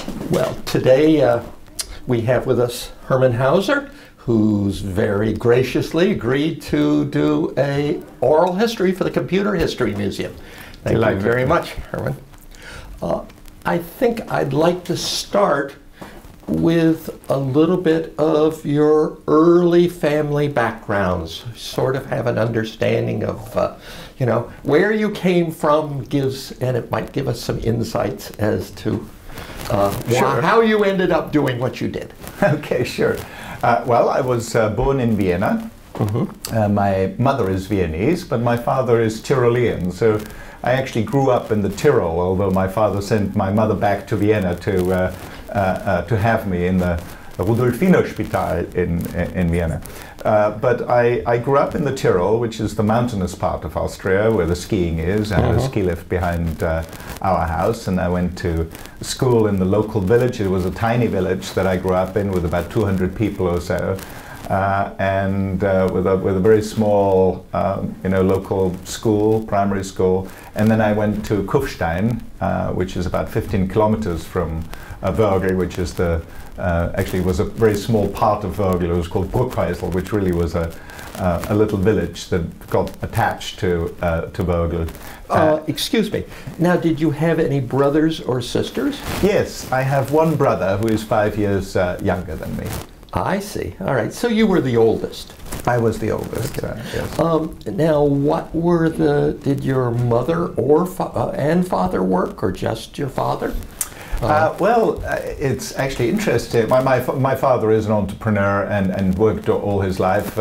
Well, today we have with us Hermann Hauser, who's very graciously agreed to do a oral history for the Computer History Museum. Thank you very much, Hermann. I think I'd like to start with a little bit of your early family backgrounds, sort of have an understanding of, you know, where you came from and it might give us some insights as to how you ended up doing what you did. Okay, sure. Well, I was born in Vienna. My mother is Viennese, but my father is Tyrolean, so I actually grew up in the Tyrol, although my father sent my mother back to Vienna to have me in the Rudolfiner-Spital in Vienna. But I grew up in the Tyrol, which is the mountainous part of Austria, where the skiing is. I had a ski lift behind our house, and I went to school in the local village. It was a tiny village that I grew up in with about 200 people or so. And with a very small, local school, primary school, and then I went to Kufstein, which is about 15 kilometers from Wörgl, which is actually was a very small part of Wörgl. It was called Bruckheisel, which really was a little village that got attached to Wörgl. Excuse me. Now, did you have any brothers or sisters? Yes, I have one brother who is 5 years younger than me. I see. All right. So you were the oldest. I was the oldest. Okay. Yes. Now, what were did your mother or and father work, or just your father? Well, it's actually interesting. My father is an entrepreneur and worked all his life,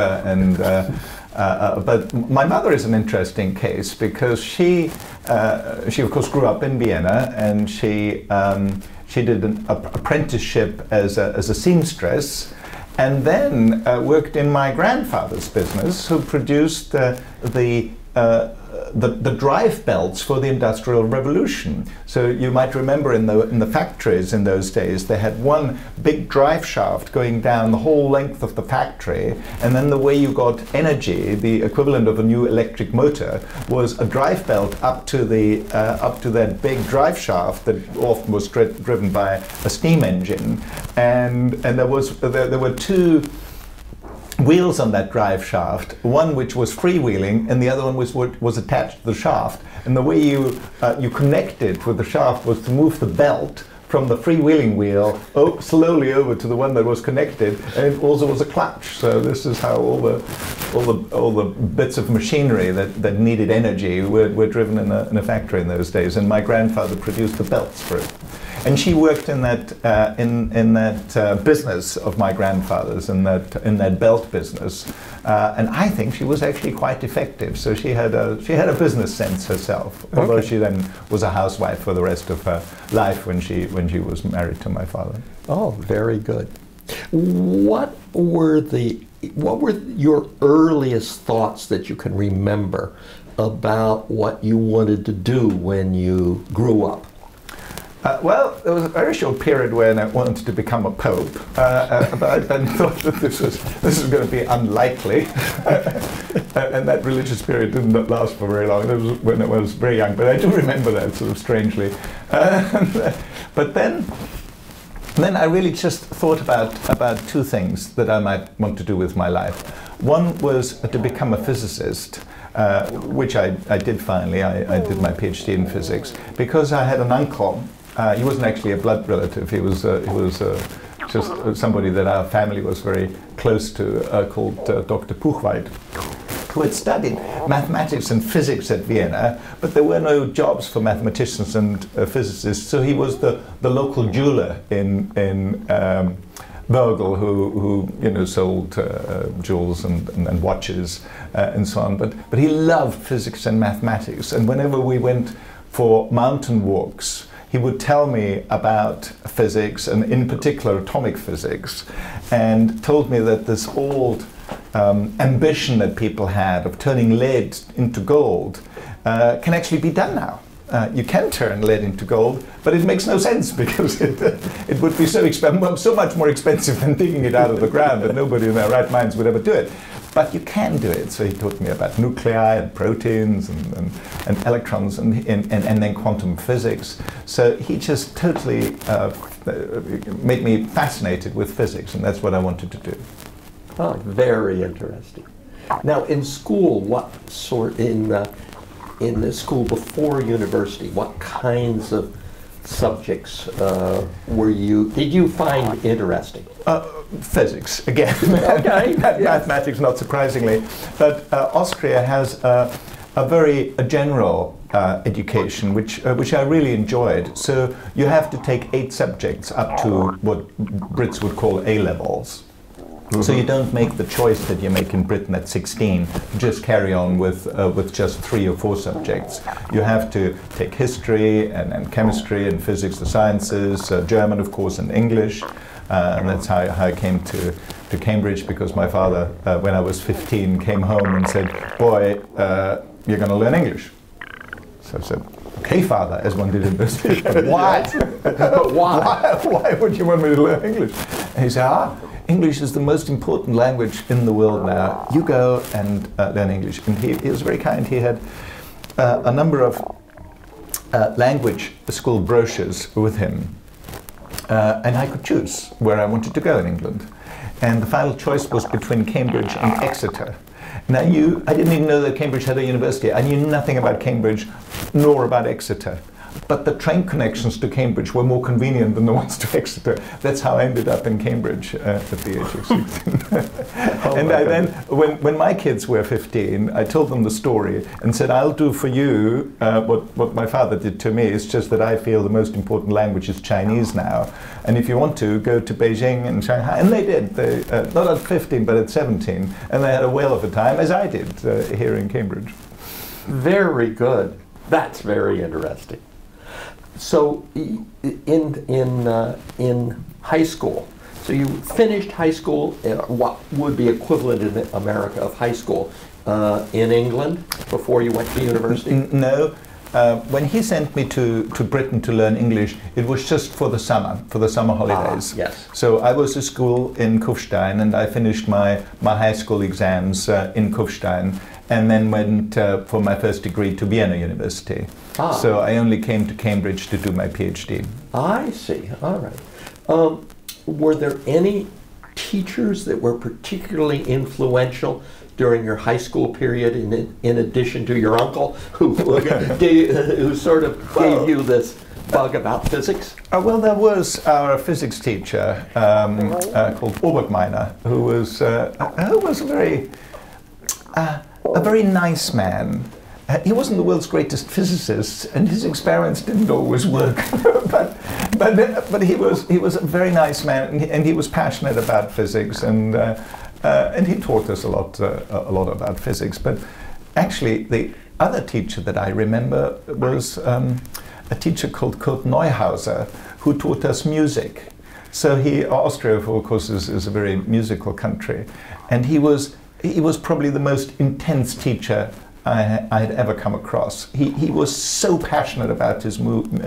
but my mother is an interesting case because she of course grew up in Vienna, and she did an apprenticeship as a seamstress, and then worked in my grandfather's business, who produced the drive belts for the Industrial Revolution. So you might remember in the factories in those days, they had one big drive shaft going down the whole length of the factory, and then the way you got energy, the equivalent of a new electric motor, was a drive belt up to that big drive shaft that often was driven by a steam engine, and there were two wheels on that drive shaft, one which was freewheeling and the other one was attached to the shaft. And the way you connected with the shaft was to move the belt from the freewheeling wheel slowly over to the one that was connected, and it also was a clutch. So this is how all the bits of machinery that needed energy were driven in a factory in those days. And my grandfather produced the belts for it. And she worked in that business of my grandfather's, in that belt business, and I think she was actually quite effective. So she had a business sense herself, although she then was a housewife for the rest of her life when she was married to my father. Oh, very good. What were your earliest thoughts that you can remember about what you wanted to do when you grew up? Well, there was a very short period when I wanted to become a pope, but I then thought that this was going to be unlikely, and that religious period didn't last for very long. It was when I was very young, but I do remember that sort of strangely. But then I really just thought about two things that I might want to do with my life. One was to become a physicist. Which I did finally. I did my PhD in physics because I had an uncle. He wasn't actually a blood relative. He was just somebody that our family was very close to, called Dr. Puchwald, who had studied mathematics and physics at Vienna, but there were no jobs for mathematicians and physicists. So he was the local jeweler in Wörgl, who sold jewels and watches and so on. But he loved physics and mathematics, and whenever we went for mountain walks, he would tell me about physics, and in particular atomic physics, and told me that this old ambition that people had of turning lead into gold can actually be done now. You can turn lead into gold, but it makes no sense because it would be so much more expensive than digging it out of the ground, and nobody in their right minds would ever do it. but you can do it. So he taught me about nuclei and proteins and electrons and then quantum physics. So he just totally made me fascinated with physics, and that's what I wanted to do. Oh, very interesting. Now, in school, what sort in the school before university, what kinds of subjects did you find interesting? Physics again. Okay. Mathematics, not surprisingly, but Austria has a very general education, which I really enjoyed. So you have to take 8 subjects up to what Brits would call A levels. So you don't make the choice that you make in Britain at 16, just carry on with just 3 or 4 subjects. You have to take history and chemistry and physics, the sciences, German, of course, and English. And that's how I came to Cambridge, because my father, when I was 15, came home and said, "Boy, you're going to learn English." So I said, "Okay, father," as one did in those days. Why? Why would you want me to learn English? And he said, English is the most important language in the world now. You go and learn English. And he was very kind. He had a number of language school brochures with him. And I could choose where I wanted to go in England. And the final choice was between Cambridge and Exeter. And I didn't even know that Cambridge had a university. I knew nothing about Cambridge nor about Exeter. But the train connections to Cambridge were more convenient than the ones to Exeter. That's how I ended up in Cambridge at the age of 16. And then, when my kids were 15, I told them the story and said, "I'll do for you what my father did to me. It's just that I feel the most important language is Chinese now. And if you want to, go to Beijing and Shanghai." And they did. Not at 15, but at 17. And they had a whale of a time, as I did here in Cambridge. Very good. That's very interesting. So, in high school, so you finished high school, what would be equivalent in America of high school, in England before you went to university? No. When he sent me to Britain to learn English, it was just for the summer holidays. Yes. So I was at school in Kufstein, and I finished my high school exams in Kufstein, and then went for my first degree to Vienna University. So I only came to Cambridge to do my PhD. I see. All right. Were there any teachers that were particularly influential during your high school period, in addition to your uncle, who sort of gave you this bug about physics? Well, there was our physics teacher called Obertminer, who was a very nice man. He wasn't the world's greatest physicist, and his experiments didn't always work. but he was a very nice man, and he was passionate about physics, and he taught us a lot about physics. But actually, the other teacher that I remember was a teacher called Kurt Neuhauser, who taught us music. So Austria, of course, is a very musical country, and he was probably the most intense teacher I had ever come across. He was so passionate about his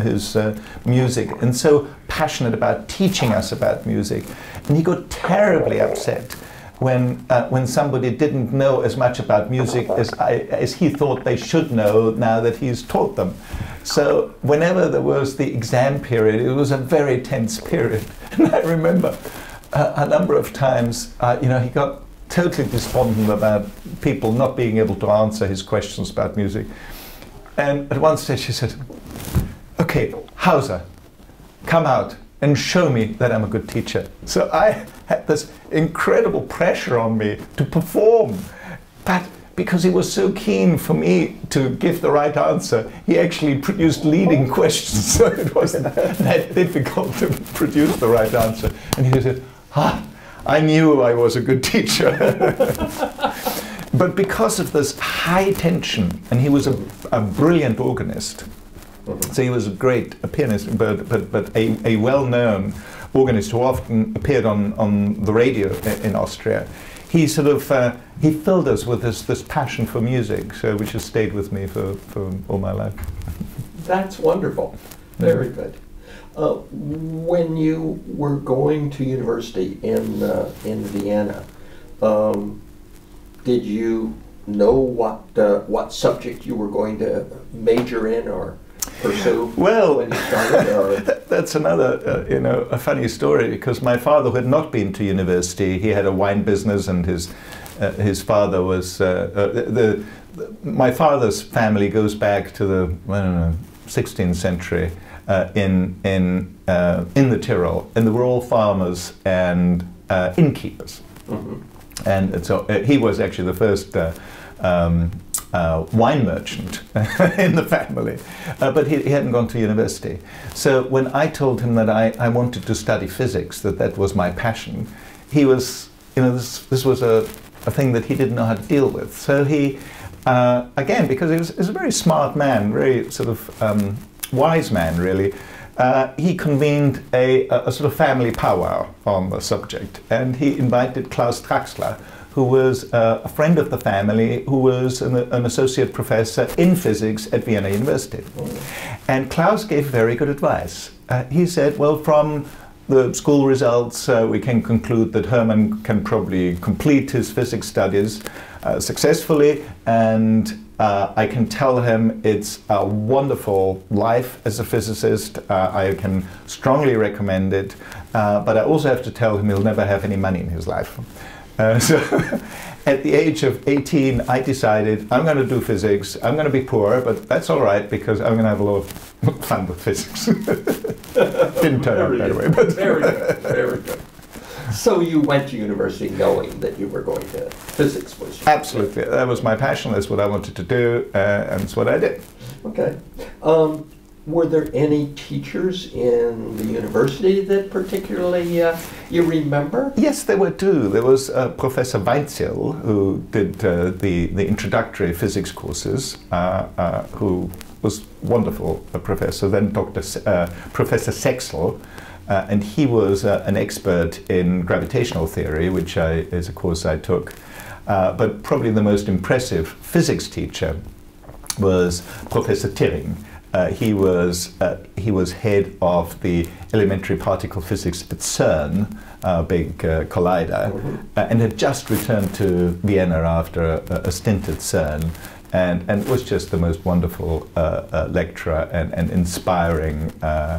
music, and so passionate about teaching us about music. And he got terribly upset when somebody didn't know as much about music as he thought they should know now that he's taught them. So whenever there was the exam period, it was a very tense period. And I remember a number of times, he got totally despondent about people not being able to answer his questions about music. And at one stage he said, "Okay, Hauser, come out and show me that I'm a good teacher." So I had this incredible pressure on me to perform. But because he was so keen for me to give the right answer, he actually produced leading questions, so it wasn't that difficult to produce the right answer. And he said, I knew I was a good teacher. But because of this high tension, and he was a brilliant organist, so he was a great pianist, but a well-known organist who often appeared on the radio in Austria. He sort of he filled us with this passion for music, which has stayed with me for all my life. That's wonderful. Very good. When you were going to university in Vienna, did you know what subject you were going to major in or pursue? Well, when you started? Or? That's another, a funny story, because my father, who had not been to university, he had a wine business, and his father was my father's family goes back to the 16th century in the Tyrol, and they were all farmers and innkeepers. Mm-hmm. And so he was actually the first wine merchant in the family, but he hadn't gone to university. So when I told him that I wanted to study physics, that was my passion, he was, this was a thing that he didn't know how to deal with. So he, again, because he was a very smart man, very sort of wise man, really, he convened a sort of family powwow on the subject, and he invited Klaus Traxler, who was a friend of the family, who was an associate professor in physics at Vienna University. And Klaus gave very good advice. He said, well, from the school results, we can conclude that Hermann can probably complete his physics studies successfully, and I can tell him it's a wonderful life as a physicist. I can strongly recommend it, but I also have to tell him he'll never have any money in his life. So at the age of 18, I decided I'm going to do physics. I'm going to be poor, but that's all right, because I'm going to have a lot of fun with physics. Didn't turn out that way. But very good, very good. So you went to university knowing that you were going to physics, was you? Absolutely. That was my passion. That's what I wanted to do, and that's what I did. Okay. Were there any teachers in the university that particularly you remember? Yes, there were two. There was Professor Weitzel, who did the introductory physics courses, who was wonderful, a professor. Then Professor Sexel, and he was an expert in gravitational theory, which is a course I took. But probably the most impressive physics teacher was Professor Thirring. He was head of the elementary particle physics at CERN, big collider, and had just returned to Vienna after a stint at CERN, and was just the most wonderful lecturer and inspiring,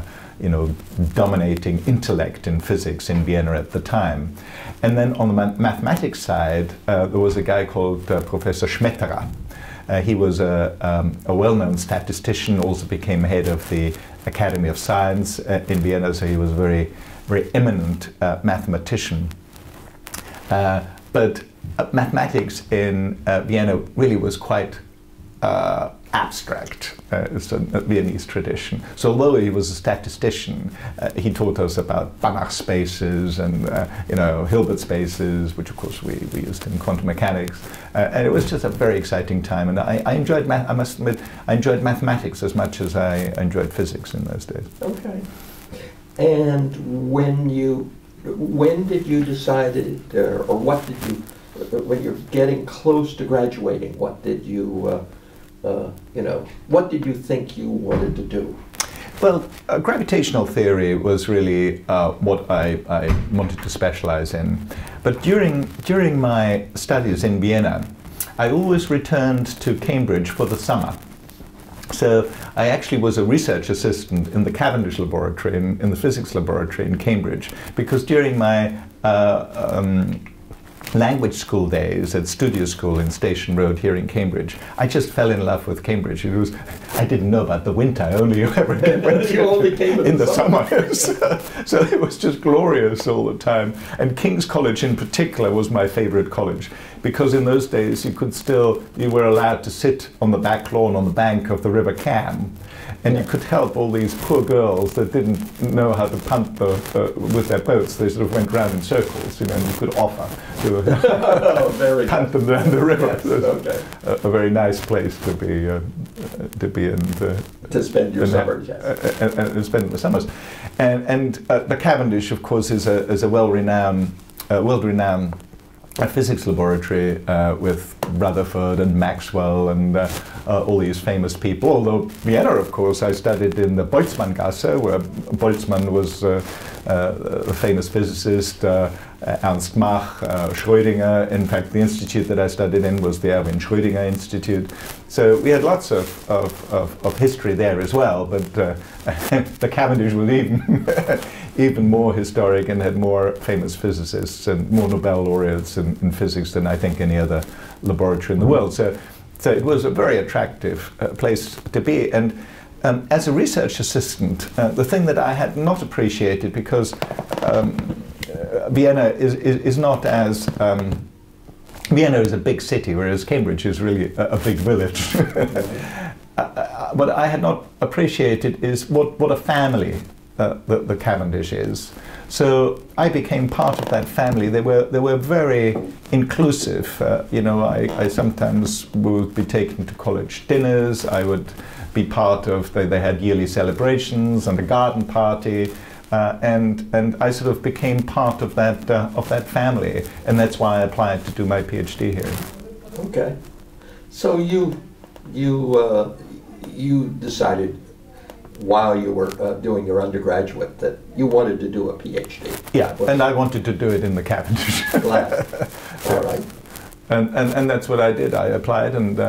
dominating intellect in physics in Vienna at the time. And then on the mathematics side, there was a guy called Professor Schmetterer. He was a well-known statistician, also became head of the Academy of Science in Vienna, so he was a very, very eminent mathematician. But mathematics in Vienna really was quite abstract. It's a Viennese tradition. So although he was a statistician, he taught us about Banach spaces and Hilbert spaces, which of course we used in quantum mechanics. And it was just a very exciting time. And I enjoyed I must admit, I enjoyed mathematics as much as I enjoyed physics in those days. Okay. And when did you decide, or what did you, when you're getting close to graduating, what did you what did you think you wanted to do? Well, gravitational theory was really what I wanted to specialize in. But during my studies in Vienna, I always returned to Cambridge for the summer. So I actually was a research assistant in the Cavendish laboratory, in the physics laboratory in Cambridge, because during my language school days at Studio School in Station Road here in Cambridge, I just fell in love with Cambridge. I didn't know about the winter, I only ever went in the summer. So it was just glorious all the time. And King's College in particular was my favorite college, because in those days you were allowed to sit on the back lawn on the bank of the River Cam, and you could help all these poor girls that didn't know how to punt with their boats. They sort of went round in circles, and you could offer to punt them down the river. Yes, okay. A very nice place to be in. To spend your summers, yes. And spend the summers. And the Cavendish, of course, is a world-renowned a physics laboratory with Rutherford and Maxwell and all these famous people. Although Vienna, of course, I studied in the Boltzmann-Gasse, where Boltzmann was a famous physicist, Ernst Mach, Schrödinger. In fact, the institute that I studied in was the Erwin Schrödinger Institute. So we had lots of history there as well, but the Cavendish was even more historic and had more famous physicists and more Nobel laureates in physics than I think any other laboratory in the world. So it was a very attractive place to be. And as a research assistant, the thing that I had not appreciated, because Vienna is not as Vienna is a big city, whereas Cambridge is really a big village. What I had not appreciated is what a family the Cavendish is. So I became part of that family. They were very inclusive. You know, I sometimes would be taken to college dinners. I would be part of. They had yearly celebrations and a garden party. And I sort of became part of that family, and that's why I applied to do my PhD here. Okay, so you decided while you were doing your undergraduate that you wanted to do a PhD. Yeah, and I wanted to do it in the Cavendish lab. All right. And that's what I did. I applied and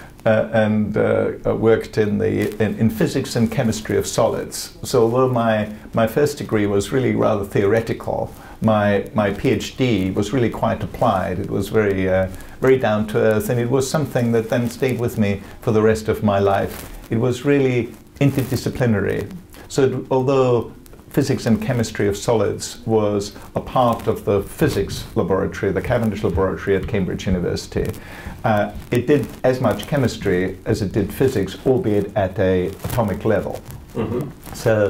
worked in physics and chemistry of solids. So although my first degree was really rather theoretical, my PhD was really quite applied. It was very down to earth, and it was something that then stayed with me for the rest of my life. It was really interdisciplinary. So although physics and chemistry of solids was a part of the physics laboratory, the Cavendish laboratory at Cambridge University, it did as much chemistry as it did physics, albeit at an atomic level. Mm-hmm. So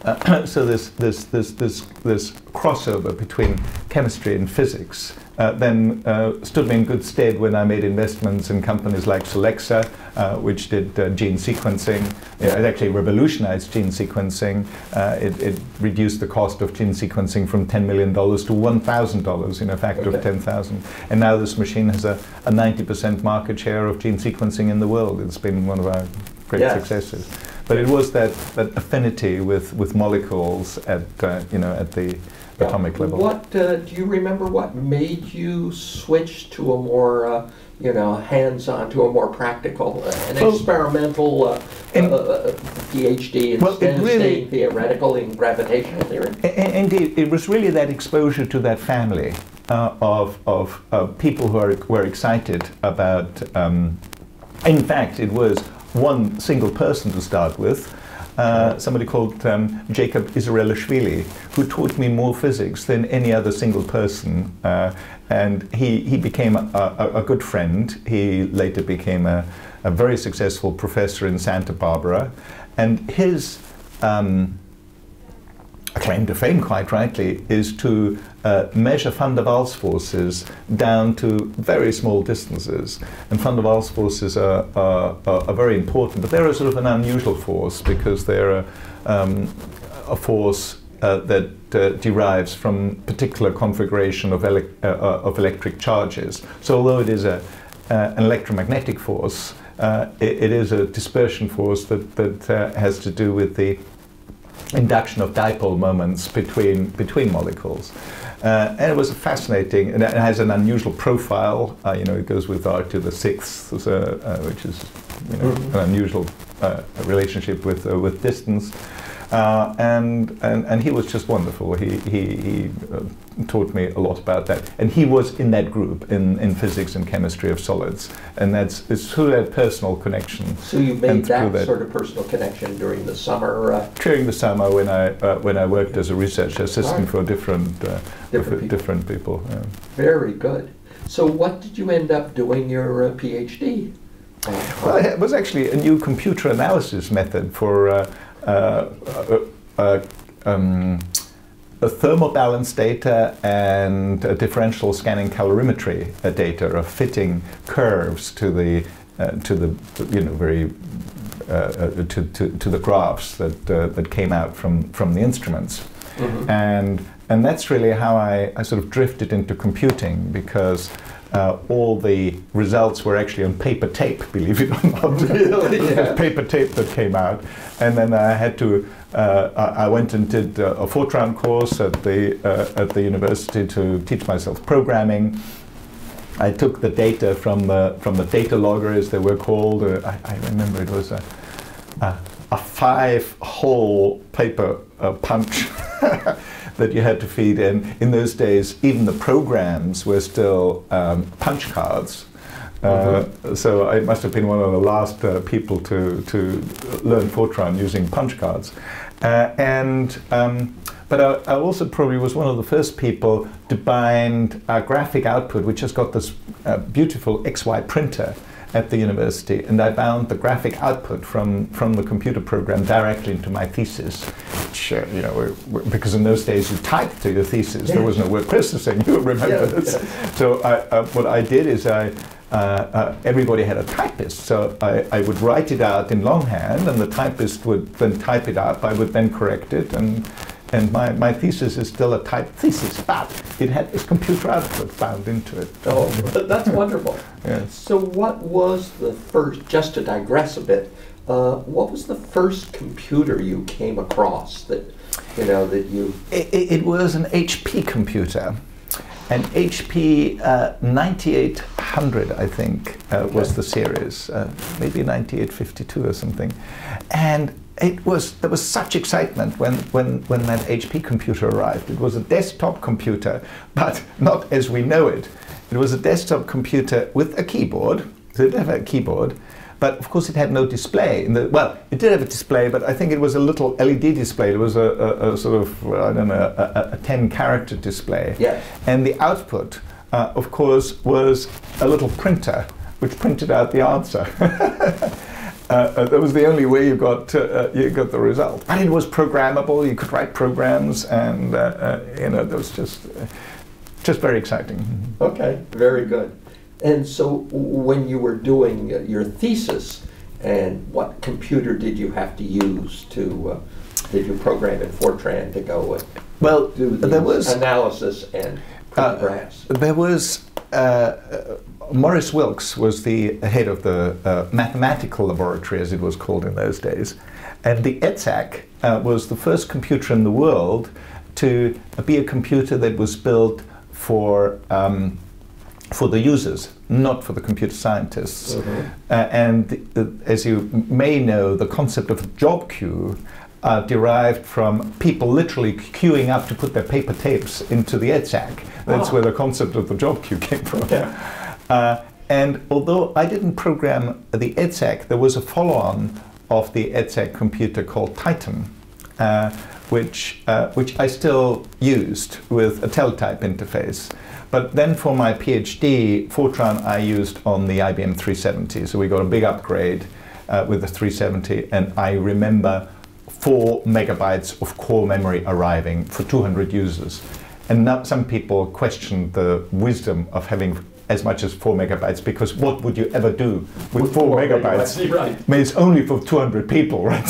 this crossover between chemistry and physics then stood me in good stead when I made investments in companies like Solexa, which did gene sequencing. It actually revolutionized gene sequencing. It reduced the cost of gene sequencing from $10 million to $1,000 in a factor of 10,000. And now this machine has a 90% market share of gene sequencing in the world. It's been one of our great successes. But it was that affinity with molecules at the atomic level. What do you remember? What made you switch to a more hands-on, to a more practical, experimental PhD instead of staying theoretical in gravitational theory? Indeed, it was really that exposure to that family of people who were excited about. In fact, it was one single person to start with. Somebody called Jacob Israelishvili, who taught me more physics than any other single person, and he became a good friend. He later became a very successful professor in Santa Barbara, and his claim to fame, quite rightly, is to measure van der Waals forces down to very small distances. And van der Waals forces are very important, but they're a sort of an unusual force because they're a force that derives from particular configuration of electric charges. So although it is an electromagnetic force, it is a dispersion force that has to do with the induction of dipole moments between molecules. And it was fascinating, and it has an unusual profile. It goes with R to the sixth, which is an unusual relationship with distance. And he was just wonderful. He taught me a lot about that, and he was in that group in physics and chemistry of solids, and it's through that personal connection. So you made that sort of personal connection during the summer. During the summer, when I worked as a research assistant for different people. Yeah. Very good. So what did you end up doing your PhD? Well, it was actually a new computer analysis method for thermal balance data and differential scanning calorimetry data of fitting curves to the graphs that came out from the instruments. Mm-hmm. And that's really how I sort of drifted into computing, because all the results were actually on paper tape, believe it or not. Really? Yeah. Paper tape that came out. And then I had to, I went and did a Fortran course at the university to teach myself programming. I took the data from the data logger, as they were called. I remember it was a 5-hole paper punch that you had to feed in. In those days, even the programs were still punch cards. So I must have been one of the last people to learn Fortran using punch cards. But I also probably was one of the first people to bind a graphic output, which has got this beautiful XY printer at the university, and I bound the graphic output from the computer program directly into my thesis, which, you know, because in those days you typed to your thesis, there was no word processing, you remember this. So what I did is everybody had a typist, so I would write it out in longhand, and the typist would then type it up. I would then correct it, and my thesis is still a typed thesis, but it had this computer output bound into it. Oh, that's wonderful. Yes. So what was the first, just to digress a bit, what was the first computer you came across that, you know, that you... It was an HP computer. An HP 9800, I think, was the series, maybe 9852 or something. And there was such excitement when that HP computer arrived. It was a desktop computer, but not as we know it. It was a desktop computer with a keyboard. So it didn't have a keyboard, but of course it had no display. Well, it did have a display, but I think it was a little LED display. It was a sort of, I don't know, a 10-character display. Yeah. And the output, of course, was a little printer, which printed out the answer. That was the only way you got the result. And it was programmable. You could write programs, and you know, that was just very exciting. Okay, very good. And so when you were doing your thesis, and what computer did you have to use to, did you program in Fortran to go and do the analysis and print graphs? There was, Maurice Wilkes was the head of the mathematical laboratory, as it was called in those days. And the ETSAC was the first computer in the world to be a computer that was built for the users, not for the computer scientists. And as you may know, the concept of a job queue derived from people literally queuing up to put their paper tapes into the ETSAC. That's where the concept of the job queue came from. And although I didn't program the ETSAC, there was a follow-on of the ETSAC computer called Titan, which I still used with a teletype interface. But then for my PhD, Fortran I used on the IBM 370. So we got a big upgrade with the 370, and I remember 4 megabytes of core memory arriving for 200 users. And now some people questioned the wisdom of having as much as 4 megabytes, because what would you ever do with 4 megabytes? Right. I mean, it's only for 200 people, right?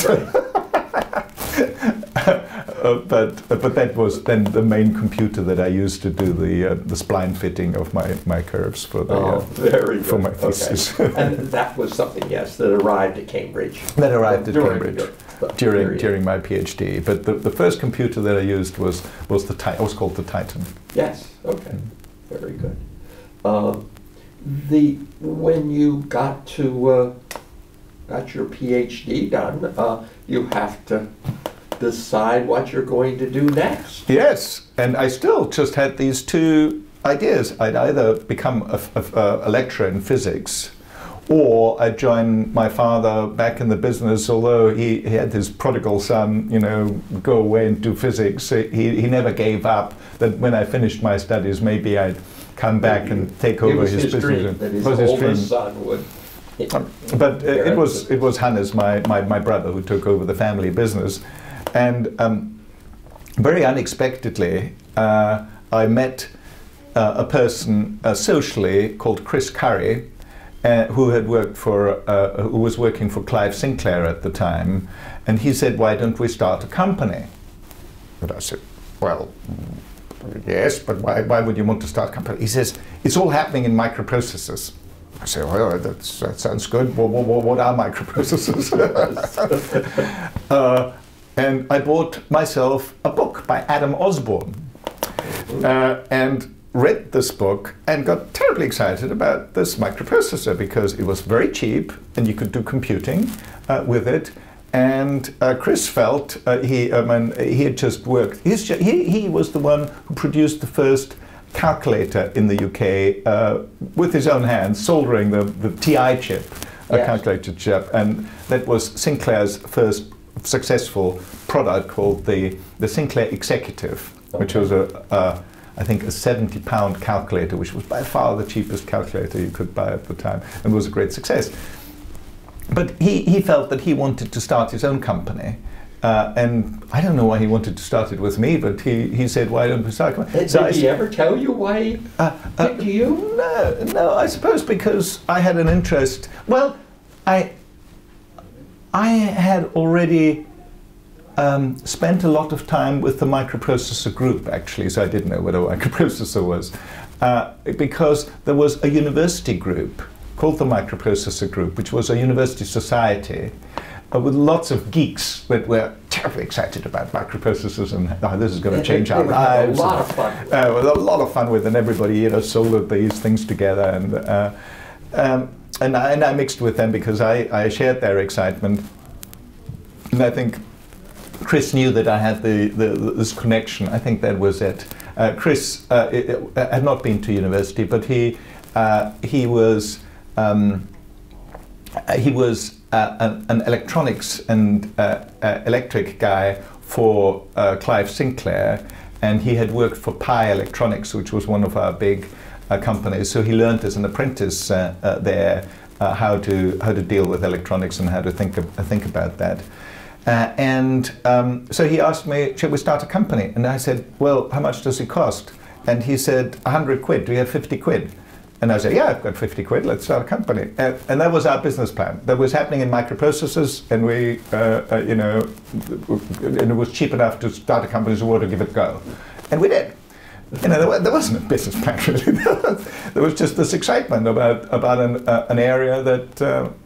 But that was then the main computer that I used to do the spline fitting of my curves for for my thesis. Okay. And that was something, yes, that arrived at Cambridge. That arrived at Cambridge during my PhD. But the first computer that I used was called the Titan. Yes. Okay. Very good. When you got your PhD done, you have to decide what you're going to do next. Yes, and I still just had these two ideas. I'd either become a lecturer in physics, or I'd join my father back in the business. Although he had his prodigal son, you know, go away and do physics, he never gave up. That when I finished my studies, maybe I'd come back and take over his business. Dream, that his oldest son would. But it was Hannes, my brother, who took over the family business. And very unexpectedly, I met a person socially called Chris Curry, who was working for Clive Sinclair at the time, and he said, "Why don't we start a company?" And I said, "Well, Yes, but why would you want to start a company? He says, it's all happening in microprocessors. I say, well, that sounds good. What are microprocessors? And I bought myself a book by Adam Osborne and read this book and got terribly excited about this microprocessor because it was very cheap and you could do computing with it. And Chris felt he had just worked. He was the one who produced the first calculator in the UK with his own hands, soldering the TI chip, a calculator chip, and that was Sinclair's first successful product called the Sinclair Executive, which was I think a 70-pound calculator, which was by far the cheapest calculator you could buy at the time, and was a great success. But he felt that he wanted to start his own company. And I don't know why he wanted to start it with me, but he said, why don't we start a company? Did he ever tell you why? Did you? No, I suppose because I had an interest. Well, I had already spent a lot of time with the microprocessor group, actually, so I didn't know what a microprocessor was. Because there was a university group called the Microprocessor Group, which was a university society with lots of geeks that were terribly excited about microprocessors and this is going to change our lives. A lot of fun. A lot of fun with it, and everybody soldered these things together, and I mixed with them because I shared their excitement, and I think Chris knew that I had this connection. I think that was it. Chris had not been to university, but he was an electronics and electric guy for Clive Sinclair, and he had worked for Pi Electronics, which was one of our big companies. So he learned as an apprentice there how to deal with electronics and how to think about that. So he asked me, "Shall we start a company?" And I said, "Well, how much does it cost?" And he said, 100 quid. Do you have 50 quid? And I said, "Yeah, I've got 50 quid, let's start a company." And that was our business plan. That was happening in microprocessors, and we, and it was cheap enough to start a company, so we wanted to give it a go. And we did. There wasn't a business plan, really. There was just this excitement about an area that,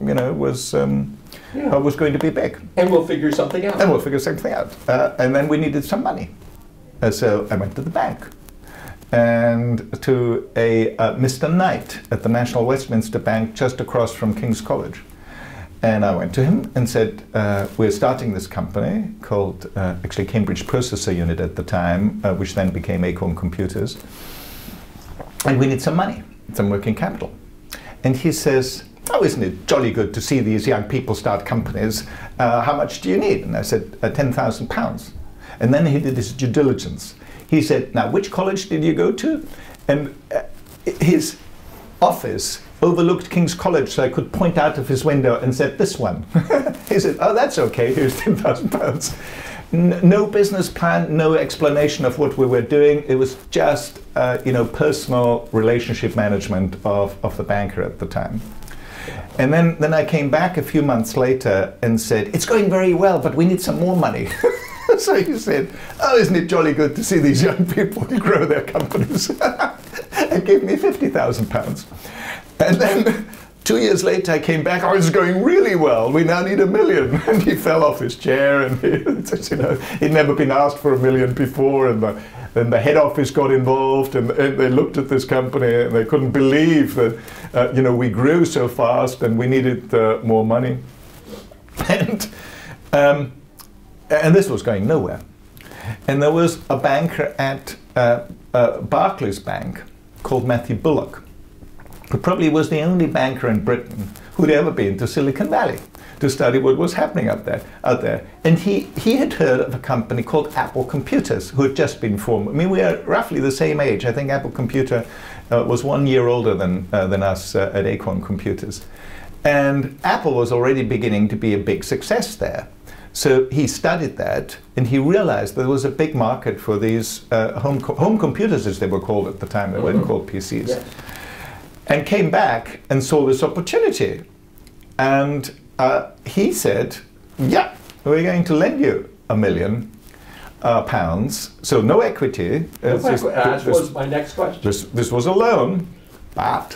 was going to be big. And we'll figure something out. And then we needed some money. So I went to the bank. And to a Mr. Knight at the National Westminster Bank just across from King's College. And I went to him and said, we're starting this company called, actually Cambridge Processor Unit at the time, which then became Acorn Computers. And we need some money, some working capital. And he says, "Oh, isn't it jolly good to see these young people start companies? How much do you need?" And I said, £10,000. And then he did his due diligence. He said, "Now, which college did you go to?" And his office overlooked King's College, so I could point out of his window and said, "This one." He said, "Oh, that's okay, here's £10,000. No business plan, no explanation of what we were doing. It was just, personal relationship management of the banker at the time. And then I came back a few months later and said, "It's going very well, but we need some more money." So he said, "Oh, isn't it jolly good to see these young people grow their companies?" And gave me £50,000. And then 2 years later I came back, "Oh, it's going really well, we now need £1 million." And he fell off his chair, and he'd never been asked for £1 million before, and then the head office got involved, and they looked at this company and they couldn't believe that we grew so fast and we needed more money. And this was going nowhere. And there was a banker at Barclays Bank called Matthew Bullock, who probably was the only banker in Britain who'd ever been to Silicon Valley to study what was happening out there. And he had heard of a company called Apple Computers, who had just been formed. I mean, we are roughly the same age. I think Apple Computer was 1 year older than us at Acorn Computers. And Apple was already beginning to be a big success there. So he studied that, and he realized there was a big market for these home computers, as they were called at the time. They weren't called PCs. Yes. And came back and saw this opportunity. And he said, "Yeah, we're going to lend you £1 million, pounds, so no equity. That was my next question. This was a loan, but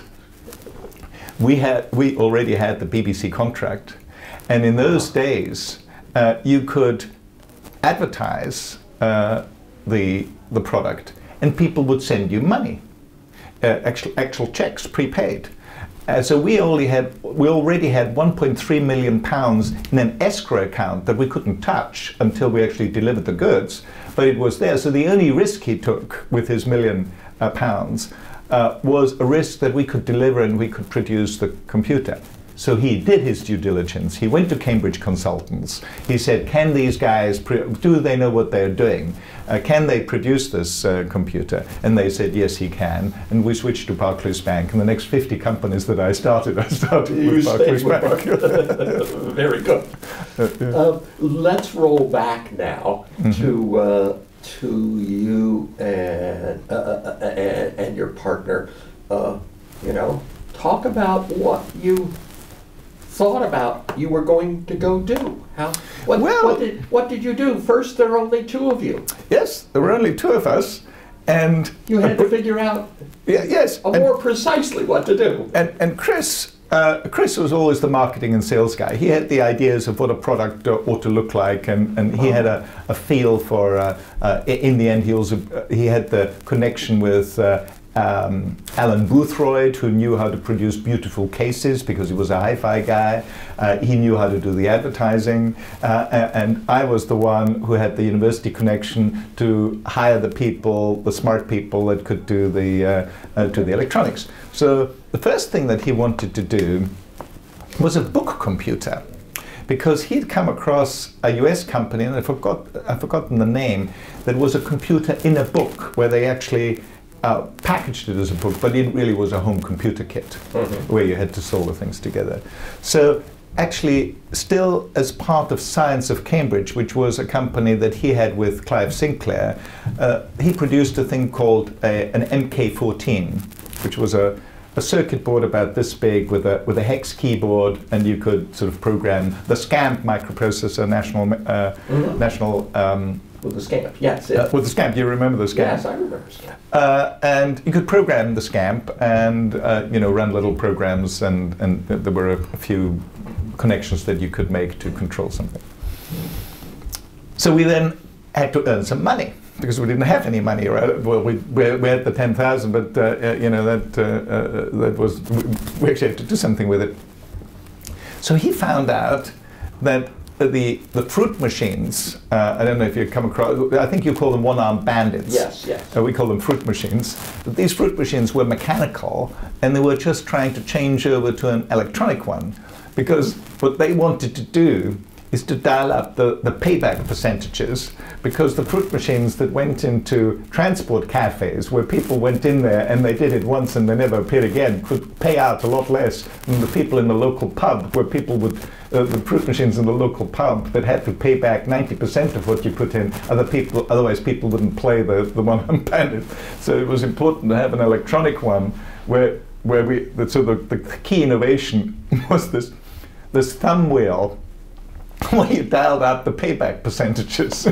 we already had the BBC contract, and in those days you could advertise the product, and people would send you money, actual checks, prepaid. So we already had 1.3 million pounds in an escrow account that we couldn't touch until we actually delivered the goods, but it was there. So the only risk he took with his million pounds was a risk that we could deliver and we could produce the computer. So he did his due diligence. He went to Cambridge consultants. He said, can these guys, do they know what they're doing? Can they produce this computer? And they said, yes, he can. And we switched to Barclays Bank. And the next 50 companies that I started with Barclays Bank. Very good. Let's roll back now to you and your partner. Talk about what you thought about you were going to go do. What did you do? First, there are only two of you. Yes, there were only two of us, and you had to figure out more precisely what to do. And Chris was always the marketing and sales guy. He had the ideas of what a product ought to look like, and he had a feel for. In the end, he had the connection with Alan Boothroyd, who knew how to produce beautiful cases because he was a hi-fi guy. He knew how to do the advertising, and I was the one who had the university connection to hire the people, the smart people that could do the electronics. So the first thing that he wanted to do was a book computer, because he'd come across a US company, and I've forgotten the name, that was a computer in a book where they actually packaged it as a book, but it really was a home computer kit where you had to solder things together. So actually, still as part of Science of Cambridge, which was a company that he had with Clive Sinclair, he produced a thing called an MK14, which was a circuit board about this big with a hex keyboard, and you could sort of program the SCAMP microprocessor, national with the SCAMP, yes. With the SCAMP, you remember the SCAMP? Yes, I remember SCAMP. And you could program the SCAMP and run little programs, and there were a few connections that you could make to control something. So we then had to earn some money, because we didn't have any money, right? Well, we had the 10,000, but that was, we actually had to do something with it. So he found out that the fruit machines, I don't know if you come across, I think you call them one-armed bandits. Yes, yes. We call them fruit machines. But these fruit machines were mechanical, and they were just trying to change over to an electronic one, because what they wanted to do is to dial up the payback percentages, because the fruit machines that went into transport cafes, where people went in there and they did it once and they never appeared again, could pay out a lot less than the people in the local pub, where people would, the fruit machines in the local pub that had to pay back 90% of what you put in, otherwise people wouldn't play the one-armed bandit. So it was important to have an electronic one so the key innovation was this thumb wheel, where you dialed out the payback percentages.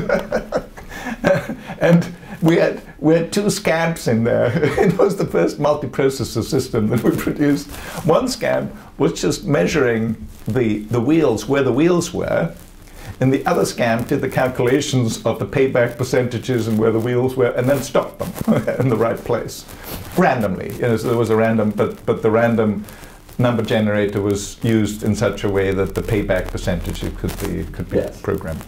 And we had two SCAMPs in there. It was the first multiprocessor system that we produced. One SCAMP was just measuring the wheels, where the wheels were, and the other SCAMP did the calculations of the payback percentages and where the wheels were, and then stopped them in the right place, randomly. So there was a random, but the random number generator was used in such a way that the payback percentage could be yes. programmed.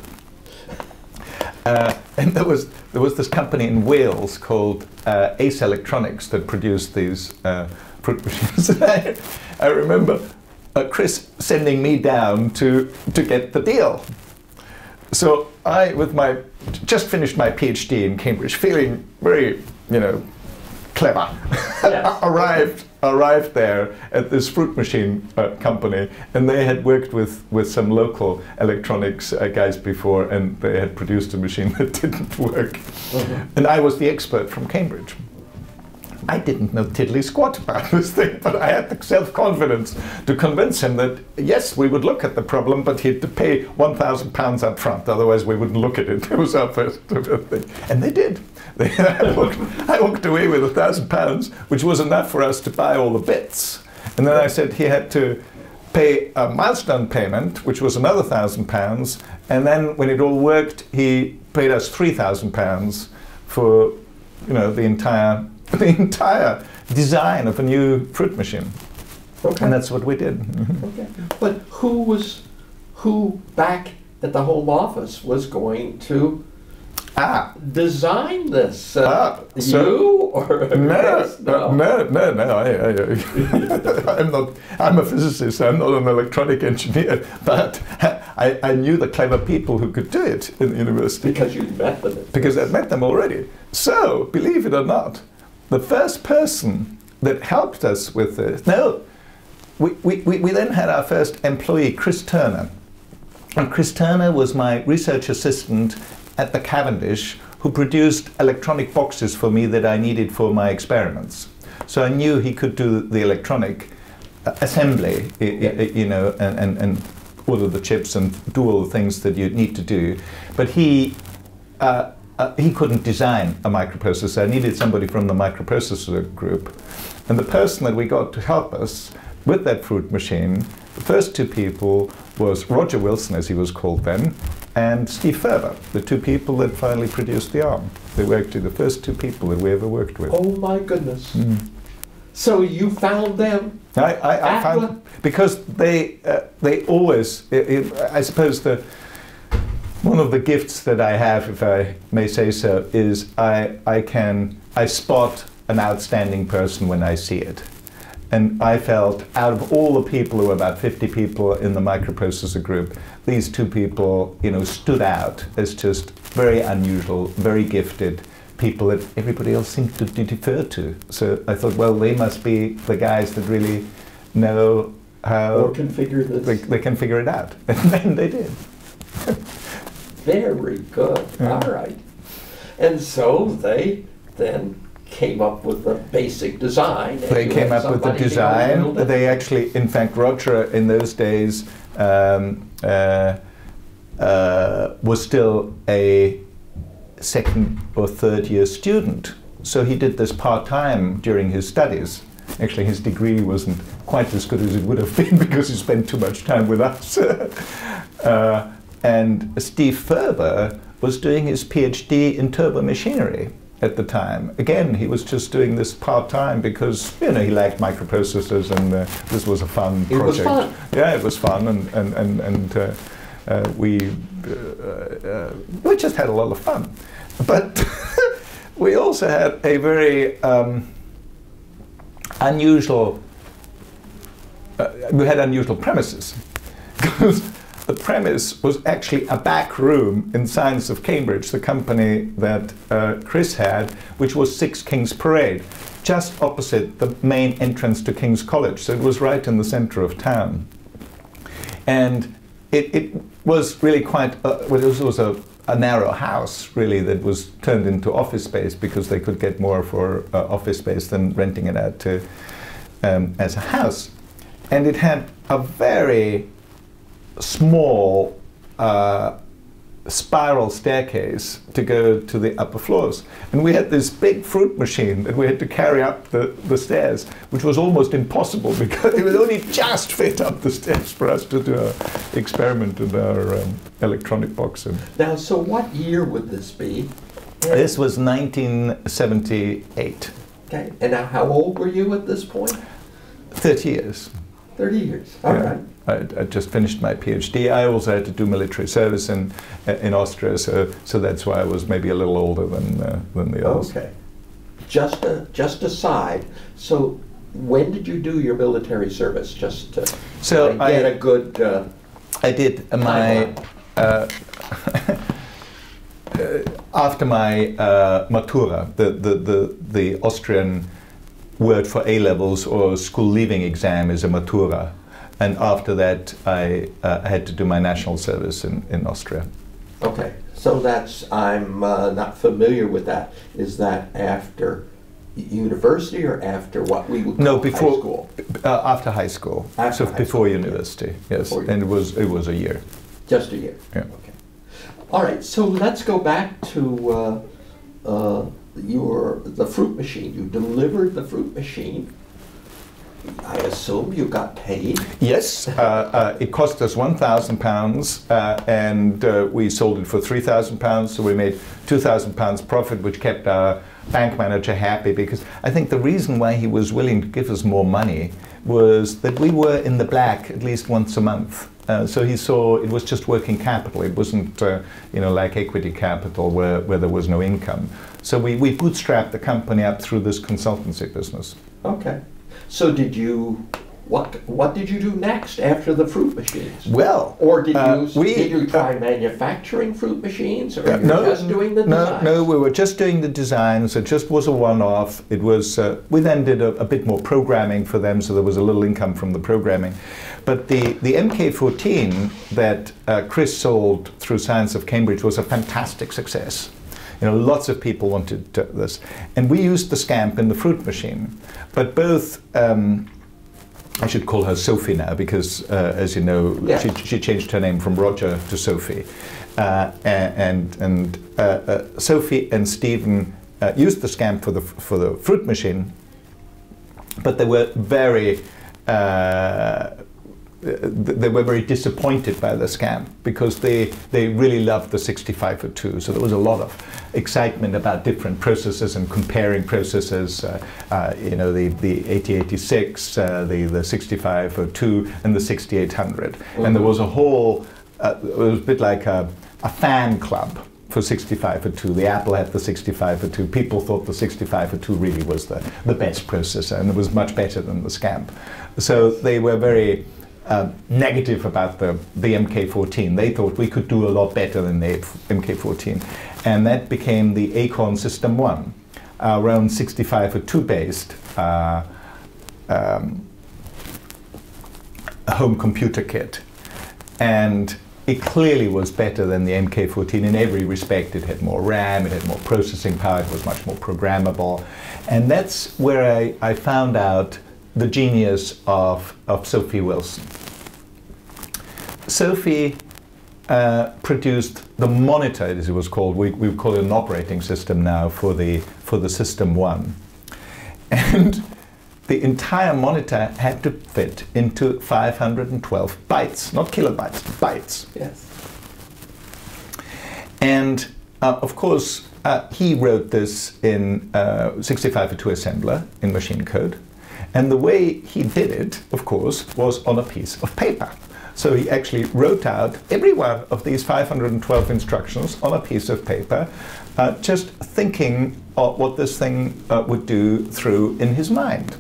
And there was this company in Wales called Ace Electronics that produced these fruit machines. I remember Chris sending me down to get the deal. So I, just finished my PhD in Cambridge, feeling very, clever, yes. arrived there at this fruit machine company, and they had worked with some local electronics guys before, and they had produced a machine that didn't work. And I was the expert from Cambridge. I didn't know tiddly squat about this thing, but I had the self-confidence to convince him that, yes, we would look at the problem, but he had to pay £1,000 up front, otherwise we wouldn't look at it. It was our first thing. And they did. I walked away with £1,000, which was enough for us to buy all the bits. And then I said he had to pay a milestone payment, which was another £1,000, and then when it all worked, he paid us £3,000 for, you know, the entire design of a new fruit machine. Okay. And that's what we did. Okay. But who back at the home office was going to design this? You or no. I'm a physicist. I'm not an electronic engineer. But I knew the clever people who could do it in the university. Because you met them. Because I'd met them already. So, believe it or not, the first person that helped us with this, we then had our first employee, Chris Turner. And Chris Turner was my research assistant at the Cavendish, who produced electronic boxes for me that I needed for my experiments. So I knew he could do the electronic assembly, you know, and order the chips and do all the things that you need to do. But he couldn't design a microprocessor. I needed somebody from the microprocessor group. And the person that we got to help us with that fruit machine, the first two people was Roger Wilson, as he was called then, and Steve Ferber, the two people that finally produced the ARM. They were actually the first two people that we ever worked with. Oh my goodness. Mm. So you found them? I found, because they always, I suppose one of the gifts that I have, if I may say so, is I spot an outstanding person when I see it. And I felt, out of all the people, who were about 50 people in the microprocessor group, these two people, you know, stood out as just very unusual, very gifted people that everybody else seemed to defer to. So I thought, well, they must be the guys that really know how... Or can figure this. They can figure it out. And then they did. Very good. Yeah. All right. And so they then came up with the basic design. They came up with the design. They actually, in fact, Roger in those days was still a second or third year student. So he did this part-time during his studies. Actually, his degree wasn't quite as good as it would have been because he spent too much time with us. And Steve Ferber was doing his PhD in turbo machinery at the time. Again, he was just doing this part-time because, you know, he liked microprocessors, and this was a fun project. It was fun. Yeah, it was fun, and we just had a lot of fun. But we also had a very unusual, we had unusual premises. Because the premise was actually a back room in Science of Cambridge, the company that Chris had, which was 6 King's Parade, just opposite the main entrance to King's College. So it was right in the center of town. And it was really quite, well, it was a narrow house, really, that was turned into office space because they could get more for office space than renting it out to as a house. And it had a very small spiral staircase to go to the upper floors. And we had this big fruit machine that we had to carry up the stairs, which was almost impossible because it would only just fit up the stairs for us to do an experiment in our electronic box. Now, so what year would this be? This was 1978. Okay, and now how old were you at this point? 30 years. 30 years, all right. I just finished my PhD. I also had to do military service in Austria, so that's why I was maybe a little older than the others. Okay. Just aside, so when did you do your military service? Just to get a good I did my after my Matura, the Austrian word for A-levels or school leaving exam is a Matura. And after that, I had to do my national service in Austria. Okay, so that's, I'm not familiar with that. Is that after university or after what we would call No, before, high school? After high school. After so high before school, university, yeah. yes. Before And it was a year. Just a year? Yeah. Okay. All right, so let's go back to the fruit machine. You delivered the fruit machine. I assume you got paid? Yes, it cost us £1,000 and we sold it for £3,000, so we made £2,000 profit, which kept our bank manager happy, because I think the reason why he was willing to give us more money was that we were in the black at least once a month. So he saw it was just working capital. It wasn't, like equity capital where there was no income. So we bootstrapped the company up through this consultancy business. Okay. So what did you do next after the fruit machines? Well, or did you try manufacturing fruit machines, or you were just doing the designs? No, we were just doing the designs. It just was a one-off. It was. We then did a bit more programming for them, so there was a little income from the programming. But the MK14 that Chris sold through Science of Cambridge was a fantastic success. Lots of people wanted this. And we used the scamp in the fruit machine. But both, I should call her Sophie now, because as you know, yeah, she changed her name from Roger to Sophie. And Sophie and Stephen used the scamp for the fruit machine, but they were very disappointed by the scam, because they really loved the 6502. So there was a lot of excitement about different processors and comparing processors, the 8086, the 6502 and the 6800. Mm-hmm. And there was a whole, it was a bit like a fan club for 6502. The Apple had the 6502. People thought the 6502 really was the best processor, and it was much better than the scamp. So they were very negative about the MK14. They thought we could do a lot better than the MK14. And that became the Acorn System 1, our own 6502 based home computer kit. And it clearly was better than the MK14 in every respect. It had more RAM, it had more processing power, it was much more programmable. And that's where I found out the genius of Sophie Wilson. Sophie produced the monitor, as it was called. We call it an operating system now for the System 1. And the entire monitor had to fit into 512 bytes, not kilobytes, bytes. Yes. And of course, he wrote this in 6502 assembler in machine code. And the way he did it, of course, was on a piece of paper. So he actually wrote out every one of these 512 instructions on a piece of paper, just thinking of what this thing would do through in his mind.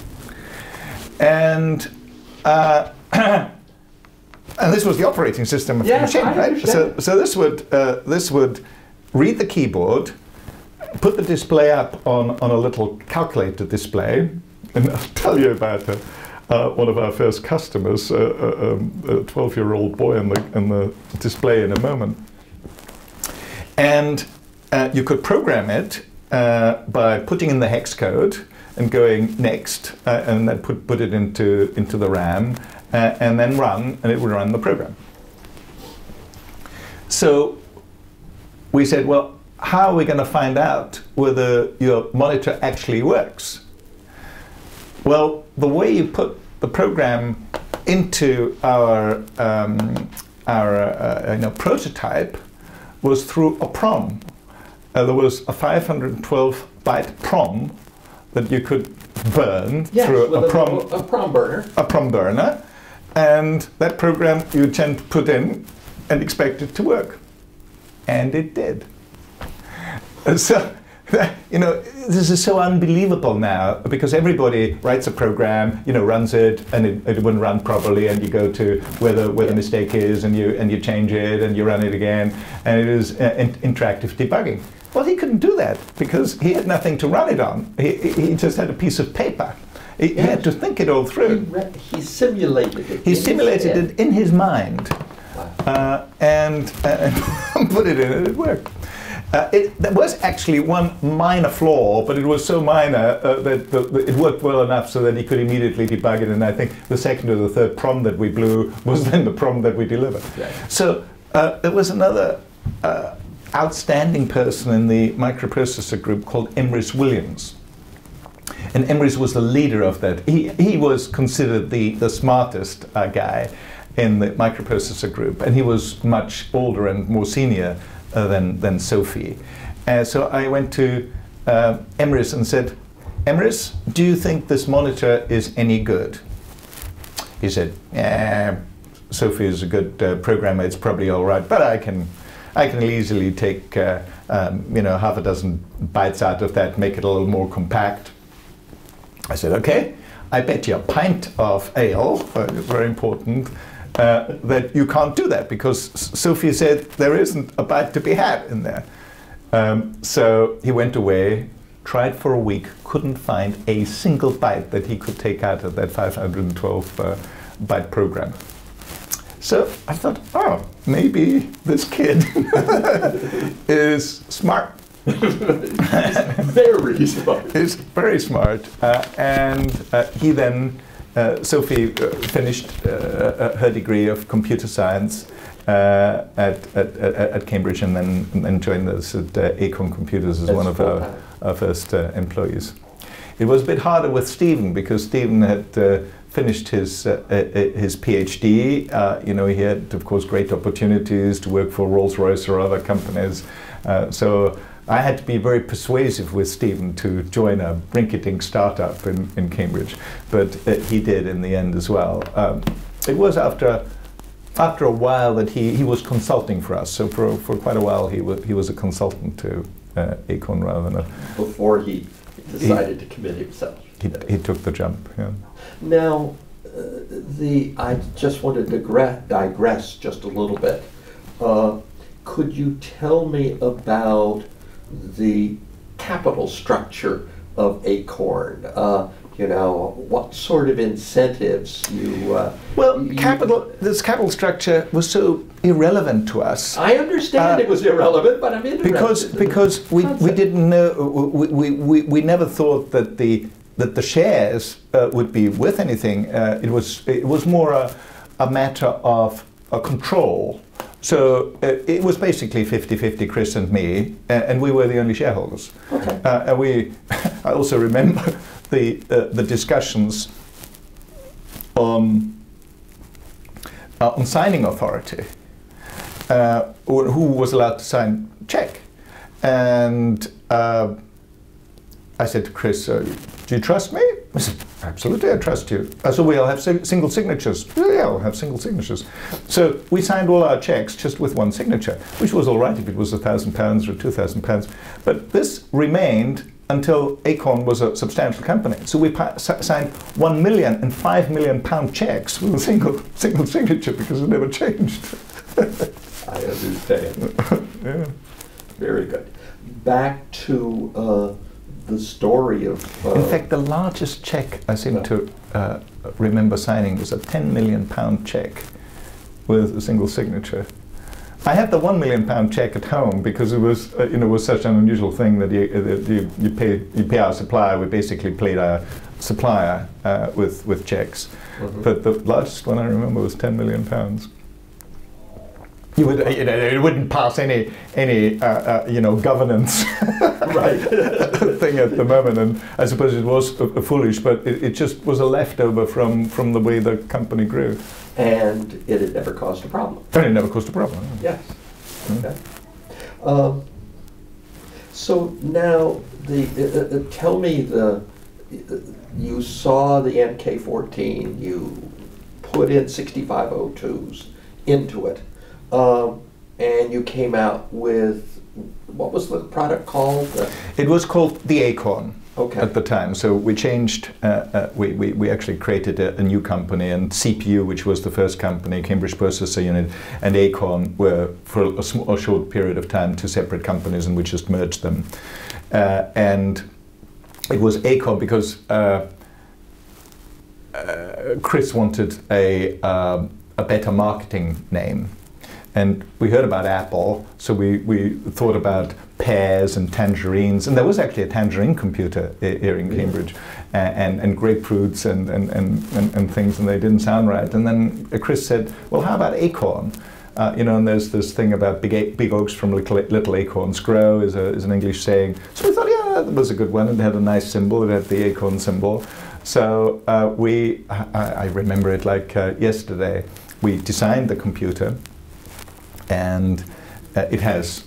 And and this was the operating system of the machine, right? So this would read the keyboard, put the display up on a little calculator display. And I'll tell you about one of our first customers, a 12-year-old boy in the display in a moment. And you could program it by putting in the hex code and going next, and then put it into the RAM, and then run, and it would run the program. So we said, well, how are we going to find out whether your monitor actually works? Well, the way you put the program into our prototype was through a PROM. There was a 512-byte PROM that you could burn through a PROM burner. A PROM burner, and that program you tend to put in and expect it to work, and it did. So. This is so unbelievable now, because everybody writes a program, runs it, and it wouldn't run properly, and you go to where the mistake is, and you change it, and you run it again, and it is interactive debugging. Well, he couldn't do that because he had nothing to run it on. He just had a piece of paper. He had to think it all through. He simulated it. He simulated it in his mind, and put it in, and it worked. There was actually one minor flaw, but it was so minor that it worked well enough so that he could immediately debug it. And I think the second or the third prompt that we blew was then the prompt that we delivered. Yeah. So there was another outstanding person in the microprocessor group called Hendrie Williams. And Hendrie was the leader of that. He was considered the smartest guy in the microprocessor group, and he was much older and more senior than Sophie. So I went to Hendrie and said, Hendrie, do you think this monitor is any good? He said, yeah, Sophie is a good programmer, it's probably all right, but I can easily take half a dozen bytes out of that, make it a little more compact. I said, okay, I bet you a pint of ale, very important, that you can't do that because Sophie said there isn't a byte to be had in there. So he went away, tried for a week, couldn't find a single byte that he could take out of that 512 byte program. So I thought, oh, maybe this kid is smart. Very smart. He's very smart. And he then, Sophie finished her degree of computer science at Cambridge and then joined us at Acorn Computers as one of our first employees. It was a bit harder with Stephen because Stephen had finished his PhD. He had, of course, great opportunities to work for Rolls-Royce or other companies. So I had to be very persuasive with Stephen to join a rinky-dink startup in Cambridge, but he did in the end as well. It was after a while that he was consulting for us. So for quite a while he was a consultant to Acorn rather than before he decided to commit himself. He took the jump. Yeah. Now, I just wanted to digress just a little bit. Could you tell me about the capital structure of Acorn? What sort of incentives you... this capital structure was so irrelevant to us. I understand it was irrelevant, but I'm interested. Because we didn't know, we never thought that the shares would be worth anything. It was more a matter of control. So it was basically 50-50 Chris and me, and we were the only shareholders. Okay. I also remember the discussions on signing authority, or who was allowed to sign check. And I said to Chris, do you trust me? I said, absolutely, I trust you. So we'll have single signatures. Yeah, we'll have single signatures. So we signed all our checks just with one signature, which was all right if it was £1,000 or £2,000. But this remained until Acorn was a substantial company. So we signed £1 million and £5 million checks with a single signature because it never changed. I understand. Yeah. Very good. Back to the story of... In fact, the largest check I seem to remember signing was a £10 million check with a single signature. I had the £1 million check at home because it was, was such an unusual thing that you pay our supplier. We basically paid our supplier with checks. Mm-hmm. But the largest one I remember was £10 million. It wouldn't pass any governance right. thing at the moment, and I suppose it was foolish, but it just was a leftover from the way the company grew. And it had never caused a problem. And it never caused a problem. Yes. Okay. So now, tell me you saw the MK14, you put in 6502s into it. And you came out with, what was the product called? It was called the Acorn. Okay. At the time. So we changed, we actually created a new company, and CPU, which was the first company, Cambridge Processor Unit, and Acorn were for a short period of time two separate companies, and we just merged them. And it was Acorn because Chris wanted a better marketing name. And we heard about apple, so we thought about pears and tangerines, and there was actually a tangerine computer here in Cambridge, and grapefruits and things, and they didn't sound right. And then Chris said, well, how about Acorn? You know, and there's this thing about big oaks from little acorns grow is an English saying. So we thought, yeah, that was a good one. It had a nice symbol. It had the acorn symbol. So I remember it like yesterday. We designed the computer, and it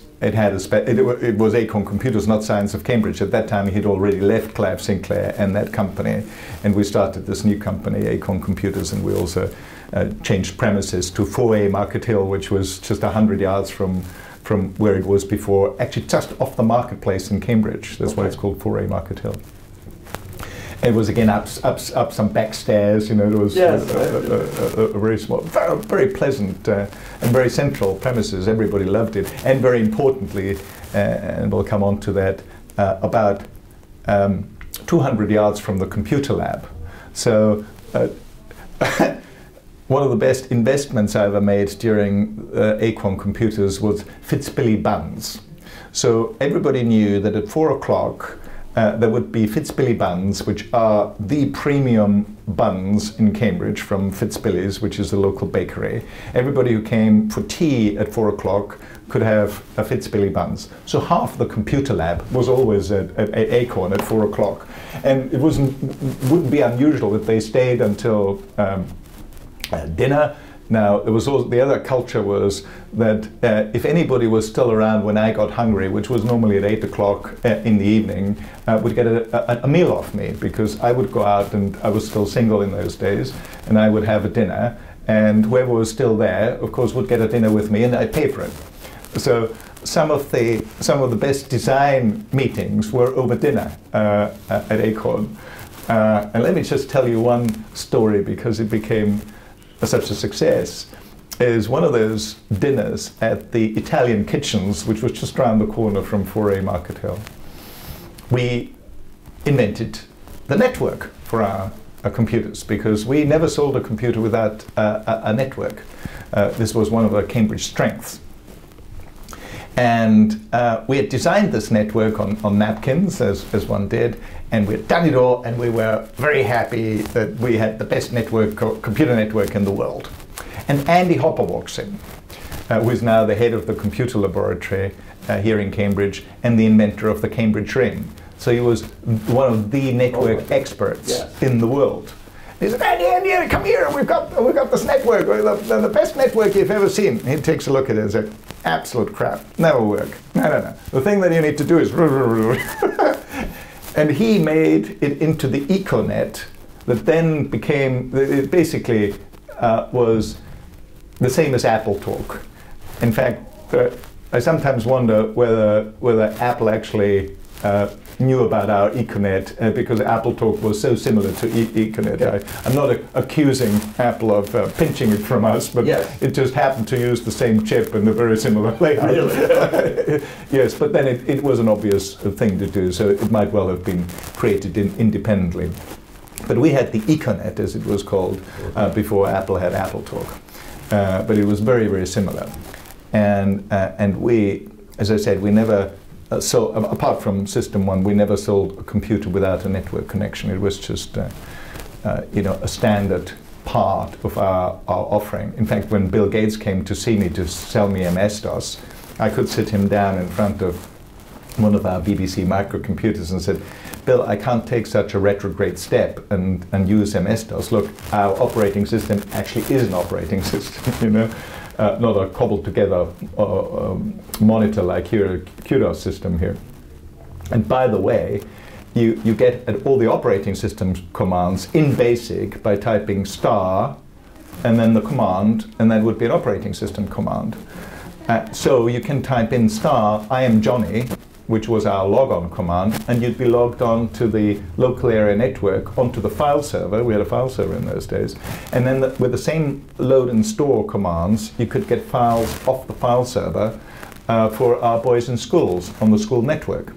was Acorn Computers, not Science of Cambridge. At that time, he'd already left Clive Sinclair and that company, and we started this new company, Acorn Computers, and we also changed premises to 4A Market Hill, which was just 100 yards from where it was before, actually just off the marketplace in Cambridge. That's why it's called 4A Market Hill. It was again up some back stairs, you know. It was a very small, very pleasant and very central premises. Everybody loved it, and very importantly, and we'll come on to that, about 200 yards from the computer lab. So one of the best investments I ever made during Acorn Computers was Fitzbilly buns. So everybody knew that at 4 o'clock. There would be Fitzbilly buns, which are the premium buns in Cambridge from Fitzbilly's, which is the local bakery. Everybody who came for tea at 4 o'clock could have a Fitzbilly buns. So half the computer lab was always at Acorn at 4 o'clock. And it wouldn't be unusual that they stayed until dinner. Now, there was also, the other culture was that if anybody was still around when I got hungry, which was normally at 8 o'clock in the evening, would get a meal off me, because I would go out, and I was still single in those days, and I would have a dinner, and whoever was still there, of course, would get a dinner with me, and I'd pay for it. So some of the best design meetings were over dinner at Acorn. And let me just tell you one story, because it became such a success. Is one of those dinners at the Italian Kitchens, which was just around the corner from 4A Market Hill. We invented the network for our computers, because we never sold a computer without a network. This was one of our Cambridge strengths. And we had designed this network on napkins, as one did, and we had done it all, and we were very happy that we had the best network, computer network in the world. And Andy Hopper walks in, who is now the head of the computer laboratory here in Cambridge and the inventor of the Cambridge ring. So he was one of the network experts in the world. He said, Andy, come here, we've got this network, the best network you've ever seen. He takes a look at it and says, absolute crap, never work. No. The thing that you need to do is and he made it into the Econet that then became, it basically was the same as Apple Talk. In fact, I sometimes wonder whether Apple actually knew about our Econet because Apple Talk was so similar to Econet. I'm not accusing Apple of pinching it from us, but it just happened to use the same chip and a very similar layout. Really? Yes, but then it was an obvious thing to do, so it might well have been created independently. But we had the Econet, as it was called, before Apple had Apple Talk. But it was very, very similar. And we, as I said, we never, so apart from System 1, we never sold a computer without a network connection. It was just, you know, a standard part of our offering. In fact, when Bill Gates came to see me to sell me MS-DOS, I could sit him down in front of one of our BBC microcomputers and said, Bill, I can't take such a retrograde step and use MS-DOS. Look, our operating system actually is an operating system, you know, not a cobbled together monitor like here, a QDOS system here. And by the way, you get at all the operating system commands in BASIC by typing star and then the command, and that would be an operating system command. So you can type in star, I am Johnny, which was our logon command, and you'd be logged on to the local area network onto the file server. We had a file server in those days. And then with the same load and store commands, you could get files off the file server for our boys in schools on the school network.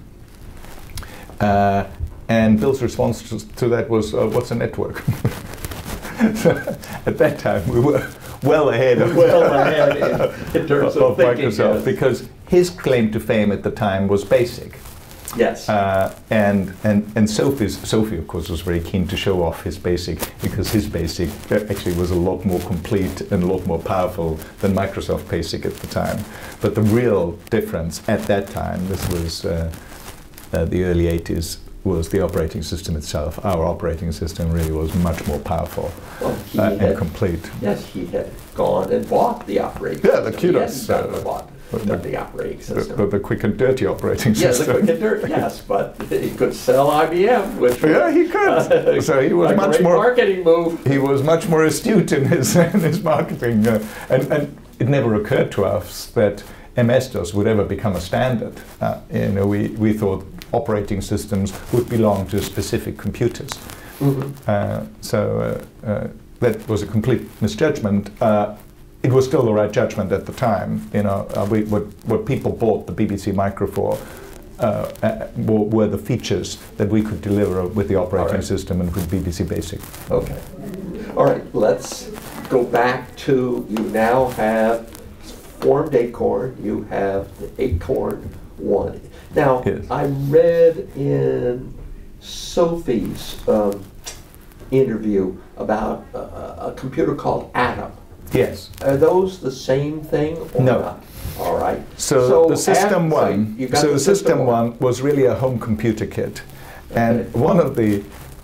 And Bill's response to that was, what's a network? So at that time, we well ahead of, in terms of thinking, Microsoft, yes. because his claim to fame at the time was BASIC. Yes. And Sophie, of course, was very keen to show off his BASIC, because his BASIC actually was a lot more complete and a lot more powerful than Microsoft BASIC at the time. But the real difference at that time, this was the early 80s, was the operating system itself. Our operating system really was much more powerful and complete. Yes, he had gone and bought the operating system. Yeah, the kudos. The operating system. The quick and dirty operating system. system. Yeah, the quick and dirty, yes, but he could sell IBM, which was, yeah, he could. So he was much more marketing move. He was much more astute in his marketing, and it never occurred to us that MS-DOS would ever become a standard. We thought operating systems would belong to specific computers. Mm-hmm. That was a complete misjudgment. It was still the right judgment at the time. What people bought the BBC Micro for were the features that we could deliver with the operating system and with BBC Basic. Okay. All right, let's go back to, you now have formed Acorn, you have the Acorn 1. Now, yes. I read in Sophie's interview about a computer called Atom. Yes. Are those the same thing or no. not? All right. So the System 1, the System 1 was really a home computer kit. Okay. And one of the,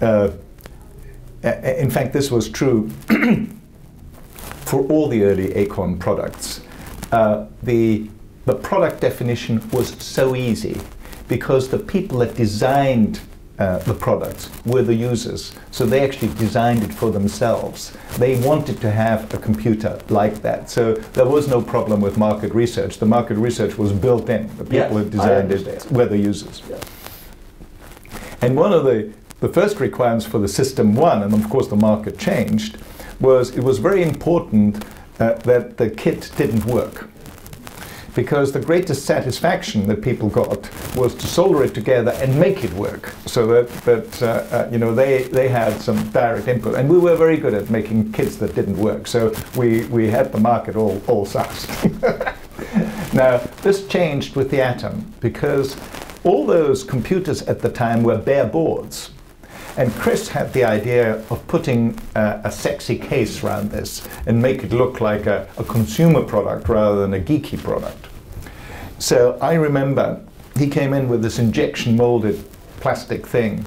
in fact, this was true for all the early Acorn products. The product definition was so easy because the people that designed the products were the users. So they actually designed it for themselves. They wanted to have a computer like that. So there was no problem with market research. The market research was built in. The people who designed it were the users. Yes. And one of the first requirements for the System 1, and of course the market changed, was it was very important that the kit didn't work. Because the greatest satisfaction that people got was to solder it together and make it work, so that they had some direct input, and we were very good at making kits that didn't work. So we had the market all sussed. Now this changed with the Atom, because all those computers at the time were bare boards. And Chris had the idea of putting a sexy case around this and make it look like a consumer product rather than a geeky product. So I remember he came in with this injection molded plastic thing,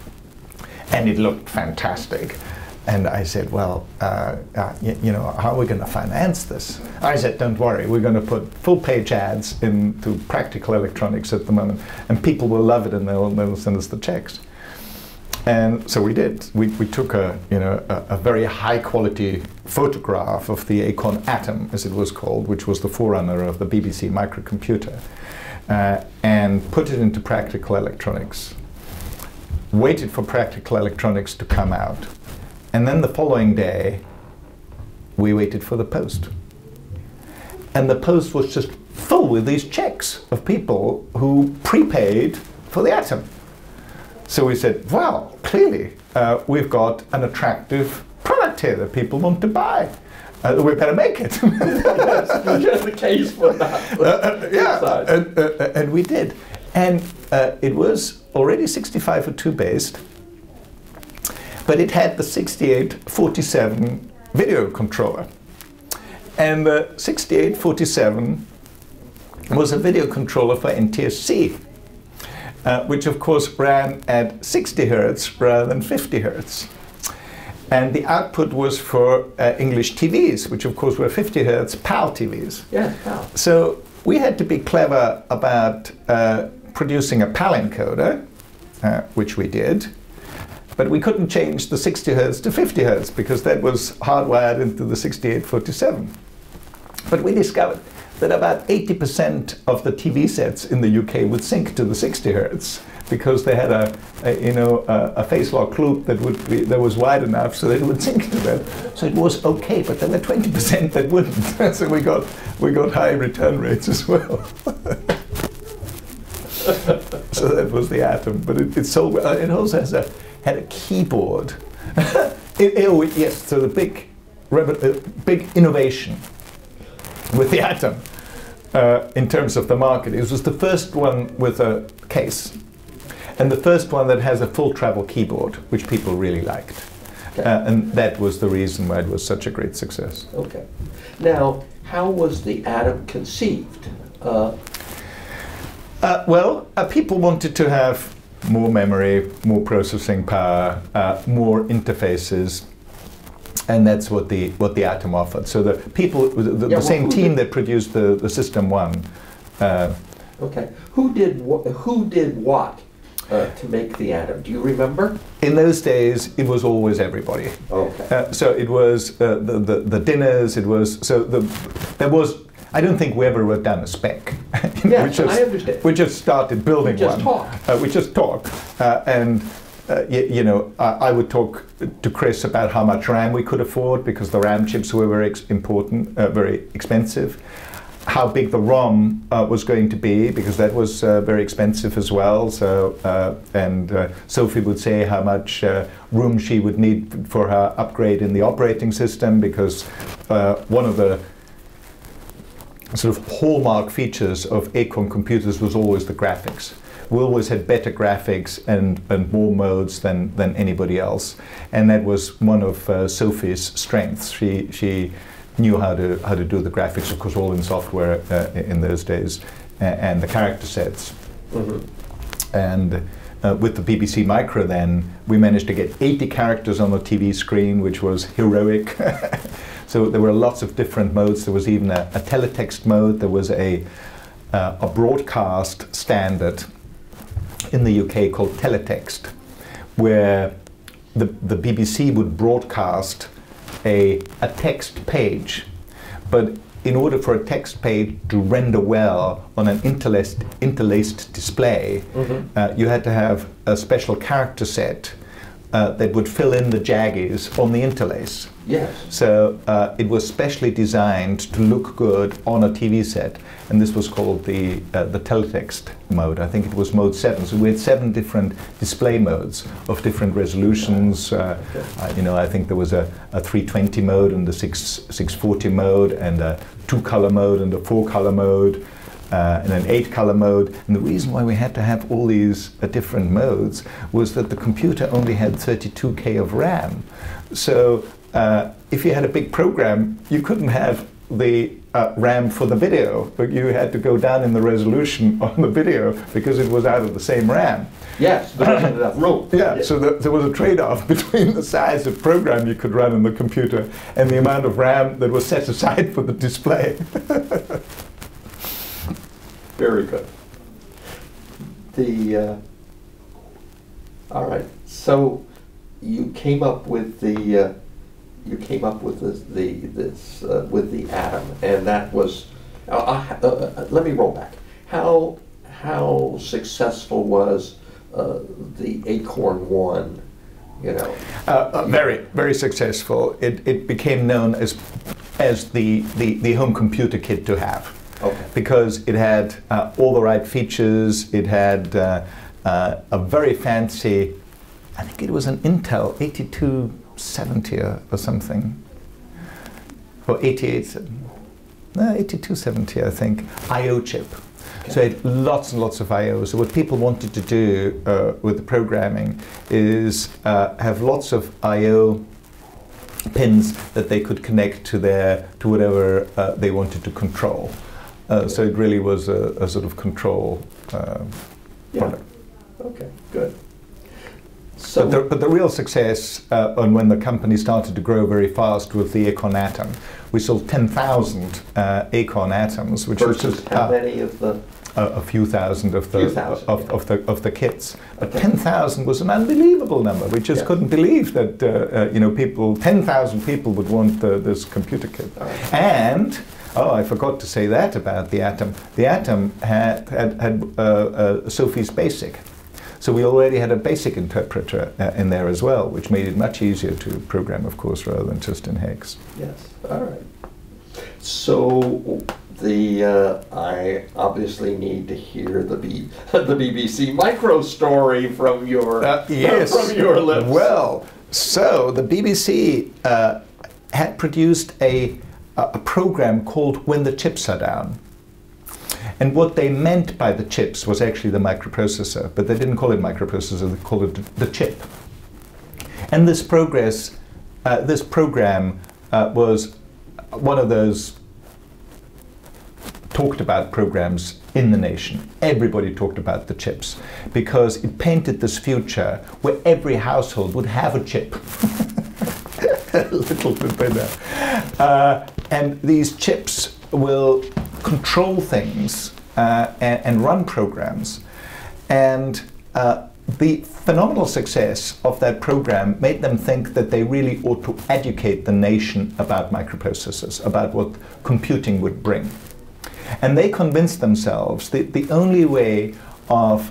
and it looked fantastic. And I said, well, how are we going to finance this? I said, don't worry, we're going to put full-page ads into Practical Electronics at the moment, and people will love it, and they'll send us the checks. And so we did. We took a very high-quality photograph of the Acorn Atom, as it was called, which was the forerunner of the BBC microcomputer, and put it into Practical Electronics. Waited for Practical Electronics to come out, and then the following day, we waited for the post. And the post was just full with these checks of people who prepaid for the Atom. So we said, well, clearly we've got an attractive product here that people want to buy. We better make it. Yes, just the case for that. And we did. And it was already 6502 based, but it had the 6847 video controller. And the 6847 was a video controller for NTSC. Which of course ran at 60 hertz rather than 50 hertz. And the output was for English TVs, which of course were 50 hertz PAL TVs. Yeah, PAL. So we had to be clever about producing a PAL encoder, which we did, but we couldn't change the 60 hertz to 50 hertz because that was hardwired into the 6847. But we discovered that about 80% of the TV sets in the UK would sync to the 60 hertz because they had a phase lock loop that was wide enough so that it would sync to that. So it was okay, but there were 20% that wouldn't. So we got high return rates as well. So that was the Atom, but it sold well. It also had a keyboard. Yes, so the big big innovation with the Atom in terms of the market. It was the first one with a case, and the first one that has a full travel keyboard, which people really liked. Okay. And that was the reason why it was such a great success. Okay. Now, how was the Atom conceived? People wanted to have more memory, more processing power, more interfaces, and that's what the Atom offered. So the people, the same team that produced the System 1. Okay. Who did what to make the Atom? Do you remember? In those days, it was always everybody. Okay. So it was the dinners. It was there was. I don't think we ever wrote down a spec. Yes, I understand. We just started building one. We just talked. I would talk to Chris about how much RAM we could afford, because the RAM chips were very important, very expensive. How big the ROM was going to be, because that was very expensive as well. So, Sophie would say how much room she would need for her upgrade in the operating system, because one of the sort of hallmark features of Acorn Computers was always the graphics. We always had better graphics and more modes than anybody else, and that was one of Sophie's strengths. She knew how to do the graphics, of course, all in software in those days, and the character sets. Mm-hmm. And with the BBC Micro, then we managed to get 80 characters on the TV screen, which was heroic. So there were lots of different modes. There was even a teletext mode. There was a broadcast standard in the UK called teletext, where the BBC would broadcast a text page, but in order for a text page to render well on an interlaced display, mm-hmm. You had to have a special character set that would fill in the jaggies on the interlace. Yes. So it was specially designed to look good on a TV set, and this was called the teletext mode. I think it was mode 7. So we had 7 different display modes of different resolutions. I think there was a 320 mode and a 640 mode, and a 2-color mode and a 4-color mode. And an 8-color mode. And the reason why we had to have all these different modes was that the computer only had 32K of RAM. So if you had a big program, you couldn't have the RAM for the video, but you had to go down in the resolution on the video because it was out of the same RAM. Yes, there wasn't enough room. Yeah, so there was a trade-off between the size of program you could run in the computer and the amount of RAM that was set aside for the display. Very good. All right. So you came up with the Atom, and that was. Let me roll back. How successful was the Acorn 1? Very, very successful. It became known as the home computer kit to have. Okay. Because it had all the right features. It had a very fancy, I think it was an Intel 8270 or something, or 8270, I think, I/O chip. Okay. So it had lots and lots of I/O. So what people wanted to do with the programming is have lots of I/O pins that they could connect to whatever they wanted to control. So it really was a sort of control product. Okay, good. So, but the real success, and when the company started to grow very fast with the Acorn Atom, we sold 10,000 Acorn Atoms, which was just how many of the a few thousand of the kits. But 10,000 was an unbelievable number. We just couldn't believe that 10,000 people would want this computer kit, and. Oh, I forgot to say that about the Atom. The Atom had Sophie's BASIC. So we already had a BASIC interpreter in there as well, which made it much easier to program, of course, rather than just in hex. Yes, all right. So I obviously need to hear the BBC Micro story from your yes. from your lips. Well, so the BBC had produced a program called When the Chips Are Down. And what they meant by the chips was actually the microprocessor, but they didn't call it microprocessor, they called it the chip. And this program was one of those talked about programs in the nation. Everybody talked about the chips because it painted this future where every household would have a chip. A little bit better. And these chips will control things and run programs. And the phenomenal success of that program made them think that they really ought to educate the nation about microprocessors, about what computing would bring. And they convinced themselves that the only way of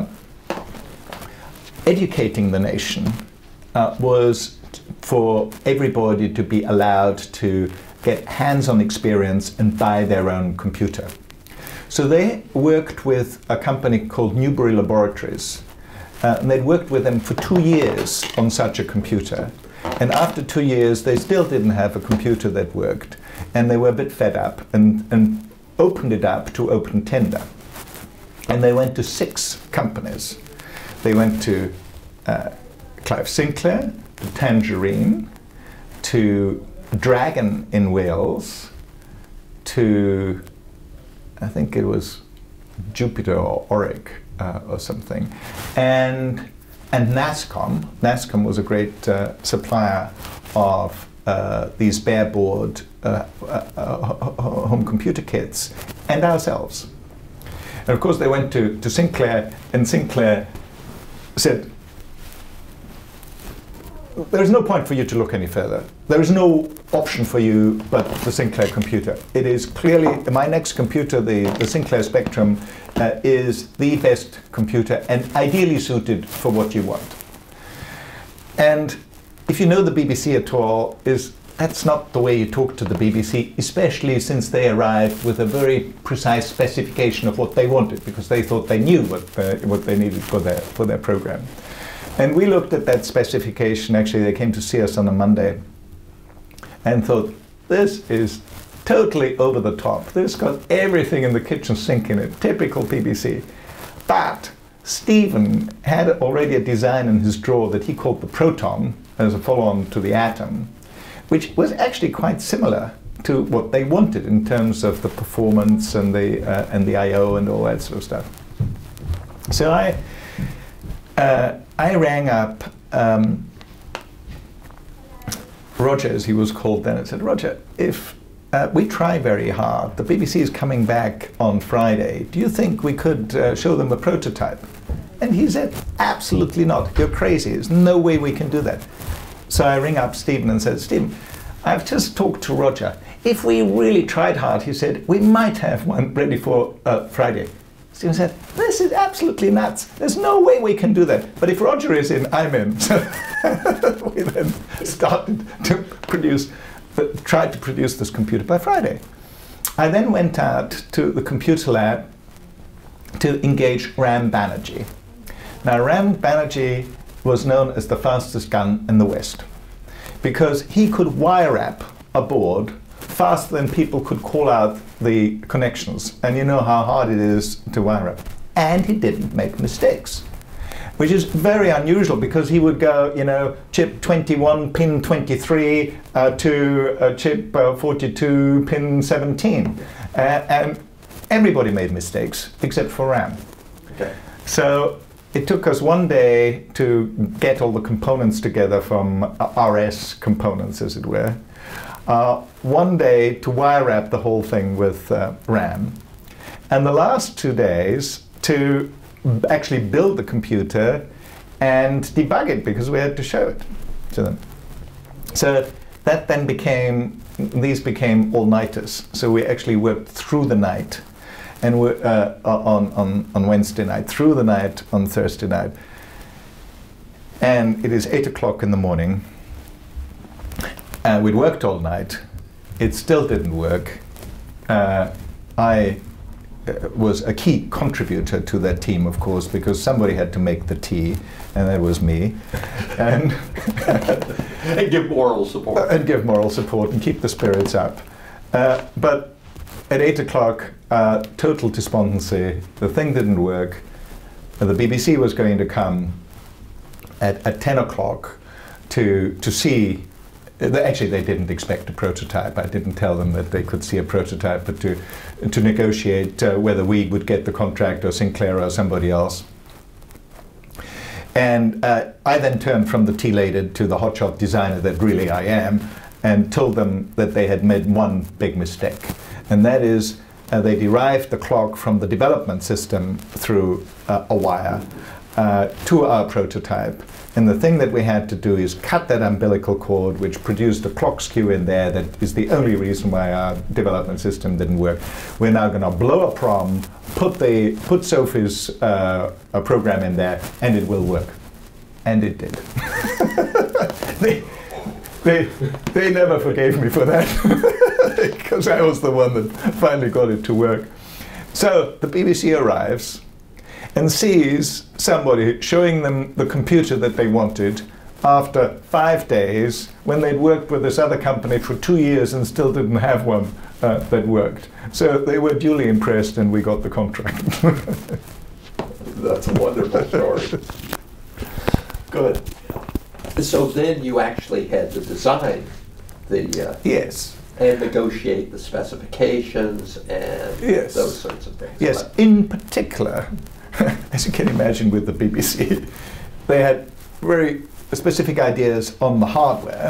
educating the nation was for everybody to be allowed to get hands-on experience and buy their own computer. So they worked with a company called Newbury Laboratories. And they'd worked with them for 2 years on such a computer. And after 2 years, they still didn't have a computer that worked. And they were a bit fed up and opened it up to open tender. And they went to 6 companies. They went to Clive Sinclair, to Tangerine, to Dragon in Wales, to, I think it was Jupiter or Auric or something, and NASCOM. NASCOM was a great supplier of these bare-board home computer kits, and ourselves. And of course they went to Sinclair, and Sinclair said, there is no point for you to look any further. There is no option for you but the Sinclair computer. It is clearly, my next computer, the Sinclair Spectrum, is the best computer and ideally suited for what you want. And if you know the BBC at all, that's not the way you talk to the BBC, especially since they arrived with a very precise specification of what they wanted, because they thought they knew what they needed for their program. And we looked at that specification. Actually, they came to see us on a Monday and thought, this is totally over the top. This got everything in the kitchen sink in it, typical BBC. But Stephen had already a design in his drawer that he called the Proton, as a follow-on to the Atom, which was actually quite similar to what they wanted in terms of the performance and the I/O and all that sort of stuff. So I rang up Roger, as he was called then, and said, Roger, if we try very hard, the BBC is coming back on Friday, do you think we could show them a prototype? And he said, absolutely not, you're crazy, there's no way we can do that. So I ring up Stephen and said, Stephen, I've just talked to Roger. If we really tried hard, he said, we might have one ready for Friday. Stephen said, this is absolutely nuts. There's no way we can do that. But if Roger is in, I'm in. So we then started to tried to produce this computer by Friday. I then went out to the computer lab to engage Ram Banerjee. Now, Ram Banerjee was known as the fastest gun in the West because he could wire wrap a board faster than people could call out the connections. And you know how hard it is to wire wrap. And he didn't make mistakes, which is very unusual because he would go, you know, chip 21, pin 23 to chip 42, pin 17. And everybody made mistakes except for Ram. Okay. So it took us one day to get all the components together from RS components, as it were. One day to wire wrap the whole thing with RAM. And the last 2 days to actually build the computer and debug it because we had to show it to them. So that then these became all-nighters. So we actually worked through the night and on Wednesday night, through the night on Thursday night. And it is 8 o'clock in the morning. We'd worked all night. It still didn't work. I was a key contributor to that team, of course, because somebody had to make the tea, and that was me. And, and give moral support. And give moral support and keep the spirits up. But at 8 o'clock, total despondency. The thing didn't work. The BBC was going to come at 10 o'clock to see. Actually, they didn't expect a prototype. I didn't tell them that they could see a prototype, but to negotiate whether we would get the contract or Sinclair or somebody else. And I then turned from the tea-lady to the hotshot designer that really I am, and told them that they had made one big mistake. And that is, they derived the clock from the development system through a wire to our prototype. And the thing that we had to do is cut that umbilical cord, which produced a clock skew in there that is the only reason why our development system didn't work. We're now going to blow a prom, put Sophie's program in there, and it will work. And it did. They never forgave me for that, because I was the one that finally got it to work. So the BBC arrives and sees somebody showing them the computer that they wanted after 5 days, when they'd worked with this other company for 2 years and still didn't have one that worked. So they were duly impressed, and we got the contract. That's a wonderful story. Good. So then you actually had to design the yes, and negotiate the specifications and yes, those sorts of things. Yes, in particular, as you can imagine with the BBC, they had very specific ideas on the hardware,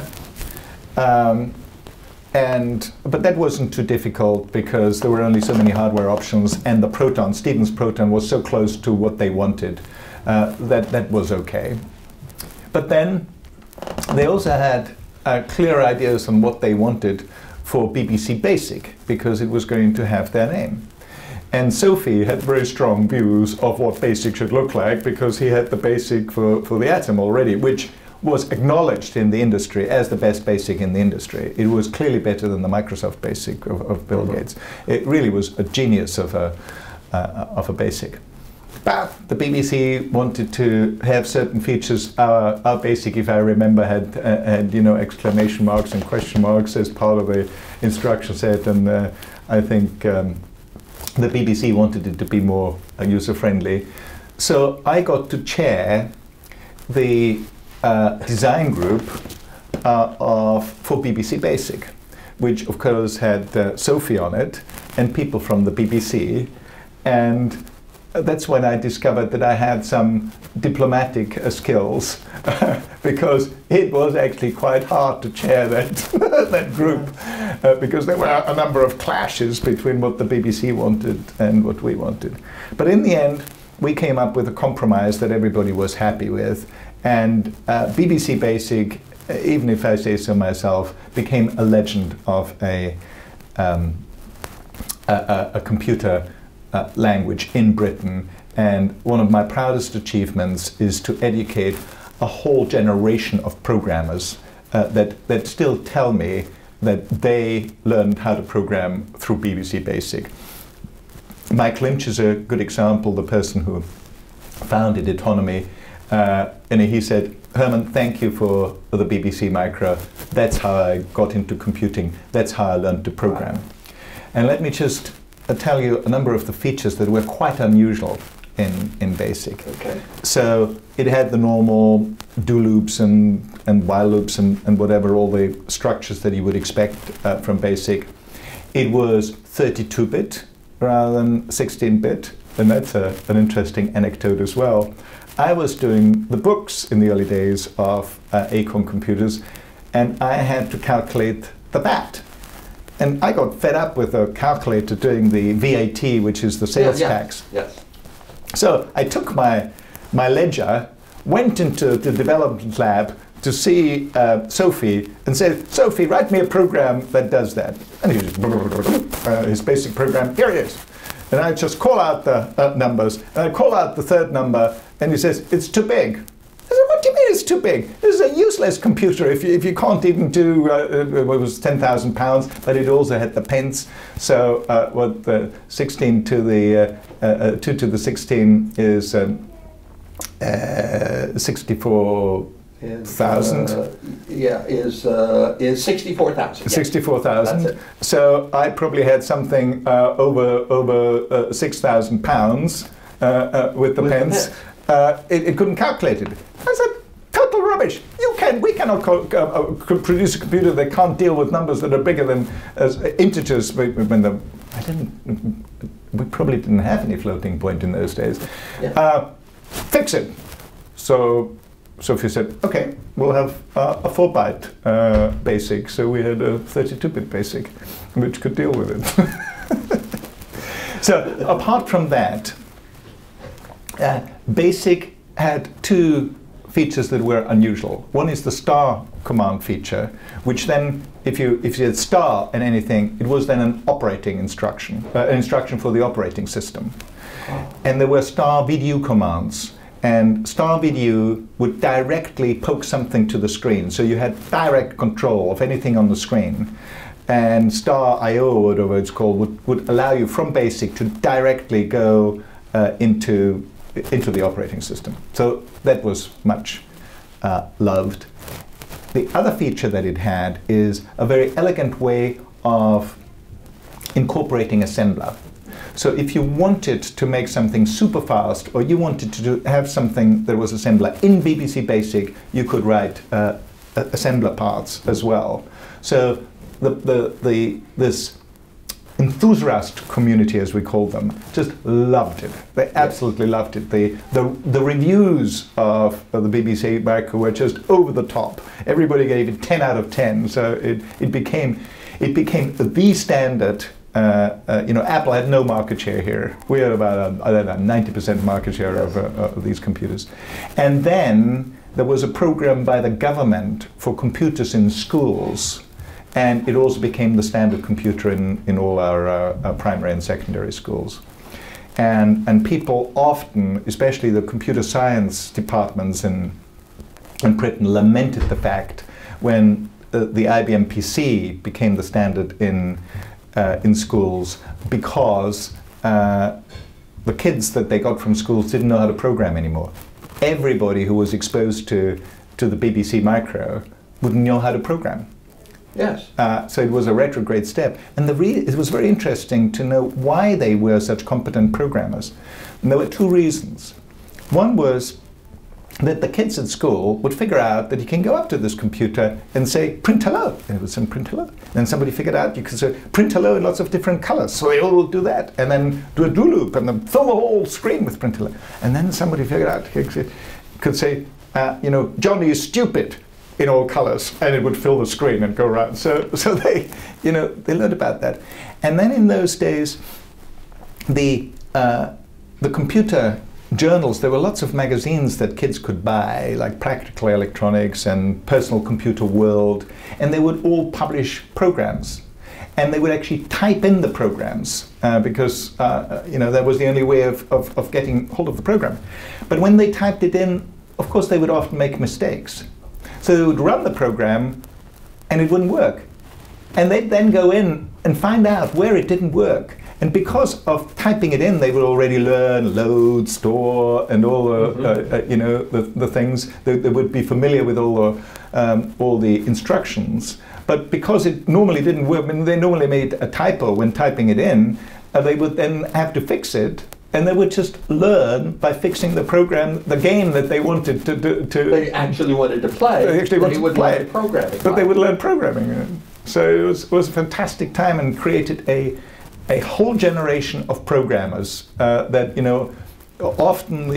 but that wasn't too difficult because there were only so many hardware options, and the Proton, Stevens Proton, was so close to what they wanted that was okay. But then they also had clear ideas on what they wanted for BBC Basic, because it was going to have their name. And Sophie had very strong views of what BASIC should look like, because he had the BASIC for the Atom already, which was acknowledged in the industry as the best BASIC in the industry. It was clearly better than the Microsoft BASIC of Bill Gates. It really was a genius of a BASIC. But the BBC wanted to have certain features. Our BASIC, if I remember, had exclamation marks and question marks as part of the instruction set, and I think the BBC wanted it to be more user-friendly. So I got to chair the design group for BBC Basic, which of course had Sophie on it and people from the BBC. And that's when I discovered that I had some diplomatic skills, because it was actually quite hard to chair that, that group, because there were a number of clashes between what the BBC wanted and what we wanted. But in the end, we came up with a compromise that everybody was happy with, and BBC Basic, even if I say so myself, became a legend of a computer language in Britain. And one of my proudest achievements is to educate a whole generation of programmers that still tell me that they learned how to program through BBC Basic. Mike Lynch is a good example, the person who founded Autonomy, and he said, "Hermann, thank you for the BBC Micro. That's how I got into computing. That's how I learned to program." Wow. And let me just tell you a number of the features that were quite unusual in BASIC. Okay. So it had the normal do loops and while loops and whatever, all the structures that you would expect from BASIC. It was 32-bit rather than 16-bit, and that's an interesting anecdote as well. I was doing the books in the early days of Acorn Computers, and I had to calculate the VAT. And I got fed up with a calculator doing the VAT, which is the sales tax. Yes. So I took my ledger, went into the development lab to see Sophie, and said, "Sophie, write me a program that does that." And he just, his basic program, here it is. And I just call out the numbers, and I call out the third number, and he says, "It's too big." I said, "What do you mean It's too big. This is a useless computer if you can't even do what was 10,000 pounds, but it also had the pence. So what the 16 to the 2 to the 16 is 64,000. Is 64,000. 64,000. So I probably had something over 6,000 pounds with the pence. It couldn't calculate it. I said, total rubbish. We cannot produce a computer that can't deal with numbers that are bigger than integers. We probably didn't have any floating point in those days. Yeah. Fix it. So Sophie said, okay, we'll have a 4-byte BASIC. So we had a 32-bit BASIC, which could deal with it. So apart from that, BASIC had 2 features that were unusual. One is the star command feature, which then, if you said star and anything, it was then an operating instruction, an instruction for the operating system. And there were star VDU commands. And star VDU would directly poke something to the screen. So you had direct control of anything on the screen. And star IO, whatever it's called, would allow you from BASIC to directly go into the operating system. So that was much loved. The other feature that it had is a very elegant way of incorporating assembler. So if you wanted to make something super fast, or you wanted to have something that was assembler in BBC BASIC, you could write assembler parts as well. So this enthusiast community, as we call them, just loved it. They absolutely loved it. The reviews of the BBC Micro were just over the top. Everybody gave it 10 out of 10. So it became the standard. Apple had no market share here. We had about 90% market share of these computers. And then there was a program by the government for computers in schools. And it also became the standard computer in all our primary and secondary schools. And people often, especially the computer science departments in Britain, lamented the fact when the IBM PC became the standard in schools, because the kids that they got from schools didn't know how to program anymore. Everybody who was exposed to the BBC Micro wouldn't know how to program. Yes. So it was a retrograde step. And it was very interesting to know why they were such competent programmers. And there were 2 reasons. One was that the kids at school would figure out that you can go up to this computer and say, print hello. And it would send print hello. Then somebody figured out you could say, print hello in lots of different colors. So they all would do that. And then do a do loop and then fill the whole screen with print hello. And then somebody figured out you could say, Johnny is stupid, in all colors, and it would fill the screen and go around. So they learned about that. And then in those days, the computer journals, there were lots of magazines that kids could buy, like Practical Electronics and Personal Computer World, and they would all publish programs. And they would actually type in the programs because that was the only way of getting hold of the program. But when they typed it in, of course, they would often make mistakes. So they would run the program and it wouldn't work. And they'd then go in and find out where it didn't work. And because of typing it in, they would already learn load, store, and all the things. They would be familiar with all the instructions. But because it normally didn't work, I mean, they normally made a typo when typing it in, they would then have to fix it. And they would just learn by fixing the program, the game that they wanted to do. They actually wanted to play. They actually wanted to play. Learn programming. But they would learn programming. So it was a fantastic time and created a whole generation of programmers that, often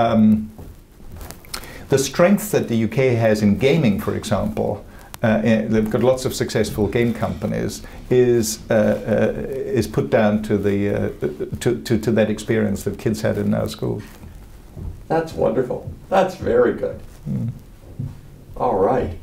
the strength that the UK has in gaming, for example, they've got lots of successful game companies, is put down to to that experience that kids had in our schools. That's wonderful. That's very good. All right.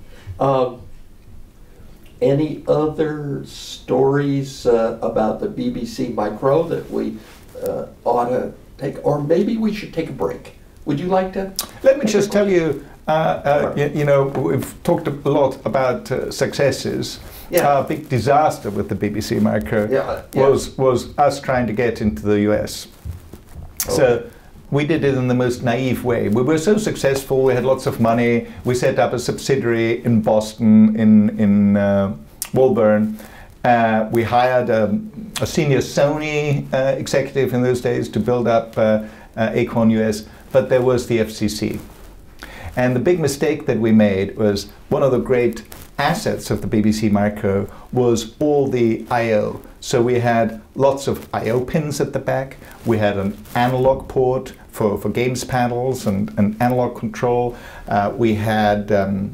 Any other stories about the BBC Micro that we ought to take, or maybe we should take a break? Would you like to? Let me just tell you You know, we've talked a lot about successes. Yeah. Our big disaster with the BBC Micro was us trying to get into the US. Oh. So we did it in the most naive way. We were so successful, we had lots of money. We set up a subsidiary in Boston, in Woburn. We hired a senior Sony executive in those days to build up Acorn US, but there was the FCC. And the big mistake that we made was one of the great assets of the BBC Micro was all the I/O. So we had lots of I/O pins at the back. We had an analog port for games panels and analog control. We had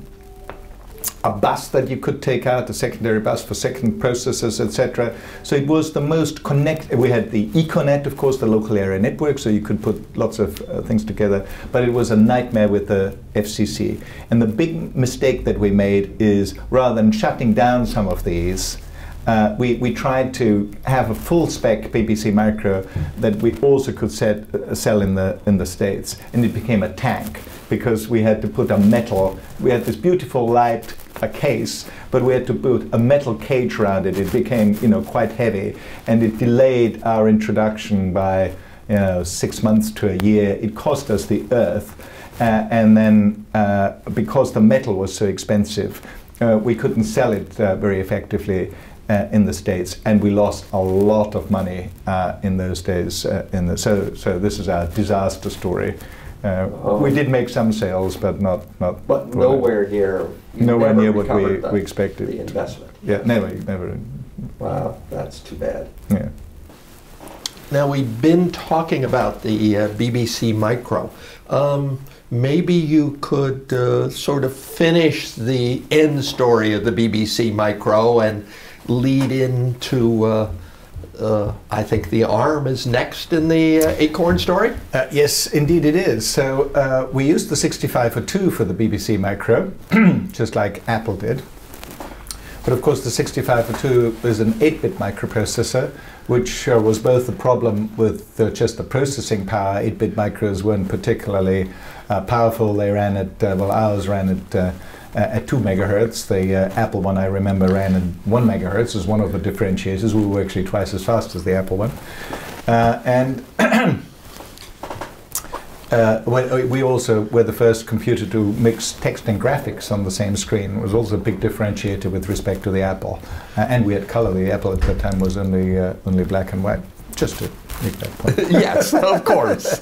a bus that you could take out, a secondary bus for second processors, etc. So it was the most connected. We had the Econet, of course, the local area network, so you could put lots of things together. But it was a nightmare with the FCC. And the big mistake that we made is, rather than shutting down some of these, we tried to have a full spec BBC Micro that we also could sell in the States, and it became a tank because we had to put a metal. We had this beautiful light case, but we had to put a metal cage around it. It became, you know, quite heavy, and it delayed our introduction by, you know, 6 months to a year. It cost us the earth, and then because the metal was so expensive, we couldn't sell it very effectively in the States, and we lost a lot of money in those days. So this is our disaster story. We did make some sales, but not. But nowhere near. Nowhere near what we expected. The investment. Yeah, never. Wow, that's too bad. Yeah. Now we've been talking about the BBC Micro. Maybe you could sort of finish the end story of the BBC Micro and lead into. I think the ARM is next in the Acorn story? Yes, indeed it is. So we used the 6502 for the BBC Micro, just like Apple did. But of course the 6502 is an 8-bit microprocessor, which was both a problem with just the processing power. 8-bit micros weren't particularly powerful. They ran at, well, ours ran at 2 megahertz. The Apple one, I remember, ran at 1 megahertz as one of the differentiators. We were actually twice as fast as the Apple one. We also were the first computer to mix text and graphics on the same screen. It was also a big differentiator with respect to the Apple. And we had color. The Apple at that time was only black and white. Just to make that point. Yes, of course.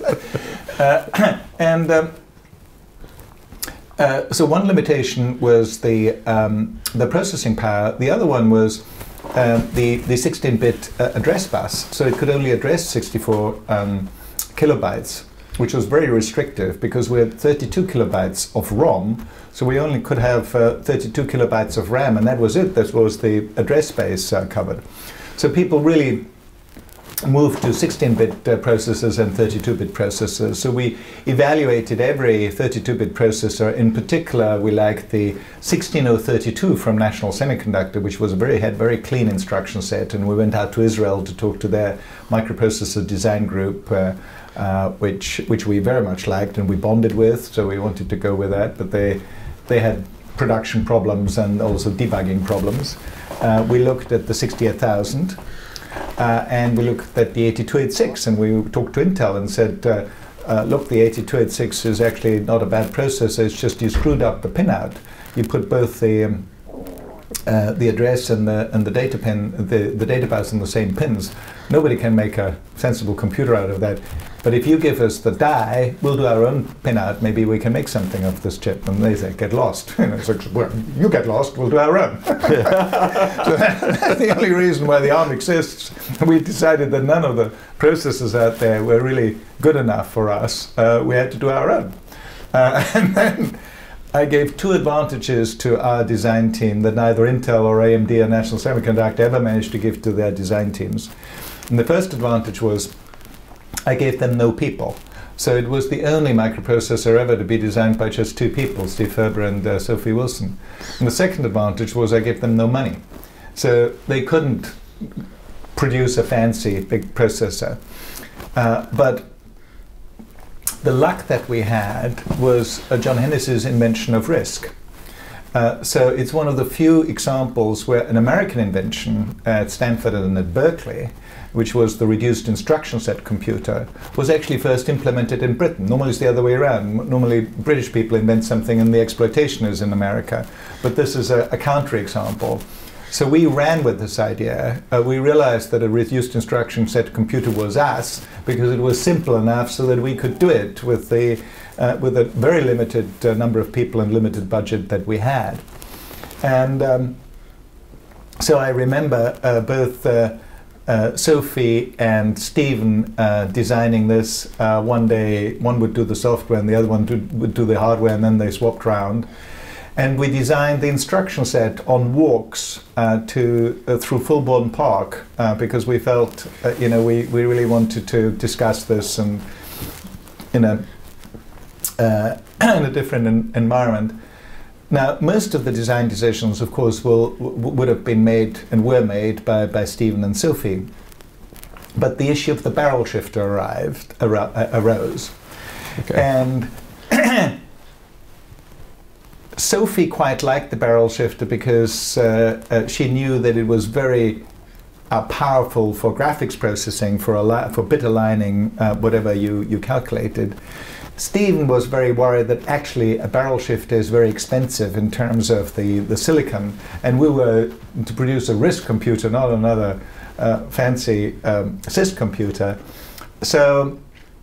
So one limitation was the processing power. The other one was the 16-bit address bus. So it could only address 64 kilobytes, which was very restrictive because we had 32 kilobytes of ROM. So we only could have 32 kilobytes of RAM, and that was it. That was the address space covered. So people really moved to 16-bit processors and 32-bit processors. So we evaluated every 32-bit processor. In particular, we liked the 16032 from National Semiconductor, which was had very clean instruction set. And we went out to Israel to talk to their microprocessor design group, which we very much liked and we bonded with. So we wanted to go with that, but they had production problems and also debugging problems. We looked at the 68000. And we looked at the 8286, and we talked to Intel and said, look, the 8286 is actually not a bad processor, it's just you screwed up the pinout. You put both the address and the data pin, the data bus in the same pins. Nobody can make a sensible computer out of that. But if you give us the die, we'll do our own pinout. Maybe we can make something of this chip. And they say, get lost. And it's like, well, you get lost, we'll do our own. So that's the only reason why the ARM exists. We decided that none of the processors out there were really good enough for us. We had to do our own. And then I gave 2 advantages to our design team that neither Intel or AMD or National Semiconductor ever managed to give to their design teams. And the first advantage was I gave them no people. So it was the only microprocessor ever to be designed by just 2 people, Steve Ferber and Sophie Wilson. And the second advantage was I gave them no money. So they couldn't produce a fancy big processor. But the luck that we had was John Hennis's invention of RISC. So it's one of the few examples where an American invention at Stanford and at Berkeley, which was the reduced instruction set computer, was actually first implemented in Britain. Normally it's the other way around. Normally British people invent something and the exploitation is in America. But this is a counterexample. So we ran with this idea. We realized that a reduced instruction set computer was us because it was simple enough so that we could do it with a very limited number of people and limited budget that we had. And so I remember both Sophie and Stephen designing this. One day one would do the software and the other one would do the hardware, and then they swapped around. And we designed the instruction set on walks through Fulbourn Park because we felt, we really wanted to discuss this and in a different environment. Now, most of the design decisions, of course, would have been made and were made by Stephen and Sophie. But the issue of the barrel shifter arose. Okay. And Sophie quite liked the barrel shifter because she knew that it was very powerful for graphics processing, for bit aligning, whatever you calculated. Stephen was very worried that actually a barrel shifter is very expensive in terms of the silicon, and we were to produce a RISC computer, not another fancy CISC computer. So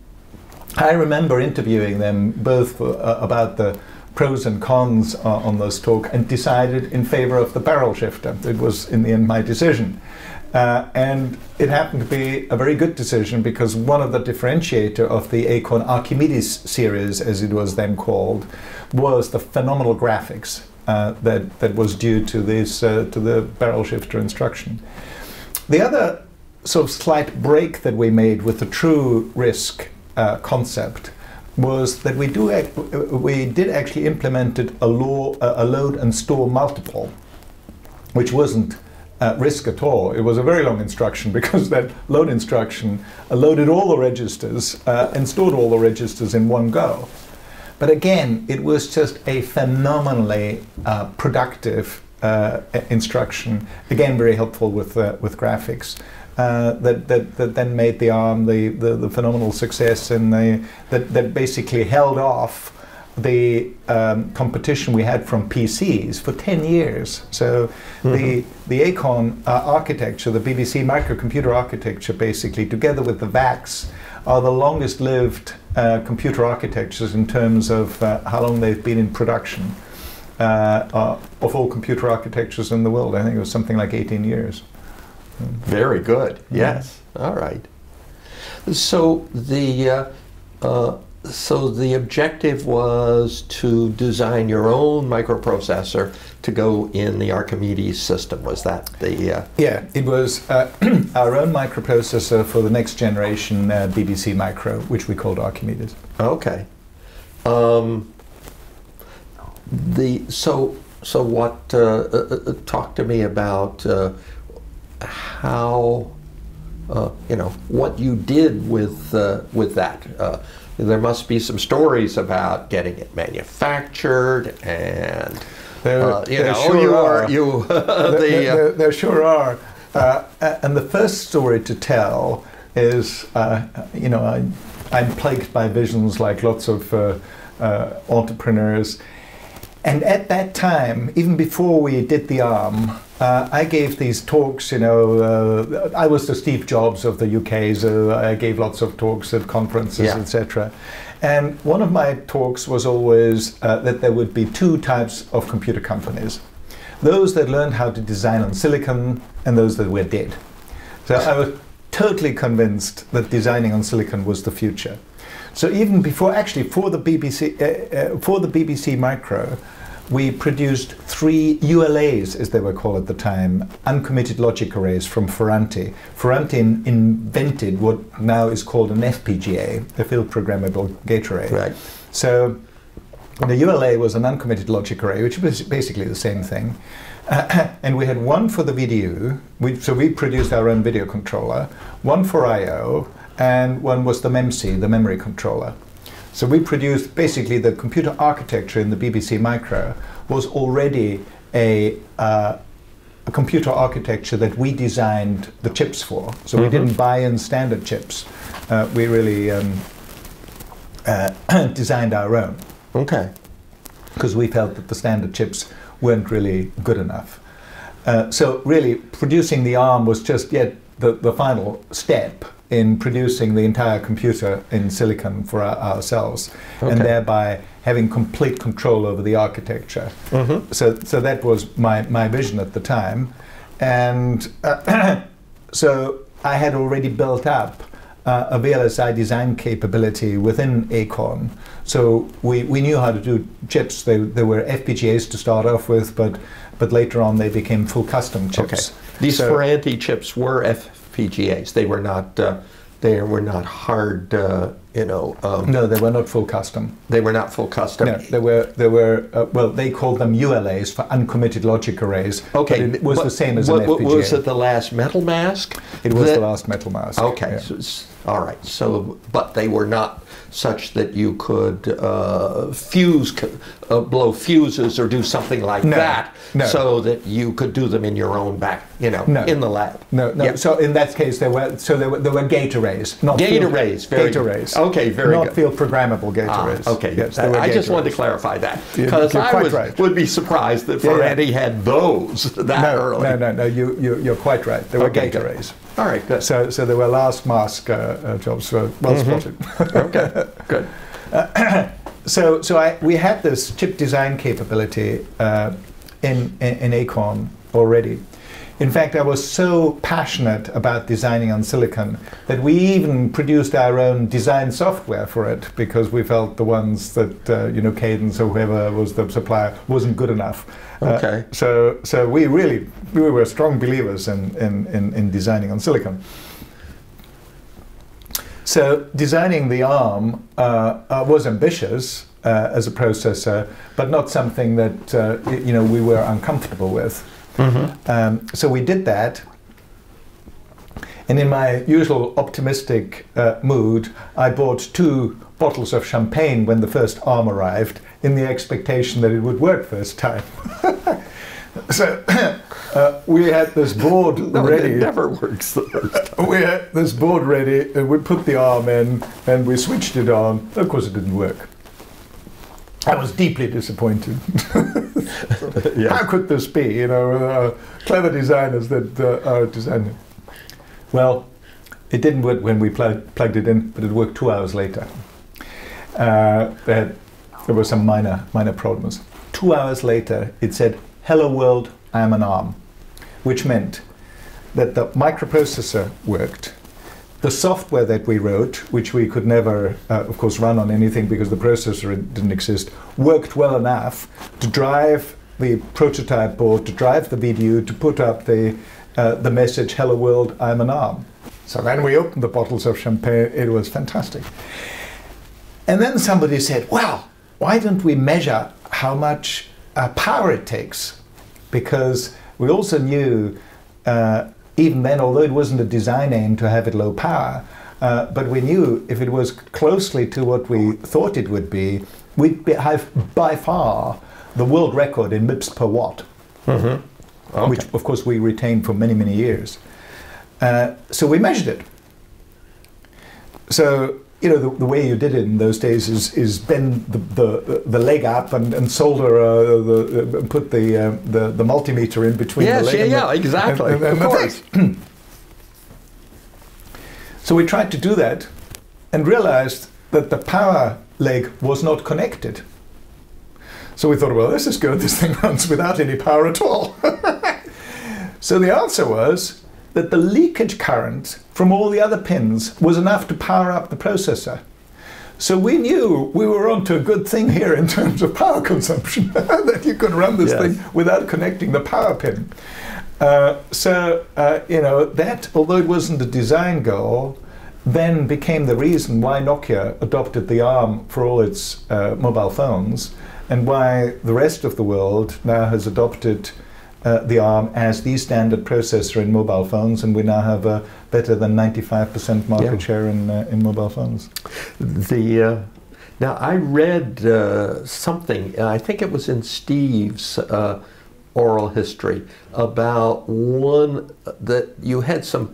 I remember interviewing them both about the pros and cons on this talk, and decided in favor of the barrel shifter. It was in the end my decision. And it happened to be a very good decision because one of the differentiator of the Acorn Archimedes series, as it was then called, was the phenomenal graphics that was due to this to the barrel shifter instruction. The other sort of slight break that we made with the true RISC concept was that we did actually implemented a load and store multiple, which wasn't RISC at all. It was a very long instruction because that load instruction loaded all the registers and stored all the registers in one go. But again, it was just a phenomenally productive instruction, again very helpful with graphics. That then made the ARM the phenomenal success, and that basically held off the competition we had from PCs for 10 years. So the Acorn architecture, the BBC microcomputer architecture, basically, together with the VAX, are the longest lived computer architectures in terms of how long they've been in production of all computer architectures in the world. I think it was something like 18 years. Very good. Yes. All right. So the objective was to design your own microprocessor to go in the Archimedes system. Was that the? Yeah, it was our own microprocessor for the next generation BBC Micro, which we called Archimedes. Okay. So what? Talk to me about. How what you did with that. There must be some stories about getting it manufactured, and there sure are. And the first story to tell is, I'm plagued by visions like lots of entrepreneurs. And at that time, even before we did the ARM, I gave these talks, I was the Steve Jobs of the UK, so I gave lots of talks at conferences, etc. And one of my talks was always that there would be two types of computer companies. Those that learned how to design on silicon and those that were dead. So I was totally convinced that designing on silicon was the future. So even before, actually, for the BBC Micro, we produced 3 ULAs, as they were called at the time, uncommitted logic arrays from Ferranti. Ferranti invented what now is called an FPGA, a field programmable gate array. Right. So the ULA was an uncommitted logic array, which was basically the same thing. And we had one for the VDU, so we produced our own video controller, one for I/O, and one was the MEMC, the memory controller. So we produced basically the computer architecture in the BBC Micro was already a computer architecture that we designed the chips for. So we didn't buy in standard chips. We really designed our own. Okay. Because we felt that the standard chips weren't really good enough. So really, producing the ARM was just yet the final step in producing the entire computer in silicon for ourselves, and thereby having complete control over the architecture. So that was my vision at the time. And so I had already built up a VLSI design capability within Acorn. So we knew how to do chips. They were FPGAs to start off with, but later on they became full custom chips. Okay. These Ferranti chips were FPGAs. They were not. They were not hard. No, they were not full custom. They were not full custom. No, they were. Well, they called them ULAs for uncommitted logic arrays. Okay, but it was the same as an FPGA. Was it the last metal mask? It was the last metal mask. Okay, yeah. so all right. So, but they were not such that you could blow fuses or do something like that, so that you could do them in your own in the lab. No. Yeah. So in that case, there were gate arrays, not gate field, arrays. Gate arrays. Okay, very good. Not field programmable gate arrays. Okay, yes, I just wanted to clarify that because I would be surprised that Ferranti had those that early. No. You're quite right. They were gate arrays. All right, good. So there were last mask jobs. Well spotted. Okay, good. We had this chip design capability in Acorn already. In fact, I was so passionate about designing on silicon that we even produced our own design software for it, because we felt the ones that Cadence or whoever was the supplier wasn't good enough. Okay. So we were strong believers in designing on silicon. So designing the ARM was ambitious as a processor, but not something that we were uncomfortable with. So we did that, and in my usual optimistic mood, I bought 2 bottles of champagne when the first ARM arrived, in the expectation that it would work first time. So we had this board ready. It never works the first time. We had this board ready, and we put the ARM in, and we switched it on. Of course, it didn't work. I was deeply disappointed. How could this be? Clever designers that are designing. Well, it didn't work when we plugged it in, but it worked 2 hours later. There were some minor problems. 2 hours later, it said, "Hello world, I am an ARM," which meant that the microprocessor worked. The software that we wrote, which we could never, of course, run on anything because the processor didn't exist, worked well enough to drive the prototype board, to drive the VDU, to put up the message, "Hello world, I'm an ARM." So then we opened the bottles of champagne. It was fantastic. And then somebody said, "Well, why don't we measure how much power it takes?" Because we also knew, even then, although it wasn't a design aim to have it low power, but we knew if it was closely to what we thought it would be, we'd have by far the world record in MIPS per watt, which of course we retained for many, many years. So we measured it. So, the way you did it in those days is bend the leg up and solder, put the multimeter in between the leg. Yes, exactly. And of course. So we tried to do that and realized that the power leg was not connected. So we thought, well, this is good. This thing runs without any power at all. So the answer was that the leakage current from all the other pins was enough to power up the processor. So we knew we were onto a good thing here in terms of power consumption, that you could run this thing without connecting the power pin. That, although it wasn't a design goal, then became the reason why Nokia adopted the ARM for all its mobile phones, and why the rest of the world now has adopted the ARM as the standard processor in mobile phones, and we now have a better than 95% market share in mobile phones. Now, I read something, I think it was in Steve's oral history, about one that you had some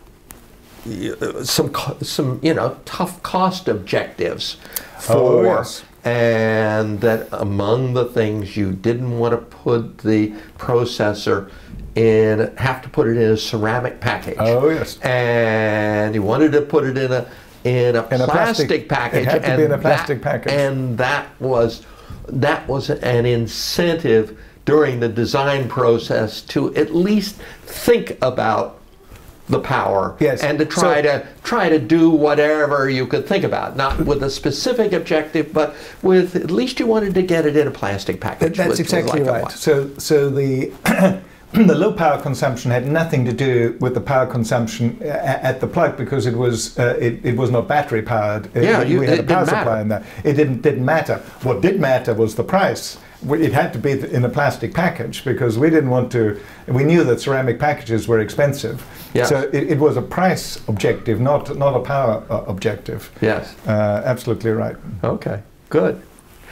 tough cost objectives for, yes. and that among the things you didn't want to put the processor in, have to put it in a ceramic package. Oh yes. And you wanted to put it in a plastic package. It had to be in a plastic package. And that was an incentive during the design process to at least think about the power, yes. and to try to do whatever you could think about, not with a specific objective, but with, at least you wanted to get it in a plastic package. That's exactly right. So the the low power consumption had nothing to do with the power consumption at the plug, because it was not battery powered. We had a power supply in there. It didn't matter. What did matter was the price. It had to be in a plastic package, because we didn't want to. We knew that ceramic packages were expensive. Yes. So it was a price objective, not a power objective. Yes. Absolutely right. Okay. Good.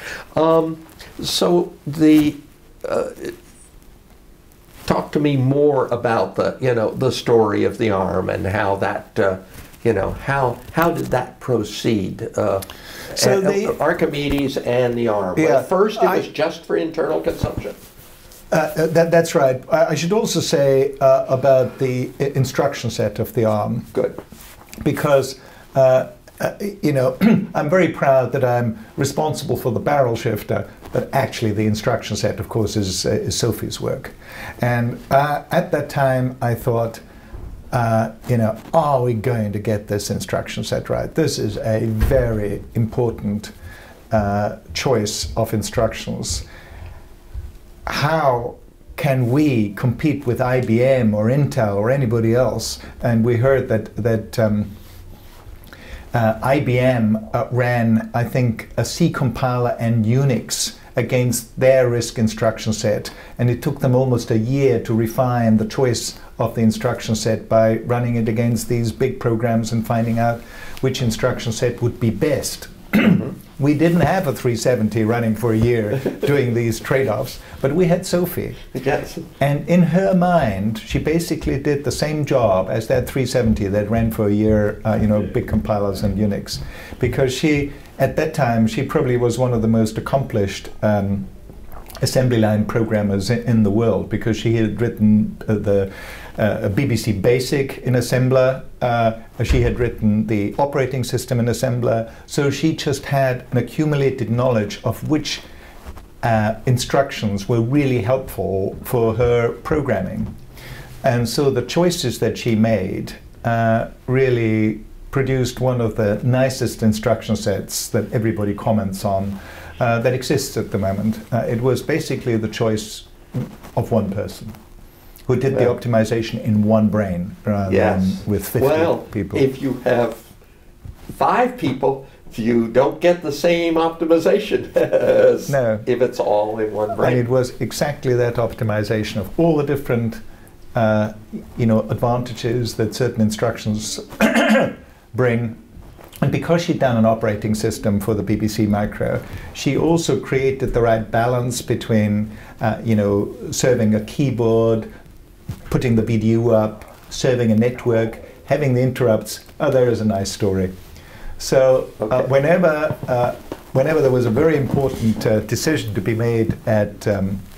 So the. Talk to me more about the story of the ARM and how that how did that proceed? So the Archimedes and the ARM. Yeah, well, first, it was just for internal consumption. That's right. I should also say about the instruction set of the ARM. Good, because. I'm very proud that I'm responsible for the barrel shifter, but actually the instruction set, of course, is Sophie's work. And at that time, I thought, are we going to get this instruction set right? This is a very important choice of instructions. How can we compete with IBM or Intel or anybody else? And we heard that IBM ran, I think, a C compiler and Unix against their RISC instruction set, and it took them almost a year to refine the choice of the instruction set by running it against these big programs and finding out which instruction set would be best. We didn't have a 370 running for a year doing these trade-offs, but we had Sophie. Yes. And in her mind, she basically did the same job as that 370 that ran for a year, big compilers and Unix. Because she, at that time, she probably was one of the most accomplished assembly line programmers in the world, because she had written the BBC Basic in assembler, she had written the operating system in assembler, so she just had an accumulated knowledge of which instructions were really helpful for her programming. And so the choices that she made really produced one of the nicest instruction sets that everybody comments on that exists at the moment. It was basically the choice of one person who did the optimization in one brain rather than with 50 people. If you have 5 people, you don't get the same optimization as if it's all in one brain. And it was exactly that optimization of all the different advantages that certain instructions bring. And because she'd done an operating system for the BBC Micro, she also created the right balance between serving a keyboard, putting the BDU up, serving a network, having the interrupts. Oh, there is a nice story. So whenever there was a very important decision to be made at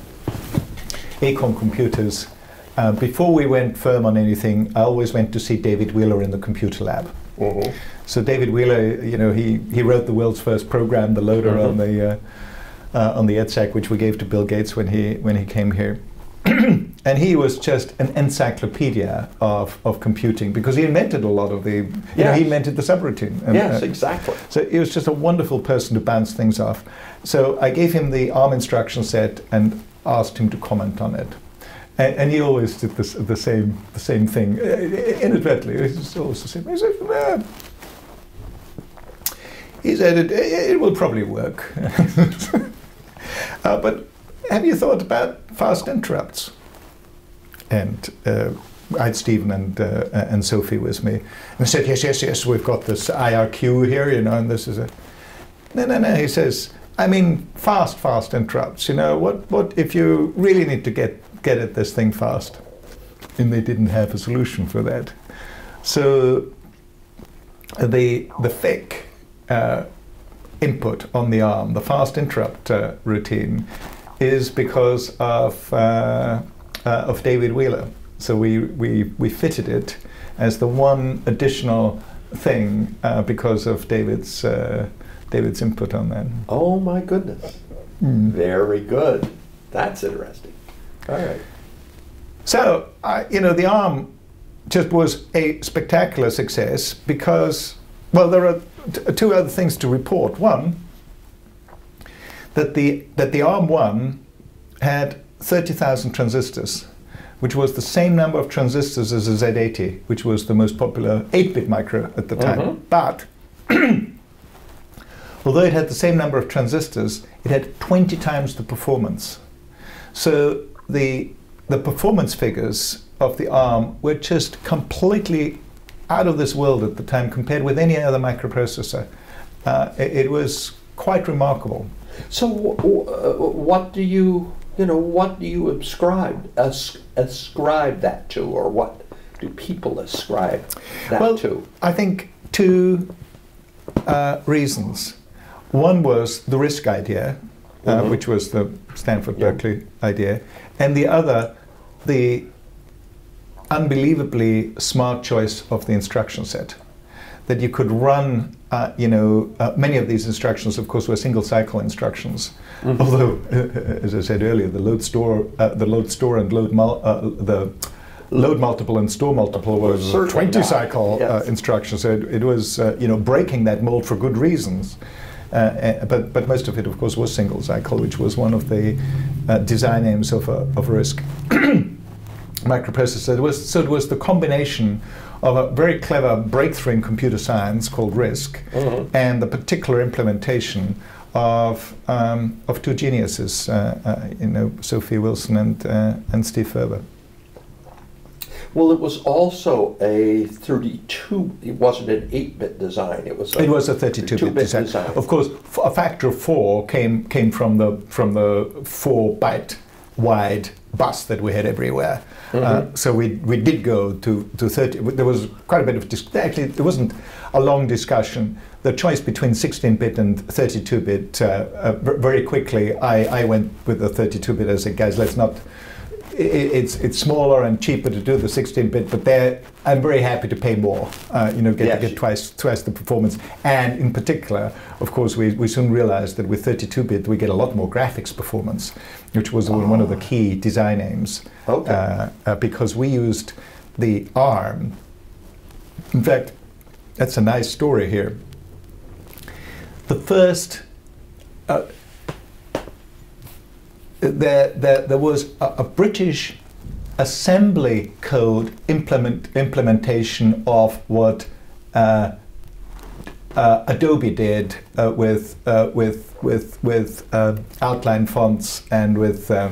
Acorn Computers, before we went firm on anything, I always went to see David Wheeler in the computer lab. So David Wheeler, he wrote the world's first program, the loader on the EDSAC, which we gave to Bill Gates when he came here. And he was just an encyclopedia of computing, because he invented a lot of the, he invented the subroutine. And, yes, exactly. So he was just a wonderful person to bounce things off. So I gave him the ARM instruction set and asked him to comment on it. And he always did the same thing, inadvertently. It was always the same. He said, it will probably work. But have you thought about fast interrupts? And I had Stephen and Sophie with me. And I said, yes, we've got this IRQ here, and this is a... no, he says, I mean, fast interrupts. You know, what if you really need to get at this thing fast? And they didn't have a solution for that. So the thick input on the ARM, the fast interrupt routine, is because of David Wheeler. So we fitted it as the one additional thing because of David's input on that. Oh my goodness. Very good. That's interesting. All right. So, the ARM just was a spectacular success because, well, there are two other things to report. One, that the ARM1 had 30,000 transistors, which was the same number of transistors as a Z80, which was the most popular 8-bit micro at the time. But although it had the same number of transistors, it had 20 times the performance. So the performance figures of the ARM were just completely out of this world at the time compared with any other microprocessor. It was quite remarkable. So what do you ascribe that to, or what do people ascribe that to? I think two reasons. One was the RISC idea, which was the Stanford-Berkeley idea, and the other, the unbelievably smart choice of the instruction set. That you could run, many of these instructions, of course, were single-cycle instructions. Although, as I said earlier, the load multiple and store multiple were 20-cycle instructions. So it was, breaking that mold for good reasons. But most of it, of course, was single-cycle, which was one of the design aims of RISC microprocessor. So it was the combination of a very clever breakthrough in computer science called RISC and the particular implementation of two geniuses, Sophie Wilson and Steve Ferber. Well, it was also a 32. It wasn't an 8-bit design. It was a 32-bit design. Of course, a factor of 4 came from the 4-byte wide bus that we had everywhere. So we did go to 30. There was quite a bit of actually, it wasn't a long discussion. The choice between 16-bit and 32-bit, very quickly, I went with the 32-bit. I said, guys, let's not. It's smaller and cheaper to do the 16-bit, but I'm very happy to pay more. Get twice the performance. And in particular, of course, we soon realized that with 32-bit we get a lot more graphics performance, which was one of the key design aims. Because we used the ARM. In fact, that's a nice story here. The first. There was a British assembly code implementation of what Adobe did with outline fonts and with our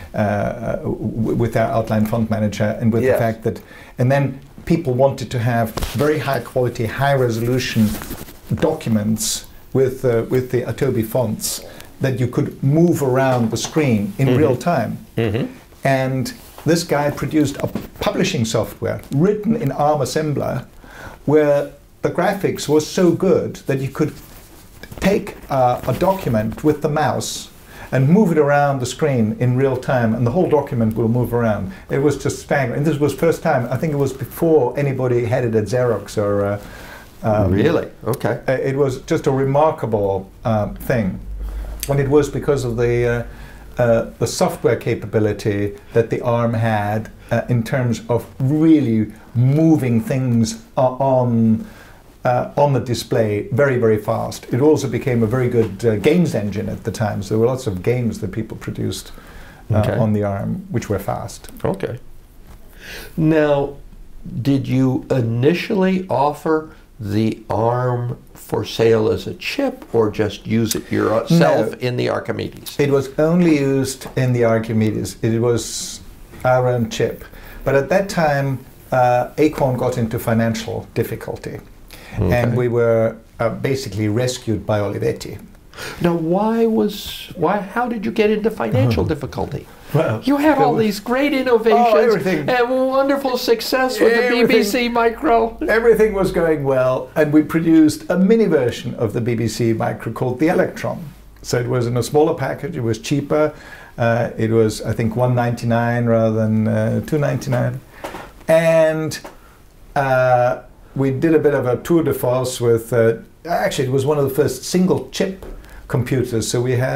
outline font manager, and with the fact that, and then people wanted to have very high quality, high resolution documents with the Adobe fonts that you could move around the screen in real time. And this guy produced a publishing software written in ARM assembler where the graphics was so good that you could take a document with the mouse and move it around the screen in real time, and the whole document will move around. It was just staggering. And this was first time, I think it was before anybody had it at Xerox or... really? Okay. It was just a remarkable thing. And it was because of the software capability that the ARM had in terms of really moving things on the display very, very fast. It also became a very good games engine at the time. So there were lots of games that people produced on the ARM, which were fast. Okay. Now, did you initially offer the ARM for sale as a chip, or just use it yourself in the Archimedes? It was only used in the Archimedes. It was our own chip. But at that time, Acorn got into financial difficulty. and we were basically rescued by Olivetti. Now, how did you get into financial difficulty? Well, you had all these great innovations and wonderful success with the BBC Micro. Everything was going well, and we produced a mini version of the BBC Micro called the Electron. So it was in a smaller package, it was cheaper. It was, I think, $1.99 rather than $2.99. And we did a bit of a tour de force with, actually it was one of the first single chip computers. So we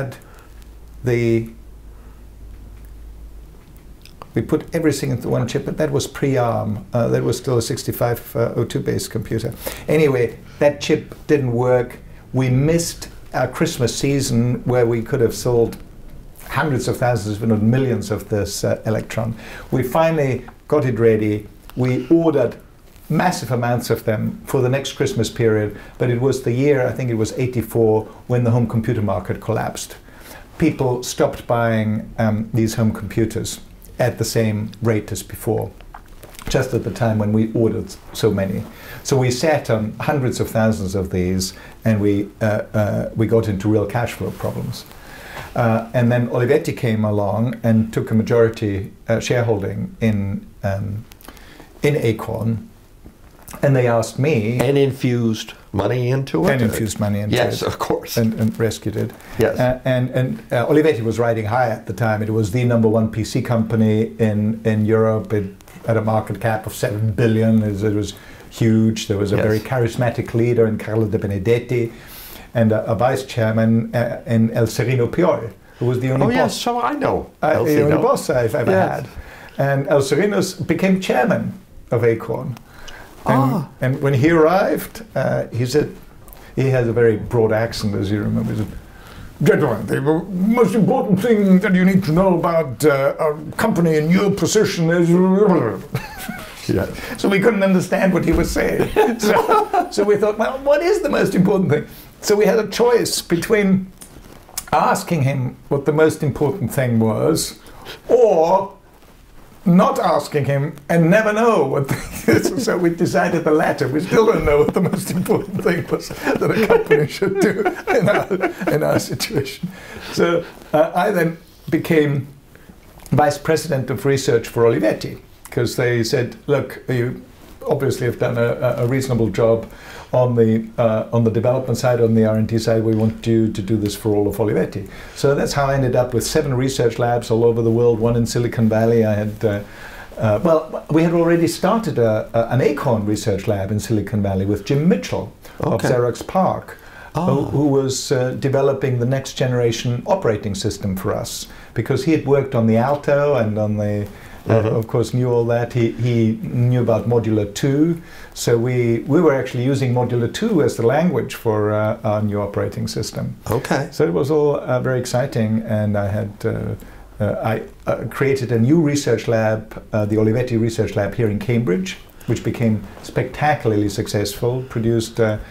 put everything into one chip, but that was pre-ARM. That was still a 6502 based computer. Anyway, that chip didn't work. We missed our Christmas season where we could have sold hundreds of thousands, if not millions, of this Electron. We finally got it ready. We ordered massive amounts of them for the next Christmas period, but it was the year, I think it was '84, when the home computer market collapsed. People stopped buying these home computers at the same rate as before, just at the time when we ordered so many. So we sat on hundreds of thousands of these, and we got into real cash flow problems. And then Olivetti came along and took a majority shareholding in Acorn, and they asked me. And infused money into it. And infused money into it. Yes, of course. And rescued it. Yes. And Olivetti was riding high at the time. It was the #1 PC company in Europe. It had a market cap of 7 billion. It was huge. There was a very charismatic leader in Carlo De Benedetti, and a vice chairman in El Sereno Piol, who was the only boss. Yes, so I know. The only boss I've ever had. And El Sereno became chairman of Acorn. And when he arrived, he said, he has a very broad accent, as you remember. He said, "Gentlemen, the most important thing that you need to know about a company in your position is..." So we couldn't understand what he was saying. So we thought, well, what is the most important thing? So we had a choice between asking him what the most important thing was, or not asking him and never know what thing is. So we decided the latter. We still don't know what the most important thing was that a company should do in our situation. So I then became vice president of research for Olivetti, because they said, look, you obviously have done a reasonable job on the development side, on the R&D side. We want you to do this for all of Olivetti. So that's how I ended up with 7 research labs all over the world, 1 in Silicon Valley. I had, well, we had already started an Acorn research lab in Silicon Valley with Jim Mitchell of Xerox PARC, who was developing the next generation operating system for us, because he had worked on the Alto and on the of course, knew all that. He knew about Modular 2. So we were actually using Modular 2 as the language for our new operating system. Okay. So it was all very exciting, and I had created a new research lab, the Olivetti Research Lab here in Cambridge, which became spectacularly successful, produced a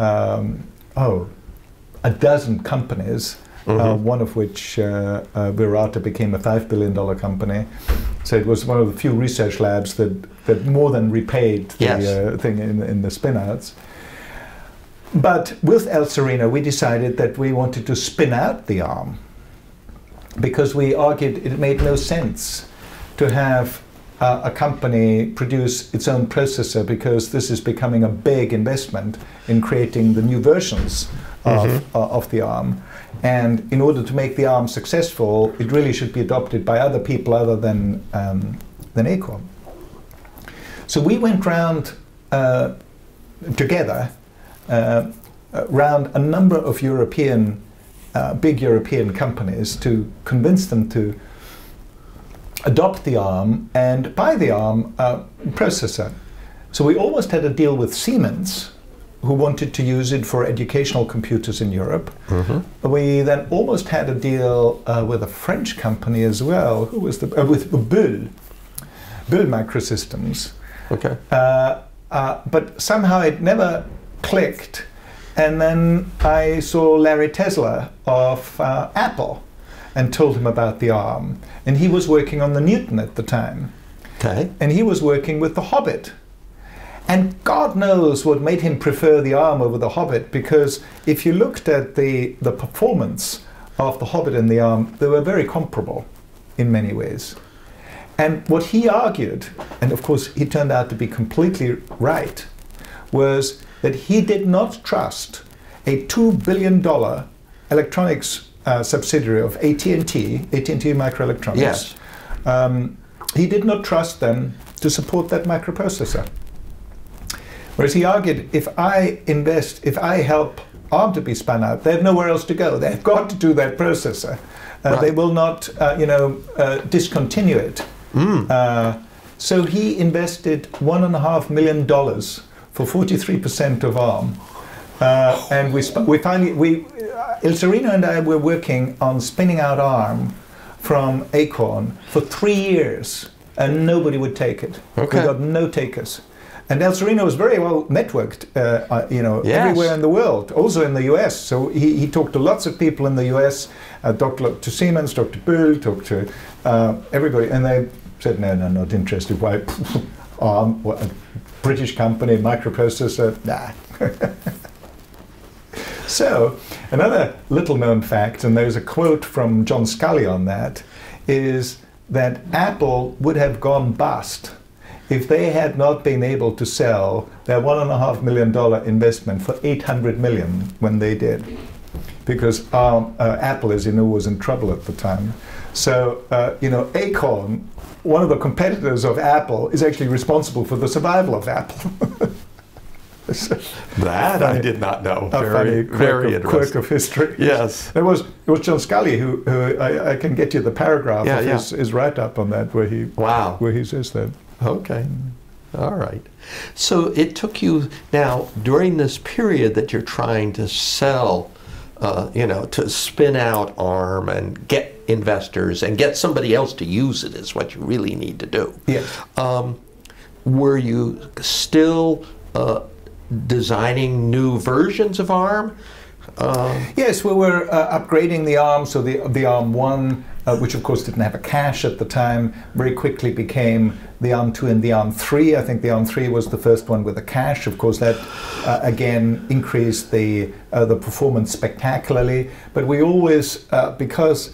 dozen companies, one of which, Virata, became a $5 billion company. So it was one of the few research labs that more than repaid the thing in the spinouts. But with El Sereno, we decided that we wanted to spin out the ARM, because we argued it made no sense to have a company produce its own processor, because this is becoming a big investment in creating the new versions of the ARM. And in order to make the ARM successful, it really should be adopted by other people other than Acorn. So we went round together around a number of European, big European companies to convince them to adopt the ARM and buy the ARM processor. So we almost had a deal with Siemens, who wanted to use it for educational computers in Europe. We then almost had a deal with a French company as well, who was with Bull Microsystems. Okay. But somehow it never clicked. And then I saw Larry Tesler of Apple and told him about the ARM. And he was working on the Newton at the time. Okay. And he was working with the Hobbit. And God knows what made him prefer the ARM over the Hobbit, because if you looked at the performance of the Hobbit and the ARM, they were very comparable in many ways. And what he argued, and of course he turned out to be completely right, was that he did not trust a $2 billion electronics subsidiary of AT&T Microelectronics. Yes. He did not trust them to support that microprocessor. Whereas he argued, if I help ARM to be spun out, they have nowhere else to go. They've got to do that processor. Right. They will not, discontinue it. So he invested $1.5 million for 43% of ARM. And Il Sereno and I were working on spinning out ARM from Acorn for 3 years, and nobody would take it. Okay. We got no takers. And El Sereno was very well networked, Yes. everywhere in the world, also in the US. So he talked to lots of people in the US, talked to Siemens, talked to Bull, talked to everybody, and they said, no, not interested. Why? ARM, a British company, microprocessor, nah. So, another little-known fact, and there's a quote from John Scully on that, is that Apple would have gone bust if they had not been able to sell their $1.5 million investment for $800 million when they did. Because Apple, as you know, was in trouble at the time. So, Acorn, one of the competitors of Apple, is actually responsible for the survival of Apple. That I did not know. Very Very quirk of history. Yes. It was John Scully who I can get you the paragraph of his write-up on that where he says that. Okay. All right. So it took you now during this period that you're trying to sell, to spin out ARM and get investors and get somebody else to use it is what you really need to do. Yes. Were you still designing new versions of ARM? Yes, we were upgrading the ARM, so the ARM 1, which of course didn't have a cache at the time, very quickly became the ARM 2 and the ARM 3. I think the ARM 3 was the first one with a cache. Of course, that again increased the performance spectacularly. But we always, because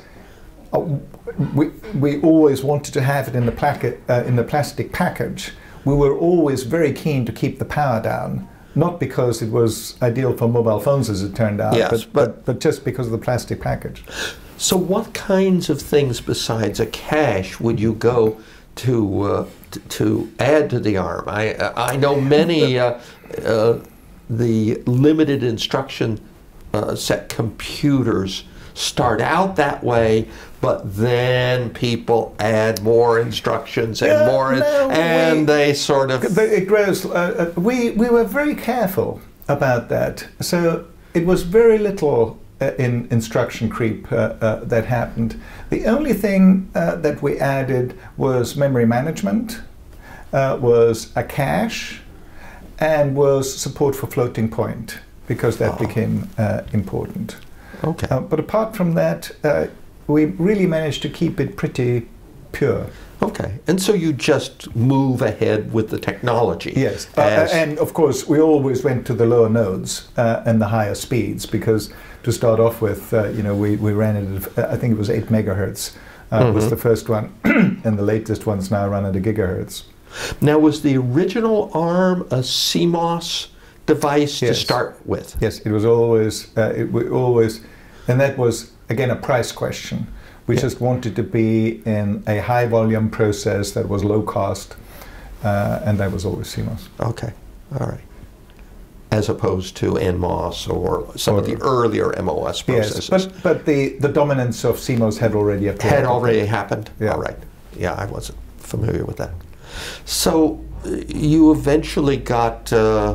we always wanted to have it in the plastic package, we were always very keen to keep the power down. Not because it was ideal for mobile phones, as it turned out, yes, but just because of the plastic package. So what kinds of things besides a cache would you go to add to the ARM? I know many the limited instruction set computers start out that way, but then people add more instructions and they sort of... It grows. We were very careful about that. So it was very little in instruction creep that happened. The only thing that we added was memory management, was a cache, and was support for floating point, because that became important. Okay. But apart from that, we really managed to keep it pretty pure. Okay, and so you just move ahead with the technology. Yes, and of course we always went to the lower nodes and the higher speeds, because to start off with, we ran it at, I think it was 8 megahertz was the first one, and the latest ones now run at 1 gigahertz. Now, was the original ARM a CMOS device to start with? Yes, it was always, and that was again a price question. We just wanted to be in a high volume process that was low cost, and that was always CMOS. Okay, all right. As opposed to NMOS or some of the earlier MOS processes. Yes, but the dominance of CMOS had already appeared. Had already happened? Yeah. All right. Yeah, I wasn't familiar with that. So you eventually got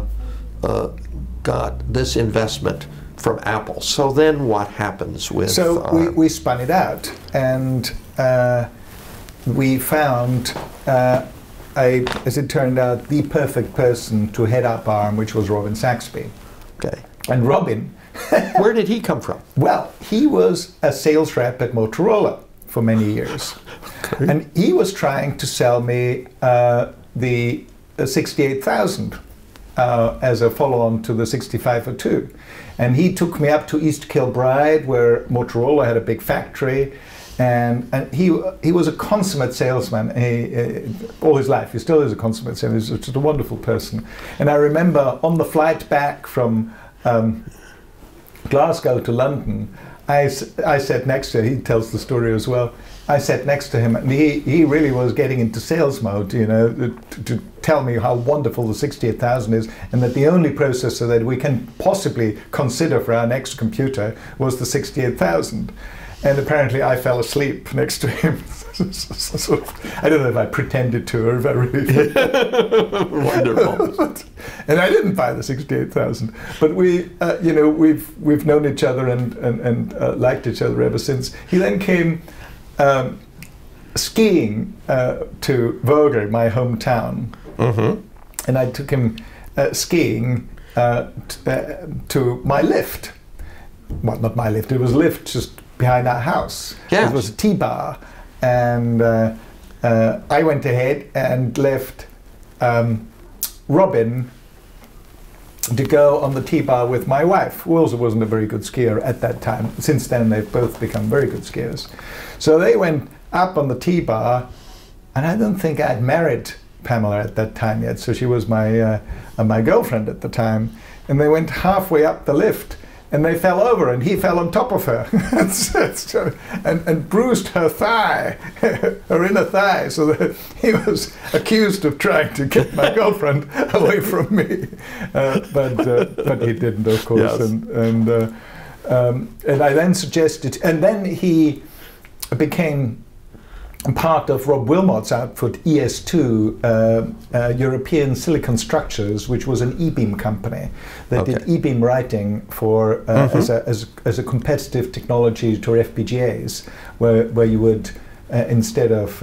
this investment from Apple. So then what happens with... So we spun it out, and we found, as it turned out, the perfect person to head up ARM, which was Robin Saxby. Okay. And Robin... Where did he come from? Well, he was a sales rep at Motorola for many years. Okay. And he was trying to sell me the 68,000 as a follow-on to the 6502. And he took me up to East Kilbride, where Motorola had a big factory. And he was a consummate salesman all his life. He still is a consummate salesman. He's just a wonderful person. And I remember on the flight back from Glasgow to London, I sat next to him. He tells the story as well. I sat next to him, and he really was getting into sales mode, you know, to tell me how wonderful the 68,000 is, and that the only processor that we can possibly consider for our next computer was the 68,000. And apparently I fell asleep next to him. I don't know if I pretended to or if I really did. Wonderful. And I didn't buy the 68,000. But we, you know, we've known each other and liked each other ever since. He then came skiing to Vågøy, my hometown. Mm-hmm. And I took him skiing to my lift. Well, not my lift, it was a lift just behind our house. Yes. It was a T-bar, and I went ahead and left Robin to go on the T-bar with my wife, who also wasn't a very good skier at that time. Since then, they've both become very good skiers. So they went up on the T-bar, and I don't think I'd married Pamela at that time yet, so she was my girlfriend at the time. And they went halfway up the lift, and they fell over, and he fell on top of her and bruised her thigh, her inner thigh, so that he was accused of trying to get my girlfriend away from me. But he didn't, of course. Yes. And I then suggested, and then he became part of Rob Wilmot's outfit, ES2, European Silicon Structures, which was an e-beam company that did e-beam writing for as a competitive technology to FPGAs, where you would instead of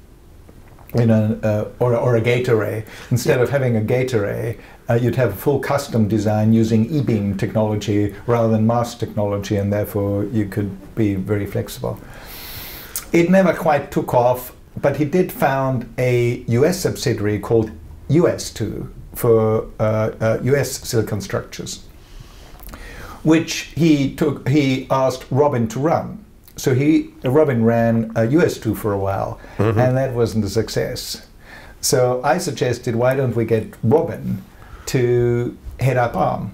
or a gate array, instead of having a gate array, you'd have a full custom design using e-beam technology rather than mask technology, and therefore you could be very flexible. It never quite took off, but he did found a US subsidiary called US2 for US Silicon Structures, which he asked Robin to run. So Robin ran US2 for a while, and that wasn't a success. So I suggested, why don't we get Robin to head up ARM?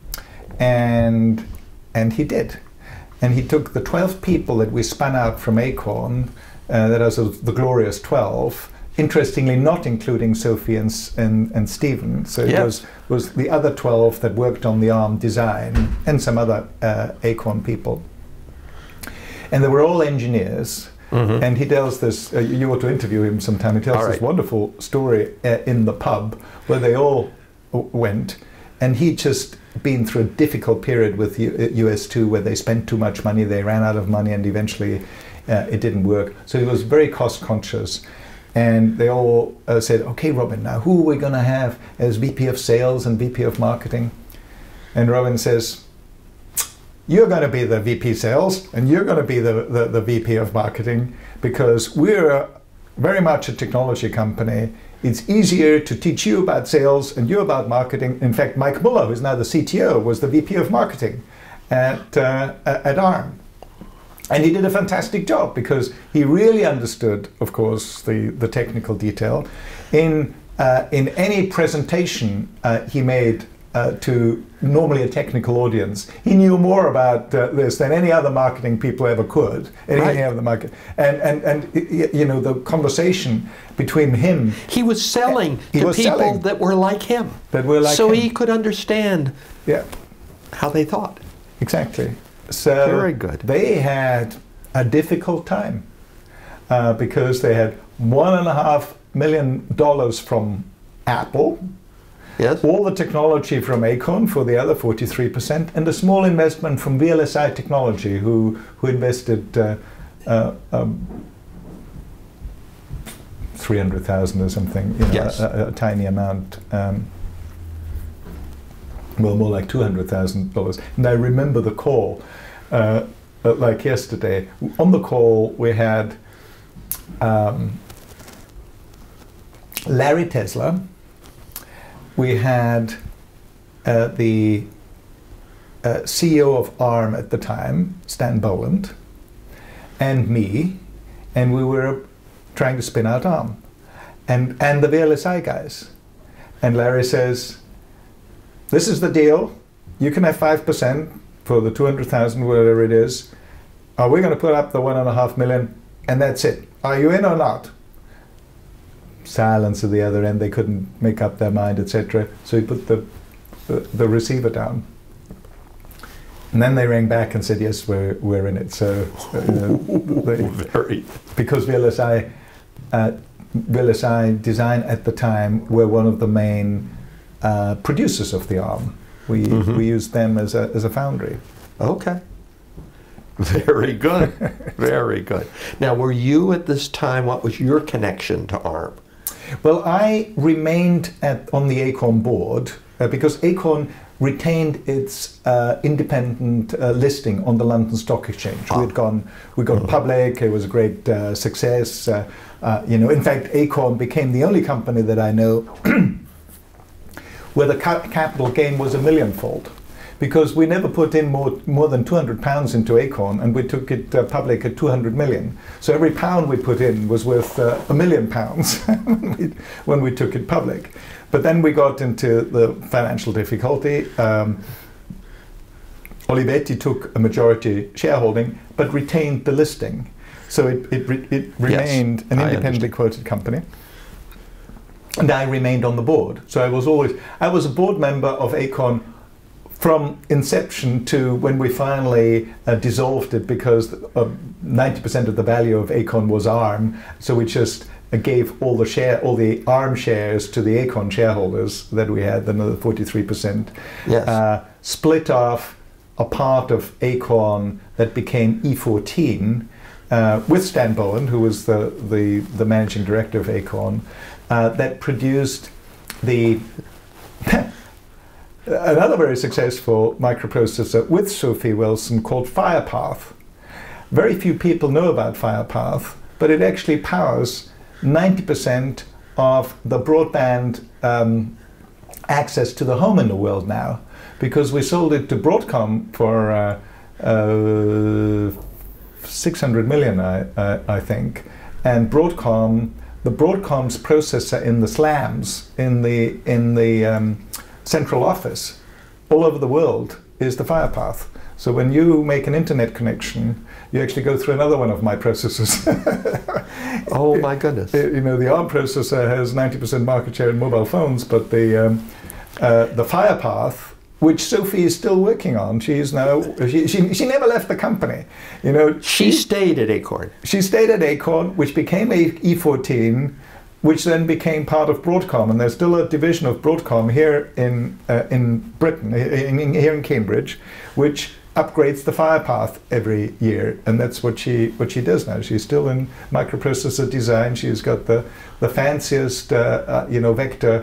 And he did. And he took the 12 people that we spun out from Acorn, that was the glorious 12, interestingly not including Sophie and Stephen. So it was the other 12 that worked on the ARM design and some other Acorn people. And they were all engineers. And he tells this, you ought to interview him sometime, he tells this wonderful story in the pub where they all went. And he'd just been through a difficult period with US2 where they spent too much money, they ran out of money, and eventually it didn't work. So he was very cost conscious. And they all said, okay, Robin, now who are we going to have as VP of sales and VP of marketing? And Robin says, you're going to be the VP sales and you're going to be the VP of marketing, because we're very much a technology company. It's easier to teach you about sales and you about marketing. In fact, Mike Muller, who's now the CTO, was the VP of marketing at ARM. And he did a fantastic job because he really understood, of course, the technical detail. In any presentation he made to normally a technical audience, he knew more about this than any other marketing people ever could. Any other market, and you know, the conversation between him. He was selling to people that were like him. So he could understand how they thought. Exactly. So very good. They had a difficult time because they had $1.5 million from Apple. Yes. All the technology from Acorn for the other 43%, and a small investment from VLSI Technology, who invested 300,000 or something, you know, a tiny amount. Well, more like $200,000. And I remember the call, like yesterday. On the call, we had Larry Tesler. we had the CEO of ARM at the time, Stan Boland, and me, and we were trying to spin out ARM, and the VLSI guys. And Larry says, this is the deal, you can have 5% for the 200,000, whatever it is. We're going to put up the 1.5 million, and that's it. Are you in or not? Silence at the other end, they couldn't make up their mind, etc. So he put the receiver down. And then they rang back and said, yes, we're in it. So because VLSI Design at the time were one of the main producers of the ARM. We used them as a foundry. Okay. Very good. Very good. Now, were you at this time, what was your connection to ARM? Well, I remained on the Acorn board because Acorn retained its independent listing on the London Stock Exchange. We got public. It was a great success. In fact, Acorn became the only company that I know where the capital gain was 1 millionfold, because we never put in more than £200 into Acorn, and we took it public at 200 million. So every pound we put in was worth £1 million when we took it public. But then we got into the financial difficulty. Olivetti took a majority shareholding, but retained the listing. So it remained an independently quoted company. And I remained on the board. So I was a board member of Acorn from inception to when we finally dissolved it, because 90% of the value of Acorn was ARM. So we just gave all the ARM shares to the Acorn shareholders that we had, another 43%. Yes. Split off a part of Acorn that became E14 with Stan Boland, who was the managing director of Acorn, that produced another very successful microprocessor with Sophie Wilson called Firepath. Very few people know about Firepath, but it actually powers 90% of the broadband access to the home in the world now, because we sold it to Broadcom for 600 million, I think, and the Broadcom's processor in the slams in the central office all over the world is the Firepath. So when you make an internet connection, you actually go through another one of my processors. Oh my goodness! The ARM processor has 90% market share in mobile phones, but the Firepath, which Sophie is still working on, she never left the company. She stayed at Acorn. She stayed at Acorn, which became E14, which then became part of Broadcom, and there's still a division of Broadcom here in Britain, here in Cambridge, which upgrades the Firepath every year, and that's what she does now. She's still in microprocessor design. She's got the fanciest vector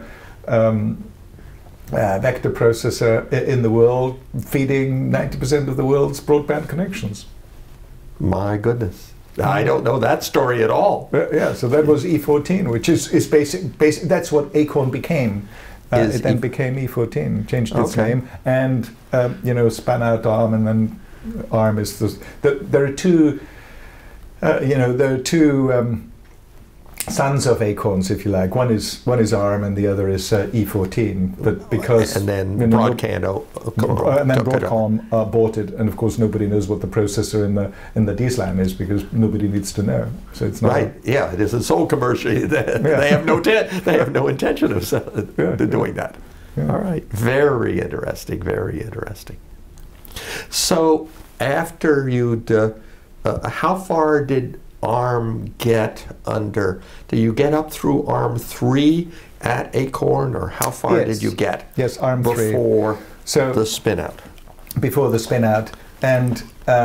processor in the world, feeding 90% of the world's broadband connections. My goodness. I don't know that story at all. Yeah, so that was E14, which is basic. That's what Acorn became. It then became E14, changed its name, and spun out ARM, and then ARM is there are two. There are two sons of Acorns, if you like. One is ARM, and the other is E14. But because and then Broadcom bought it, and of course nobody knows what the processor in the DSLAM is, because nobody needs to know. So it's not right. Yeah, it isn't sold commercially. They have no intention of doing that. Yeah. All right. Very interesting. Very interesting. So after you'd, how far did ARM get under? Do you get up through ARM 3 at Acorn, or how far did you get? Yes, ARM 3. Before the spin-out. Before the spin-out. And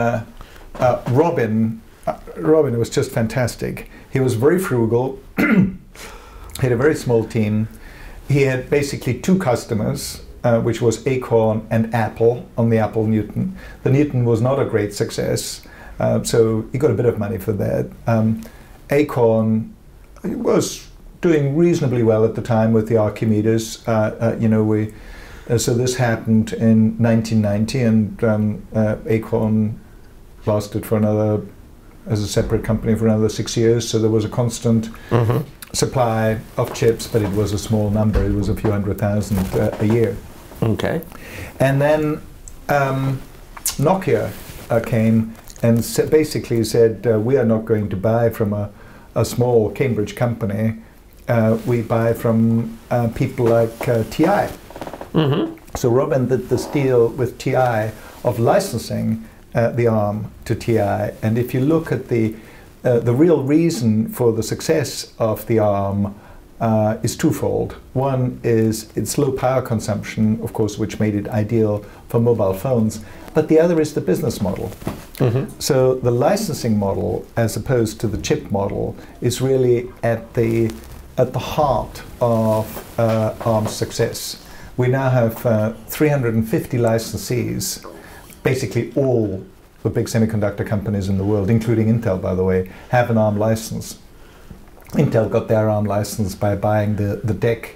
Robin was just fantastic. He was very frugal. He had a very small team. He had basically 2 customers, which was Acorn and Apple on the Apple Newton. The Newton was not a great success. So he got a bit of money for that. Acorn was doing reasonably well at the time with the Archimedes. You know, so this happened in 1990, and Acorn lasted for another, as a separate company, for another 6 years. So there was a constant supply of chips, but it was a small number. It was a few 100,000 a year. Okay. And then Nokia came and basically said, we are not going to buy from a small Cambridge company. We buy from people like TI. So Robin did this deal with TI of licensing the ARM to TI. And if you look at the real reason for the success of the ARM is twofold. One is its low power consumption, of course, which made it ideal for mobile phones. But the other is the business model. So the licensing model, as opposed to the chip model, is really at the heart of ARM's success. We now have 350 licensees. Basically all the big semiconductor companies in the world, including Intel, by the way, have an ARM license. Intel got their ARM license by buying the DEC.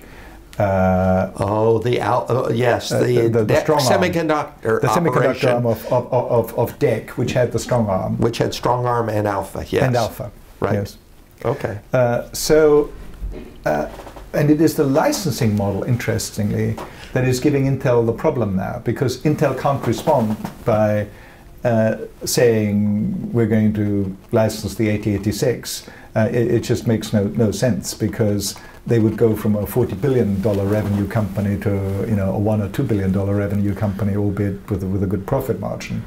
Yes, the strong semiconductor arm. The semiconductor arm of DEC, which had the strong arm. Which had strong arm and alpha, yes. And alpha, right. Yes. Okay. And it is the licensing model, interestingly, that is giving Intel the problem now, because Intel can't respond by saying we're going to license the 8086. It just makes no sense, because they would go from a $40 billion revenue company to a $1 or $2 billion revenue company, albeit with a good profit margin.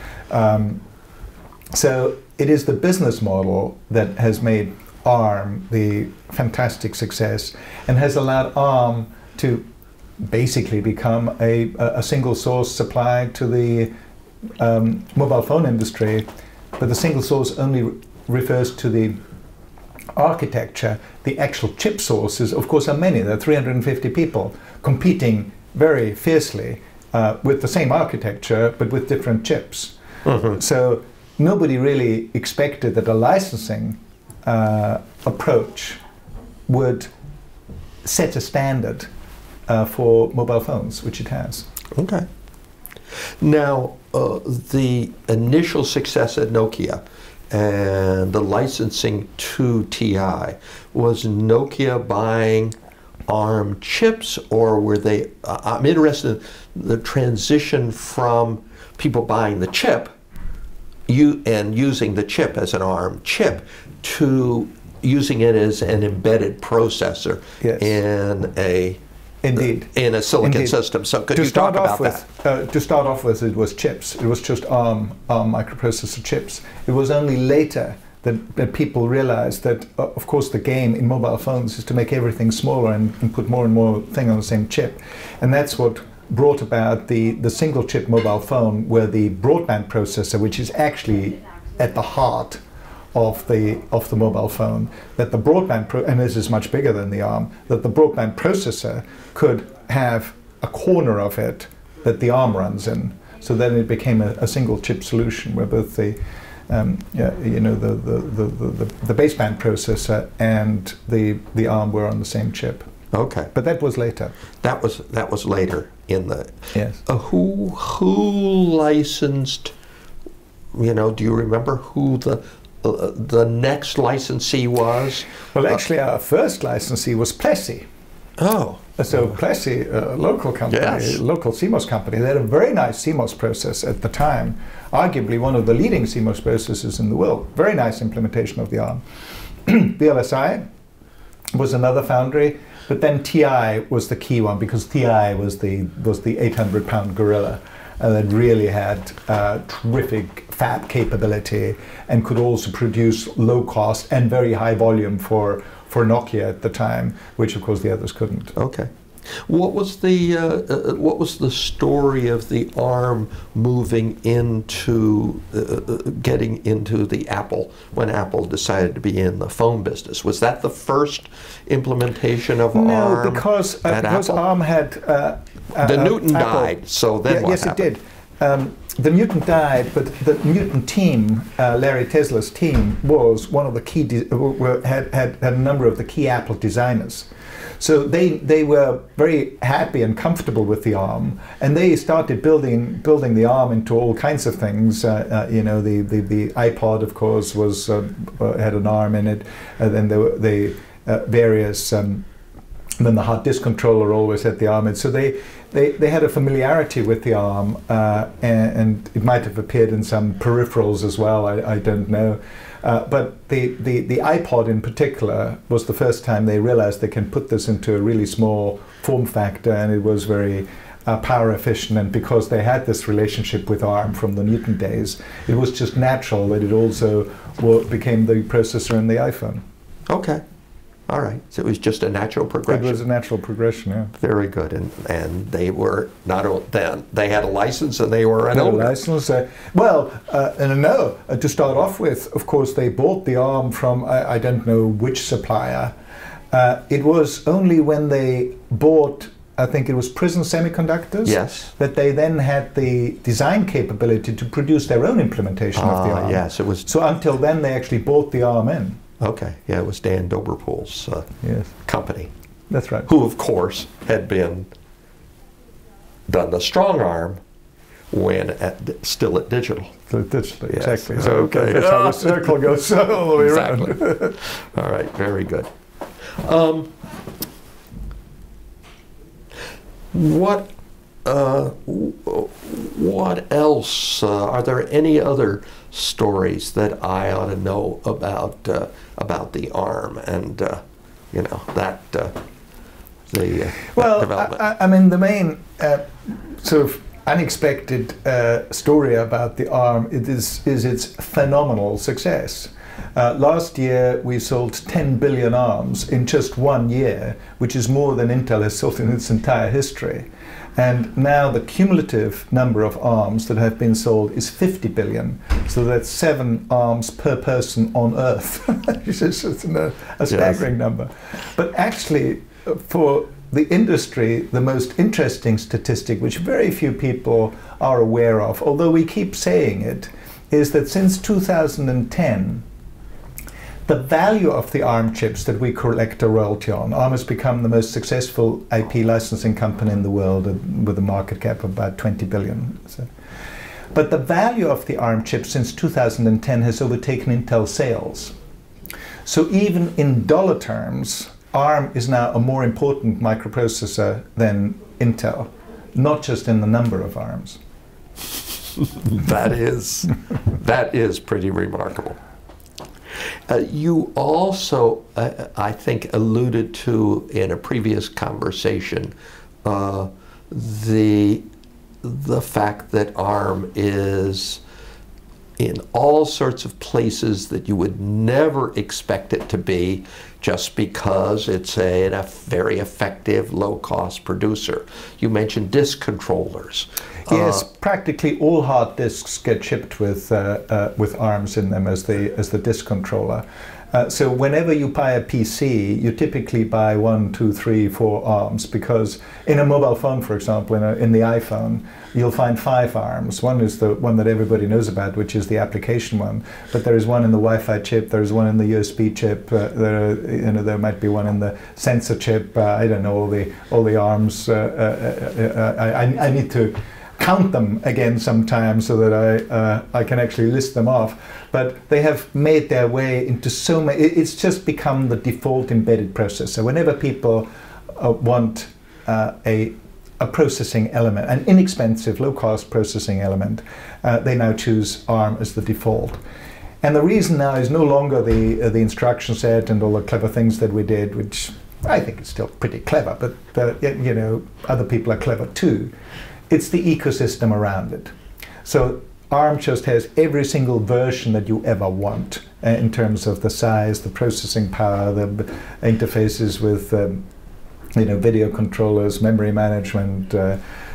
So it is the business model that has made ARM the fantastic success and has allowed ARM to basically become a single source supply to the mobile phone industry, but the single source only refers to the architecture. The actual chip sources, of course, are many. There are 350 people competing very fiercely with the same architecture, but with different chips. So nobody really expected that a licensing approach would set a standard for mobile phones, which it has. Okay. Now, the initial success at Nokia and the licensing to TI, was Nokia buying ARM chips, or were they, I'm interested in the transition from people buying the chip and using the chip as an ARM chip to using it as an embedded processor in a in a silicon system. So could you talk about that? To start off with, it was chips. It was just ARM microprocessor chips. It was only later that people realized that, of course, the game in mobile phones is to make everything smaller and put more and more thing on the same chip. And that's what brought about the single chip mobile phone, where the broadband processor, which is actually at the heart of the mobile phone, that the broadband and this is much bigger than the ARM, that the broadband processor could have a corner of it that the ARM runs in. So then it became a single chip solution where both the the baseband processor and the ARM were on the same chip. Okay, but that was later. That was later in the. Yes. Who licensed? Do you remember who the next licensee was? Well, actually, our first licensee was Plessey. Oh. So Plessey, a local company, local CMOS company, they had a very nice CMOS process at the time, arguably one of the leading CMOS processors in the world. Very nice implementation of the ARM. VLSI was another foundry, but then TI was the key one, because TI was the 800-pound gorilla that really had terrific fab capability and could also produce low cost and very high volume for Nokia at the time, which of course the others couldn't. Okay. What was the story of the ARM moving into getting into the Apple, when Apple decided to be in the phone business? Was that the first implementation of ARM? No, because ARM had the Newton Apple died. So then what yes, happened? It did. the Newton died, but the Newton team, Larry Tesla's team, was one of the key, had a number of the key Apple designers. So they were very happy and comfortable with the ARM, and they started building the ARM into all kinds of things. You know, the iPod, of course, was had an ARM in it, and then there were the various. Then the hard disk controller always had the ARM in. So they had a familiarity with the ARM, and it might have appeared in some peripherals as well. I don't know. But the iPod in particular was the first time they realized they can put this into a really small form factor, and it was very power efficient. And because they had this relationship with ARM from the Newton days, it was just natural that it also became the processor in the iPhone. Okay. All right. So it was just a natural progression. It was a natural progression, yeah. Very good. And they were not then. They had a license and they were an owner. License. To start off with, of course, they bought the ARM from, I don't know which supplier. It was only when they bought, I think it was Prison Semiconductors, yes, that they then had the design capability to produce their own implementation of the ARM. Yes, it was. So until then, they actually bought the ARM in. Okay, yeah, it was Dan Doberpool's yes. company. That's right. Who, of course, had done the strong arm when still at Digital. So Digital, yes. Exactly. So, okay. That's how the circle goes all the way exactly. around. All right, very good. What else? Are there any other stories that I ought to know about the ARM and you know that development? I mean, the main sort of unexpected story about the ARM is its phenomenal success. Last year we sold 10 billion ARMs in just 1 year, which is more than Intel has sold in its entire history. And now the cumulative number of ARMs that have been sold is 50 billion. So that's 7 ARMs per person on Earth. It's just a staggering number. But actually, for the industry, the most interesting statistic, which very few people are aware of, although we keep saying it, is that since 2010, the value of the ARM chips that we collect a royalty on, ARM has become the most successful IP licensing company in the world with a market cap of about 20 billion. So. But the value of the ARM chips since 2010 has overtaken Intel sales. So even in dollar terms, ARM is now a more important microprocessor than Intel, not just in the number of ARMs. That is pretty remarkable. You also, I think, alluded to in a previous conversation the fact that ARM is in all sorts of places that you would never expect it to be, just because it's a very effective, low-cost producer. You mentioned disk controllers. Yes, practically all hard disks get shipped with ARMs in them as the disk controller. So whenever you buy a PC, you typically buy 1, 2, 3, 4 ARMs, because in a mobile phone, for example, in the iPhone, you'll find 5 ARMs. One is the one that everybody knows about, which is the application one. But there is one in the Wi-Fi chip. There is one in the USB chip. There might be one in the sensor chip. I don't know all the ARMs. I need to count them again sometime so that I can actually list them off. But they have made their way into so many. It's just become the default embedded processor. Whenever people want a processing element, an inexpensive, low-cost processing element, they now choose ARM as the default. And the reason now is no longer the instruction set and all the clever things that we did, which I think is still pretty clever, but you know, other people are clever too. It's the ecosystem around it. So ARM just has every single version that you ever want in terms of the size, the processing power, the interfaces with you know, video controllers, memory management,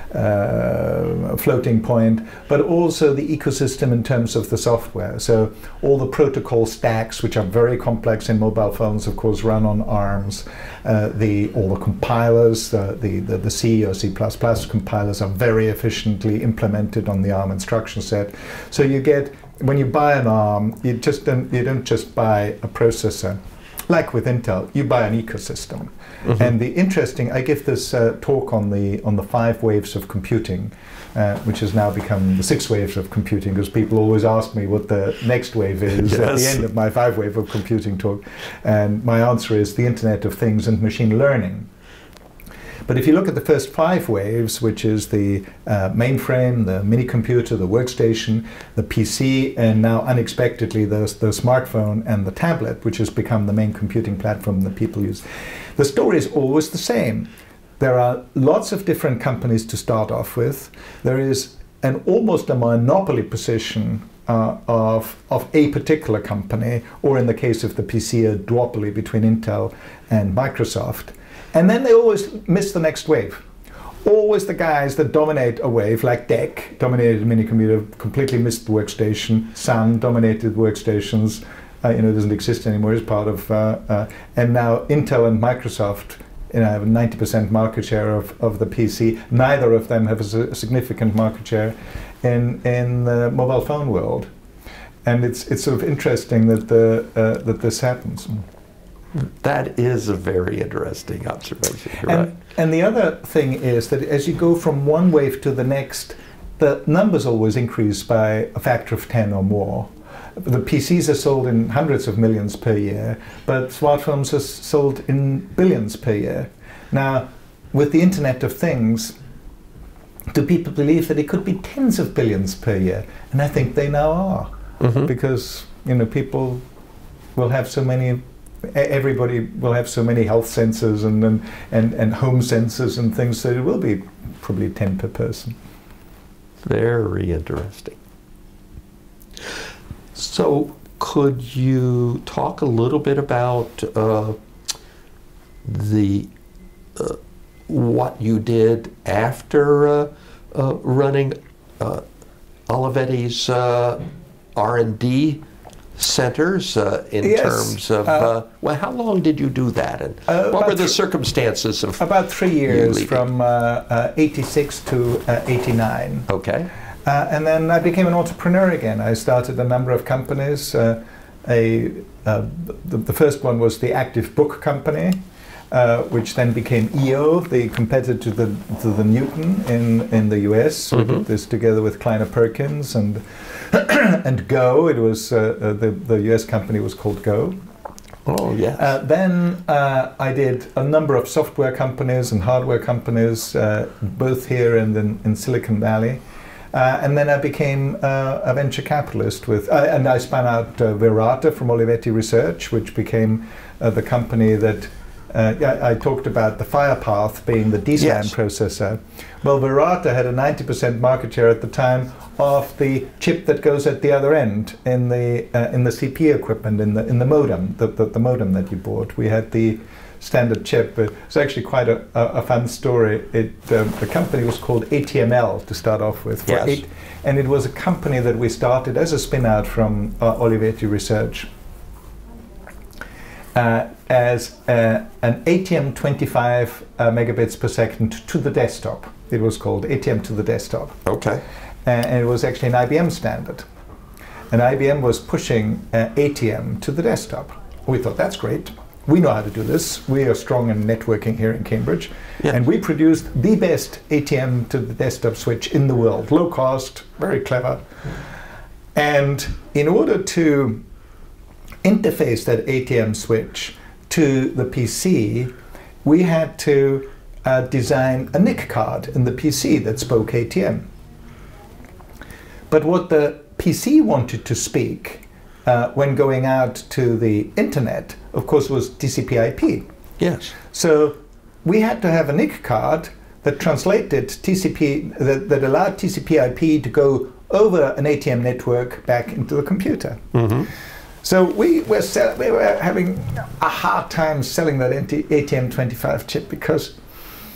floating point, but also the ecosystem in terms of the software. So all the protocol stacks, which are very complex in mobile phones, of course, run on ARMs. All the compilers, the C or C++ compilers are very efficiently implemented on the ARM instruction set. So you get, when you buy an ARM, you don't just buy a processor. Like with Intel, you buy an ecosystem. Mm-hmm. And the interesting, I give this talk on the 5 waves of computing, which has now become the 6 waves of computing, because people always ask me what the next wave is. Yes. At the end of my 5 wave of computing talk. And my answer is the Internet of Things and machine learning. But if you look at the first 5 waves, which is the mainframe, the mini computer, the workstation, the PC, and now unexpectedly the smartphone and the tablet, which has become the main computing platform that people use, the story is always the same. There are lots of different companies to start off with. There is almost a monopoly position of a particular company, or in the case of the PC, a duopoly between Intel and Microsoft. And then they always miss the next wave. Always the guys that dominate a wave, like DEC, dominated the mini computer, completely missed the workstation. Sun dominated workstations. It doesn't exist anymore as part of. And now Intel and Microsoft have a 90% market share of the PC. Neither of them have a significant market share in the mobile phone world. And it's sort of interesting that that this happens. That is a very interesting observation. You're right. And the other thing is that as you go from one wave to the next, the numbers always increase by a factor of 10 or more. The PCs are sold in hundreds of millions per year, but smartphones are sold in billions per year. Now, with the Internet of Things, do people believe that it could be tens of billions per year? And I think they now are, mm-hmm. because people will have so many. Everybody will have so many health sensors and home sensors and things, so it will be probably 10 per person. Very interesting. So could you talk a little bit about what you did after running Olivetti's R&D centers in yes. terms of, well, how long did you do that, and what were the circumstances of about 3 years, from 86 to 89. Okay. And then I became an entrepreneur again. I started a number of companies. The first one was the Active Book Company, which then became EO, the competitor to the Newton in the US. Mm-hmm. We did this together with Kleiner Perkins and Go. It was the US company was called Go. Oh yes. Then I did a number of software companies and hardware companies, both here and in Silicon Valley. And then I became a venture capitalist and I spun out Verata from Olivetti Research, which became the company that. I talked about the FirePath being the DSAN yes. processor. Well, Verata had a 90% market share at the time of the chip that goes at the other end in the CPU equipment, in the modem, the modem that you bought. We had the standard chip. It's actually quite a fun story. The company was called ATML to start off with. Yes. And it was a company that we started as a spin-out from Olivetti Research. As an ATM 25 megabits per second to the desktop. It was called ATM to the desktop. Okay. And it was actually an IBM standard. And IBM was pushing ATM to the desktop. We thought, that's great. We know how to do this. We are strong in networking here in Cambridge. Yeah. And we produced the best ATM to the desktop switch in the world. Low cost, very clever. And in order to interface that ATM switch to the PC, we had to design a NIC card in the PC that spoke ATM. But what the PC wanted to speak when going out to the internet, of course, was TCP/IP. Yes. So we had to have a NIC card that translated TCP, that allowed TCP/IP to go over an ATM network back into the computer. Mm-hmm. So we were having a hard time selling that ATM 25 chip because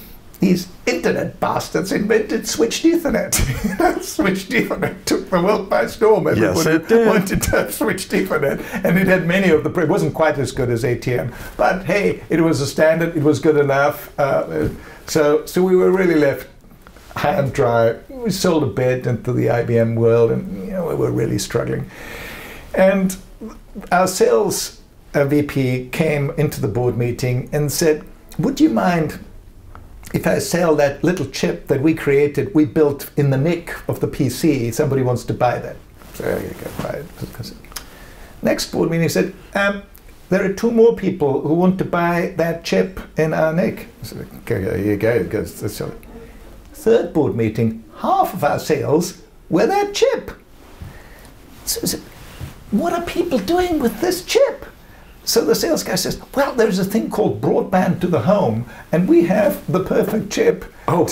these internet bastards invented switched Ethernet. Switched Ethernet took the world by storm. Everybody wanted to have switched Ethernet, and it had many of the. It wasn't quite as good as ATM, but hey, it was a standard. It was good enough. So we were really left high and dry. We sold a bit into the IBM world, and we were really struggling. And our sales VP came into the board meeting and said, "Would you mind if I sell that little chip that we created, we built in the NIC of the PC? Somebody wants to buy that." So you can buy it. Next board meeting, he said, "There are 2 more people who want to buy that chip in our NIC." I said, "Okay, here you go." Third board meeting, half of our sales were that chip. So I said, "What are people doing with this chip?" So the sales guy says, "Well, there's a thing called broadband to the home, and we have the perfect chip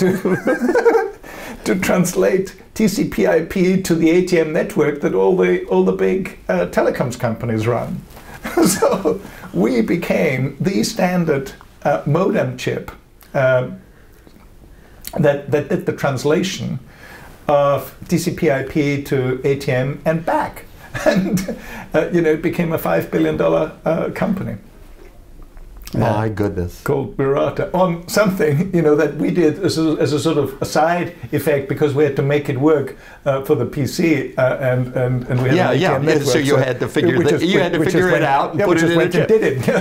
to translate TCP/IP to the ATM network that all the big telecoms companies run." So we became the standard modem chip that did the translation of TCP/IP to ATM and back. And it became a $5 billion company. My goodness. Called Virata, on something that we did as a sort of a side effect, because we had to make it work for the PC, and we had an ATM network. So you had to figure it out and put it in a chip. Did it.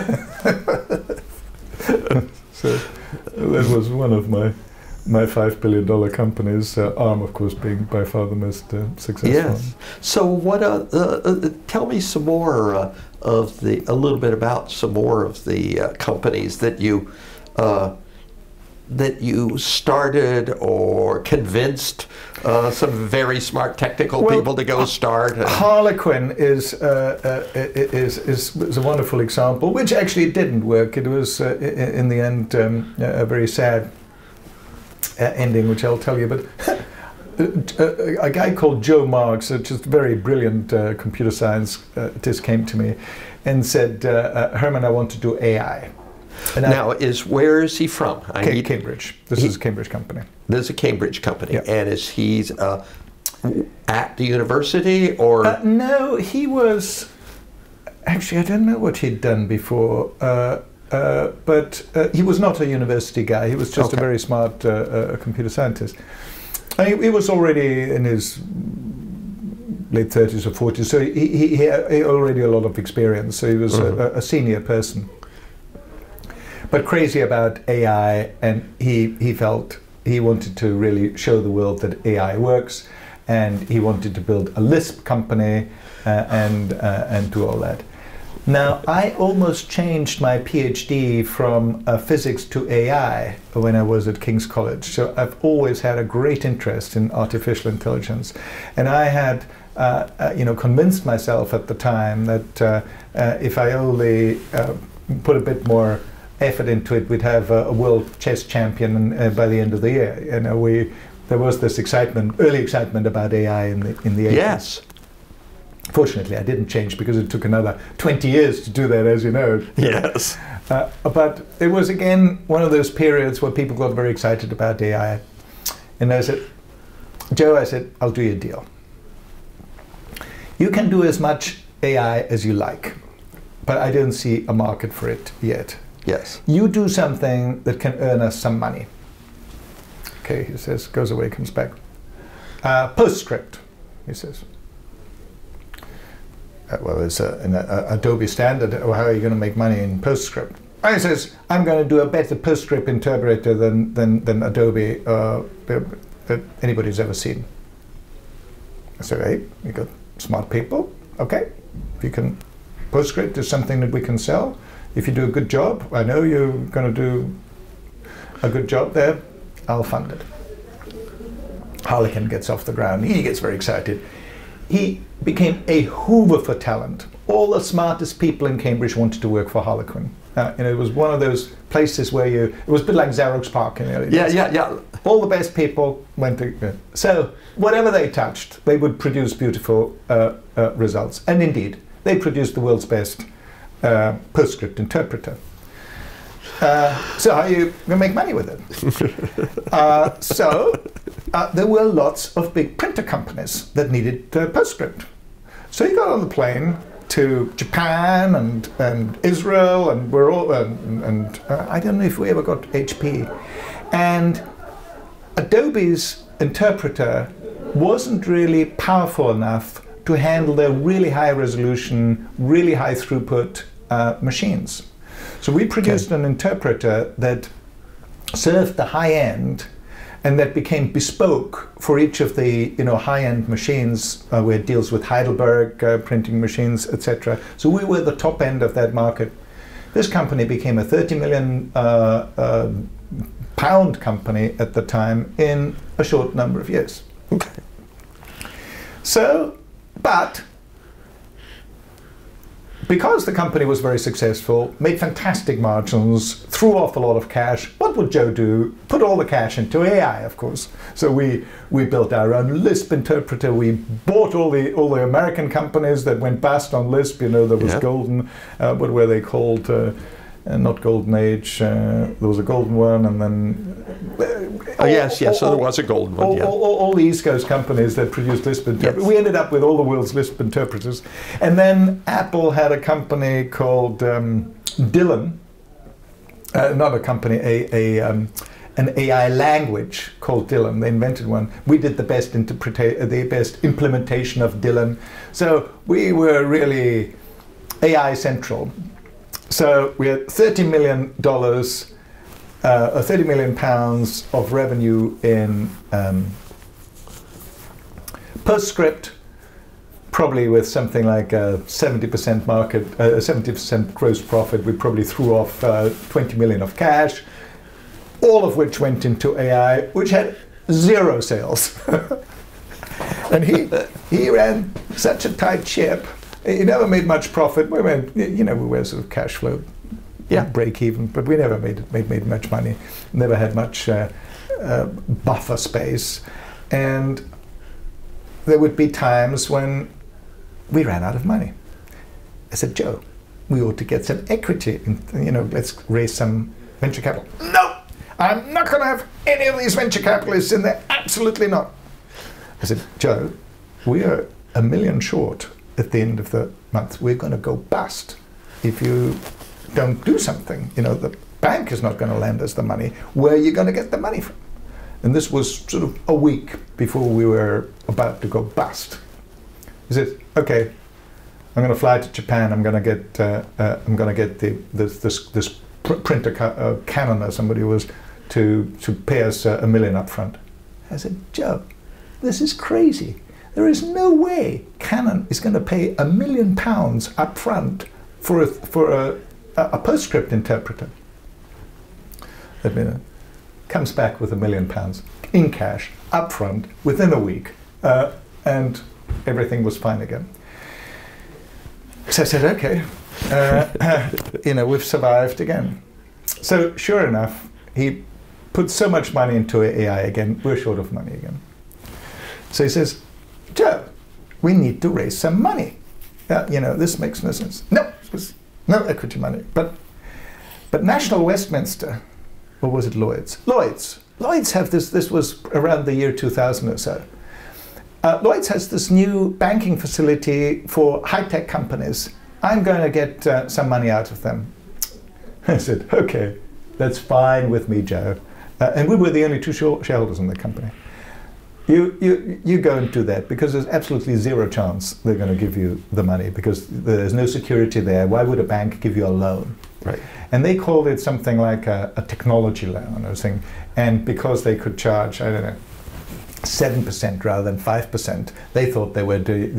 So that was one of my $5 billion companies, ARM, of course, being by far the most successful. Yes. So what? Tell me some more a little bit about some more of the companies that you started or convinced some very smart technical people to go start. Harlequin is a wonderful example, which actually didn't work. It was in the end a very sad ending, which I'll tell you. But a guy called Joe Marks, a just very brilliant computer scientist, came to me and said, "Hermann, I want to do AI." And now, where is he from? Cambridge. This is a Cambridge company. This is a Cambridge company. Yeah. And is he's at the university, or? No, he was, actually, I don't know what he'd done before. But he was not a university guy. He was just a very smart computer scientist. He was already in his late 30s or 40s, so he had already a lot of experience. So he was a senior person, but crazy about AI, and he felt he wanted to really show the world that AI works, and he wanted to build a Lisp company and do all that. Now, I almost changed my PhD from physics to AI when I was at King's College. So I've always had a great interest in artificial intelligence. And I had, convinced myself at the time that if I only put a bit more effort into it, we'd have a world chess champion by the end of the year. There was this early excitement about AI in the 80s. Yes. Fortunately, I didn't change because it took another 20 years to do that, as you know. Yes. But it was, again, one of those periods where people got very excited about AI. And I said, "Joe," I said, "I'll do you a deal. You can do as much AI as you like, but I don't see a market for it yet. Yes. You do something that can earn us some money." Okay, he says, goes away, comes back. "Postscript," he says. "Well, it's an Adobe standard. How are you going to make money in PostScript?" I says, "I'm going to do a better PostScript interpreter than Adobe that anybody's ever seen." I said, "Hey, you got smart people. Okay, if you can, PostScript is something that we can sell. If you do a good job, I know you're going to do a good job there, I'll fund it." Harlequin gets off the ground. He gets very excited. He became a hoover for talent. All the smartest people in Cambridge wanted to work for Harlequin. It was one of those places where it was a bit like Xerox PARC in the early days. Yeah. All the best people went to. So whatever they touched, they would produce beautiful results. And indeed, they produced the world's best PostScript interpreter. So how are you going to make money with it? There were lots of big printer companies that needed PostScript. So he got on the plane to Japan and Israel, and we're all I don't know if we ever got HP. And Adobe's interpreter wasn't really powerful enough to handle their really high resolution, really high throughput machines. So we produced an interpreter that served the high end and that became bespoke for each of the high-end machines where it deals with Heidelberg printing machines, etc. So we were the top end of that market. This company became a 30 million pound company at the time in a short number of years. Okay. So, but because the company was very successful, made fantastic margins, threw off a lot of cash, what would Joe do? Put all the cash into AI, of course. So we built our own Lisp interpreter. We bought all the American companies that went bust on Lisp. There was Golden, what were they called? Not Golden Age. There was a golden one, and then yes, so there was a golden one. All the East Coast companies that produced Lisp interpreters. Yes. We ended up with all the world's Lisp interpreters, and then Apple had a company called Dylan. Not a company, an AI language called Dylan. They invented one. We did the best implementation of Dylan. So we were really AI central. So we had $30 million, or 30 million pounds of revenue in PostScript, probably with something like a 70% market, 70% gross profit. We probably threw off 20 million of cash, all of which went into AI, which had 0 sales. And he ran such a tight ship. He never made much profit. We were sort of cash flow, break even, but we never made much money. Never had much buffer space, and there would be times when we ran out of money. I said, Joe, we ought to get some equity. Let's raise some venture capital. No, I'm not going to have any of these venture capitalists in there. Absolutely not. I said, Joe, we are $1 million short. At the end of the month, we're going to go bust if you don't do something. The bank is not going to lend us the money. Where are you going to get the money from? And this was sort of a week before we were about to go bust. He said, "Okay, I'm going to fly to Japan. I'm going to get this printer Canon or somebody was to pay us $1 million up front." I said, "Joe, this is crazy. There is no way Canon is going to pay £1 million up front for a PostScript interpreter." Comes back with £1 million in cash up front within a week, and everything was fine again. So I said, "Okay, we've survived again." So sure enough, he put so much money into AI again. We're short of money again. So he says, "Joe, we need to raise some money. This makes no sense." No, no equity money. But National Westminster, or was it Lloyd's? Lloyd's have this. This was around the year 2000 or so. Lloyd's has this new banking facility for high-tech companies. I'm going to get some money out of them. I said, "Okay, that's fine with me, Joe." And we were the only 2 shareholders in the company. You go and do that, because there's absolutely 0 chance they're going to give you the money, because there's no security there. Why would a bank give you a loan? Right. And they called it something like a technology loan or something. And because they could charge, I don't know, 7% rather than 5%, they thought they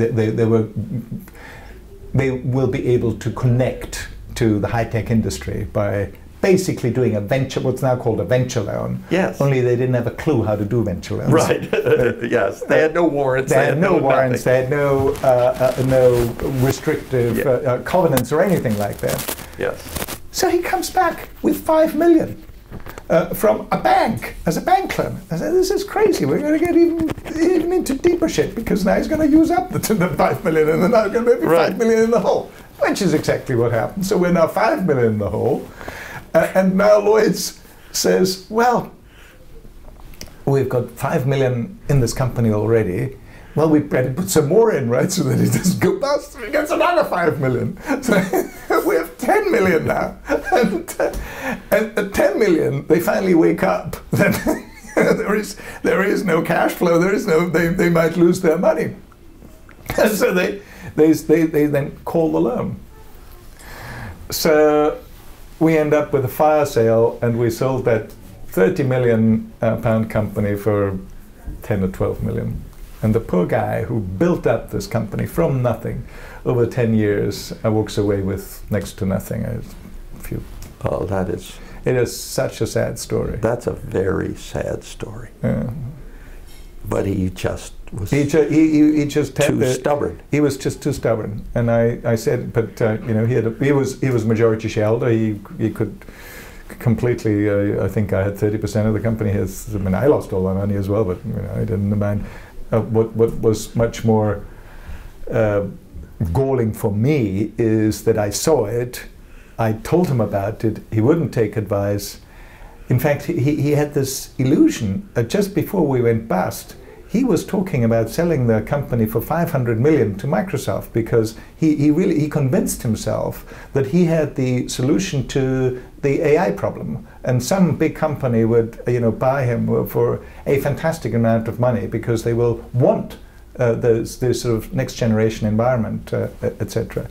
will be able to connect to the high-tech industry by basically doing a venture, what's now called a venture loan. Yes. Only they didn't have a clue how to do venture loans. Right. Yes. They had no warrants. They had no warrants. They had no restrictive covenants or anything like that. Yes. So he comes back with $5 million from a bank as a bank loan. I said, "This is crazy. We're going to get even into deeper shit, because now he's going to use up the $5 million, and then now going to be $5 million in the hole," which is exactly what happened. So we're now $5 million in the hole. And now Lloyd's says, well, we've got 5 million in this company already. Well, we better put some more in, right, so that it doesn't go bust. He gets another 5 million. So we have 10 million now. And at 10 million, they finally wake up that there is no cash flow. There is no. They might lose their money. And so they then call the loan. So we end up with a fire sale, and we sold that 30 million pound company for 10 or 12 million. And the poor guy who built up this company from nothing over 10 years walks away with next to nothing. Oh, that is... It is such a sad story. That's a very sad story. But he just was too stubborn. He was just too stubborn. And I said, but you know, he was majority shareholder. He could completely. I think I had 30% of the company. I mean, I lost all my money as well, but you know, I didn't mind. What was much more galling for me is that I saw it. I told him about it. He wouldn't take advice. In fact, he had this illusion. Just before we went bust, he was talking about selling the company for 500 million to Microsoft because he convinced himself that he had the solution to the AI problem, and some big company would buy him for a fantastic amount of money because they will want this sort of next generation environment, etc.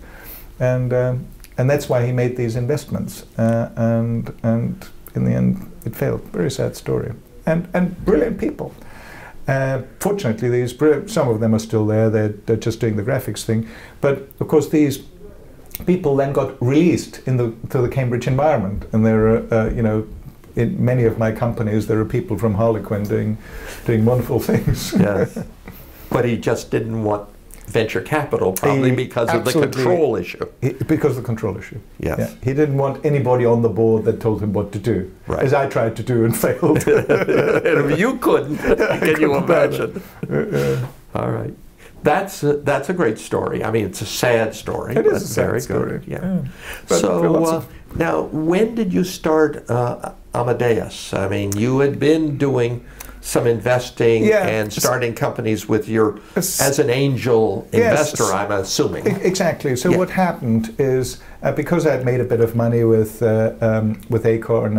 And that's why he made these investments. And in the end, it failed. Very sad story. And brilliant people. Fortunately, some of them are still there. They're just doing the graphics thing. But of course, these people then got released to the Cambridge environment. And there are, in many of my companies, there are people from Harlequin doing wonderful things. Yes. But he just didn't want venture capital, probably because of the control issue. Because of the control issue. Yes. Yeah. He didn't want anybody on the board that told him what to do, right. As I tried to do and failed. And you couldn't. Can you imagine? All right. That's a great story. I mean, it's a sad story. It is a sad very story. Good. Yeah. So now, when did you start Amadeus? I mean, you had been doing some investing and starting companies with as an angel investor, I'm assuming. Exactly. So what happened is because I'd made a bit of money with Acorn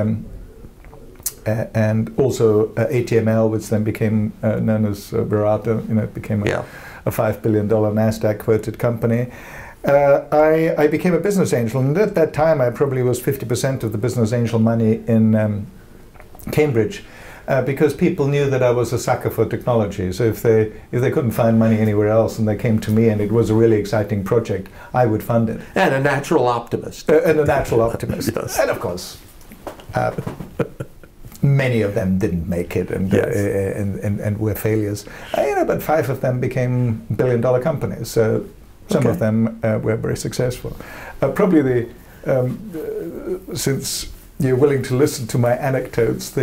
and also ATML, which then became known as Verata. It became a $5 billion Nasdaq quoted company. I became a business angel, and at that time I probably was 50% of the business angel money in Cambridge. Because people knew that I was a sucker for technology. So if they couldn't find money anywhere else and they came to me and it was a really exciting project, I would fund it. And a natural optimist. And a natural optimist. Yes. And of course, many of them didn't make it and were failures. But 5 of them became billion-dollar companies. So some of them were very successful. Probably since you're willing to listen to my anecdotes,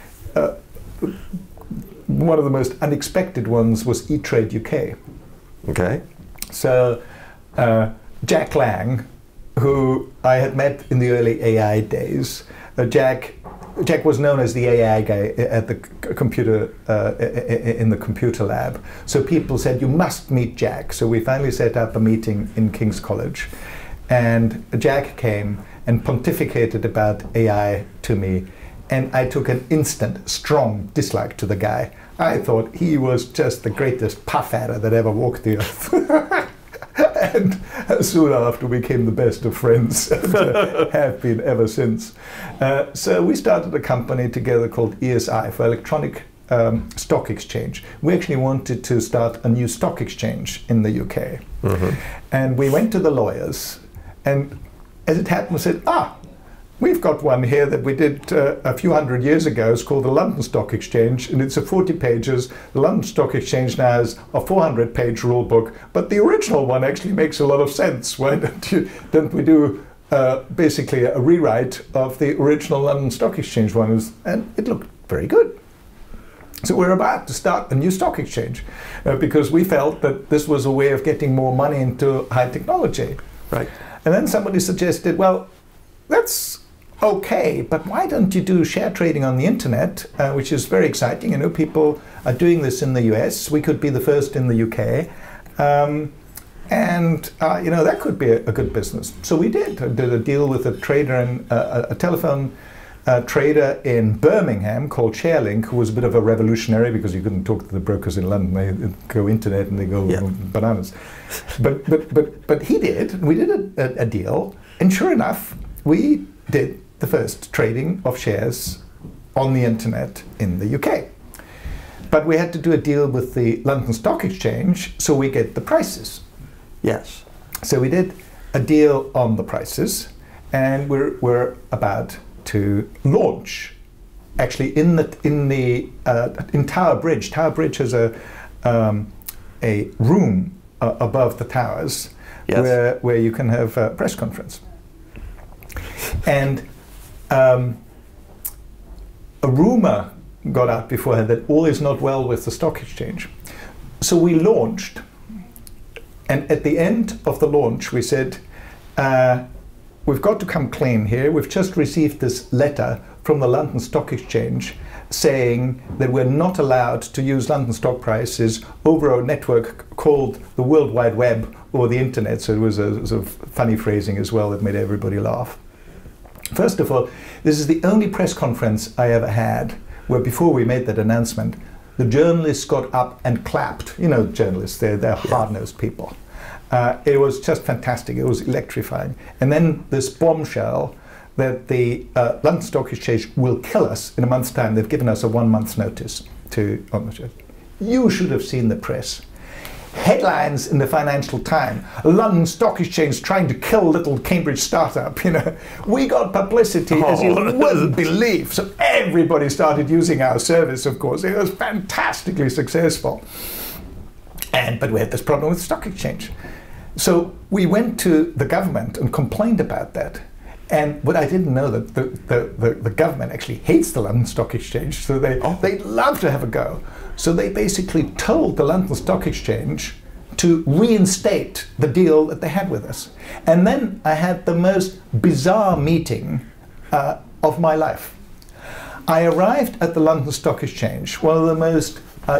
one of the most unexpected ones was E-Trade UK. Okay. So Jack Lang, who I had met in the early AI days, Jack was known as the AI guy at the computer in the computer lab. So people said, you must meet Jack. So we finally set up a meeting in King's College, and Jack came and pontificated about AI to me. And I took an instant, strong dislike to the guy. I thought he was just the greatest puff-adder that ever walked the earth. And soon after we became the best of friends, and have been ever since. So we started a company together called ESI, for Electronic Stock Exchange. We actually wanted to start a new stock exchange in the UK. Mm-hmm. And we went to the lawyers, and as it happened, we said, we've got one here that we did a few hundred years ago. It's called the London Stock Exchange, and it's a 40 pages. The London Stock Exchange now has a 400-page rule book, but the original one actually makes a lot of sense. Why don't we do basically a rewrite of the original London Stock Exchange one? And it looked very good. So we're about to start a new stock exchange because we felt that this was a way of getting more money into high technology. Right. And then somebody suggested, well, let's okay, but why don't you do share trading on the internet, which is very exciting. You know, people are doing this in the US. We could be the first in the UK. You know, that could be a good business. So we did. I did a deal with a trader and a telephone trader in Birmingham called ShareLink, who was a bit of a revolutionary because you couldn't talk to the brokers in London. They go internet and they go bananas. But he did. We did a deal, and sure enough, we did the first trading of shares on the internet in the UK. But we had to do a deal with the London Stock Exchange, so we get the prices. Yes. So we did a deal on the prices, and we're about to launch. Actually, in Tower Bridge. Tower Bridge has a room above the towers, yes, where you can have a press conference. And a rumor got out beforehand that all is not well with the stock exchange. So we launched, and at the end of the launch we said, we've got to come clean here. We've just received this letter from the London Stock Exchange saying that we're not allowed to use London stock prices over a network called the World Wide Web or the internet. So it was a sort of funny phrasing as well that made everybody laugh. First of all, this is the only press conference I ever had where before we made that announcement, the journalists got up and clapped. You know, journalists, they're hard-nosed people. It was just fantastic. It was electrifying. And then this bombshell that the London Stock Exchange will kill us in a month's time. They've given us a 1 month's notice to. You should have seen the press. Headlines in the Financial Times: London Stock Exchange trying to kill little Cambridge startup. You know, we got publicity as you wouldn't believe. So everybody started using our service. Of course, it was fantastically successful. But we had this problem with the stock exchange. So we went to the government and complained about that. And what I didn't know that the government actually hates the London Stock Exchange, so they love to have a go. So they basically told the London Stock Exchange to reinstate the deal that they had with us. And then I had the most bizarre meeting of my life. I arrived at the London Stock Exchange, one of the most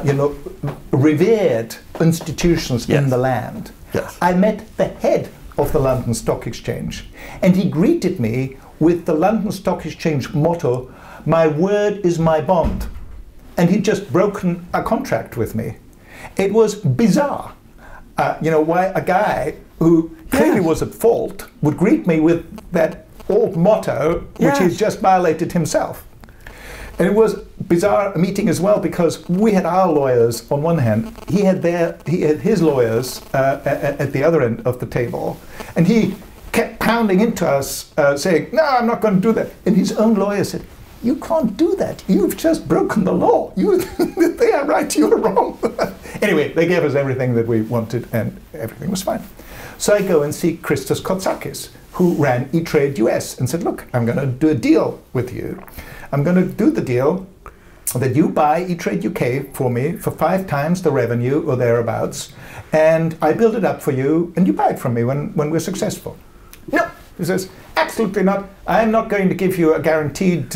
revered institutions in the land. Yes. I met the head of the London Stock Exchange, and he greeted me with the London Stock Exchange motto, "My word is my bond." And he'd just broken a contract with me. It was bizarre, why a guy who clearly was at fault would greet me with that old motto, which he'd just violated himself. And it was bizarre meeting as well because we had our lawyers on one hand, he had his lawyers at the other end of the table, and he kept pounding into us saying, "No, I'm not going to do that." And his own lawyer said, "You can't do that. You've just broken the law. They are right, you're wrong." Anyway, they gave us everything that we wanted and everything was fine. So I go and see Christos Kotsakis, who ran E-Trade US, and said, "Look, I'm going to do a deal with you. I'm going to do the deal that you buy E-Trade UK for me for 5 times the revenue or thereabouts, and I build it up for you, and you buy it from me when we're successful." No, he says, "Absolutely not. I'm not going to give you a guaranteed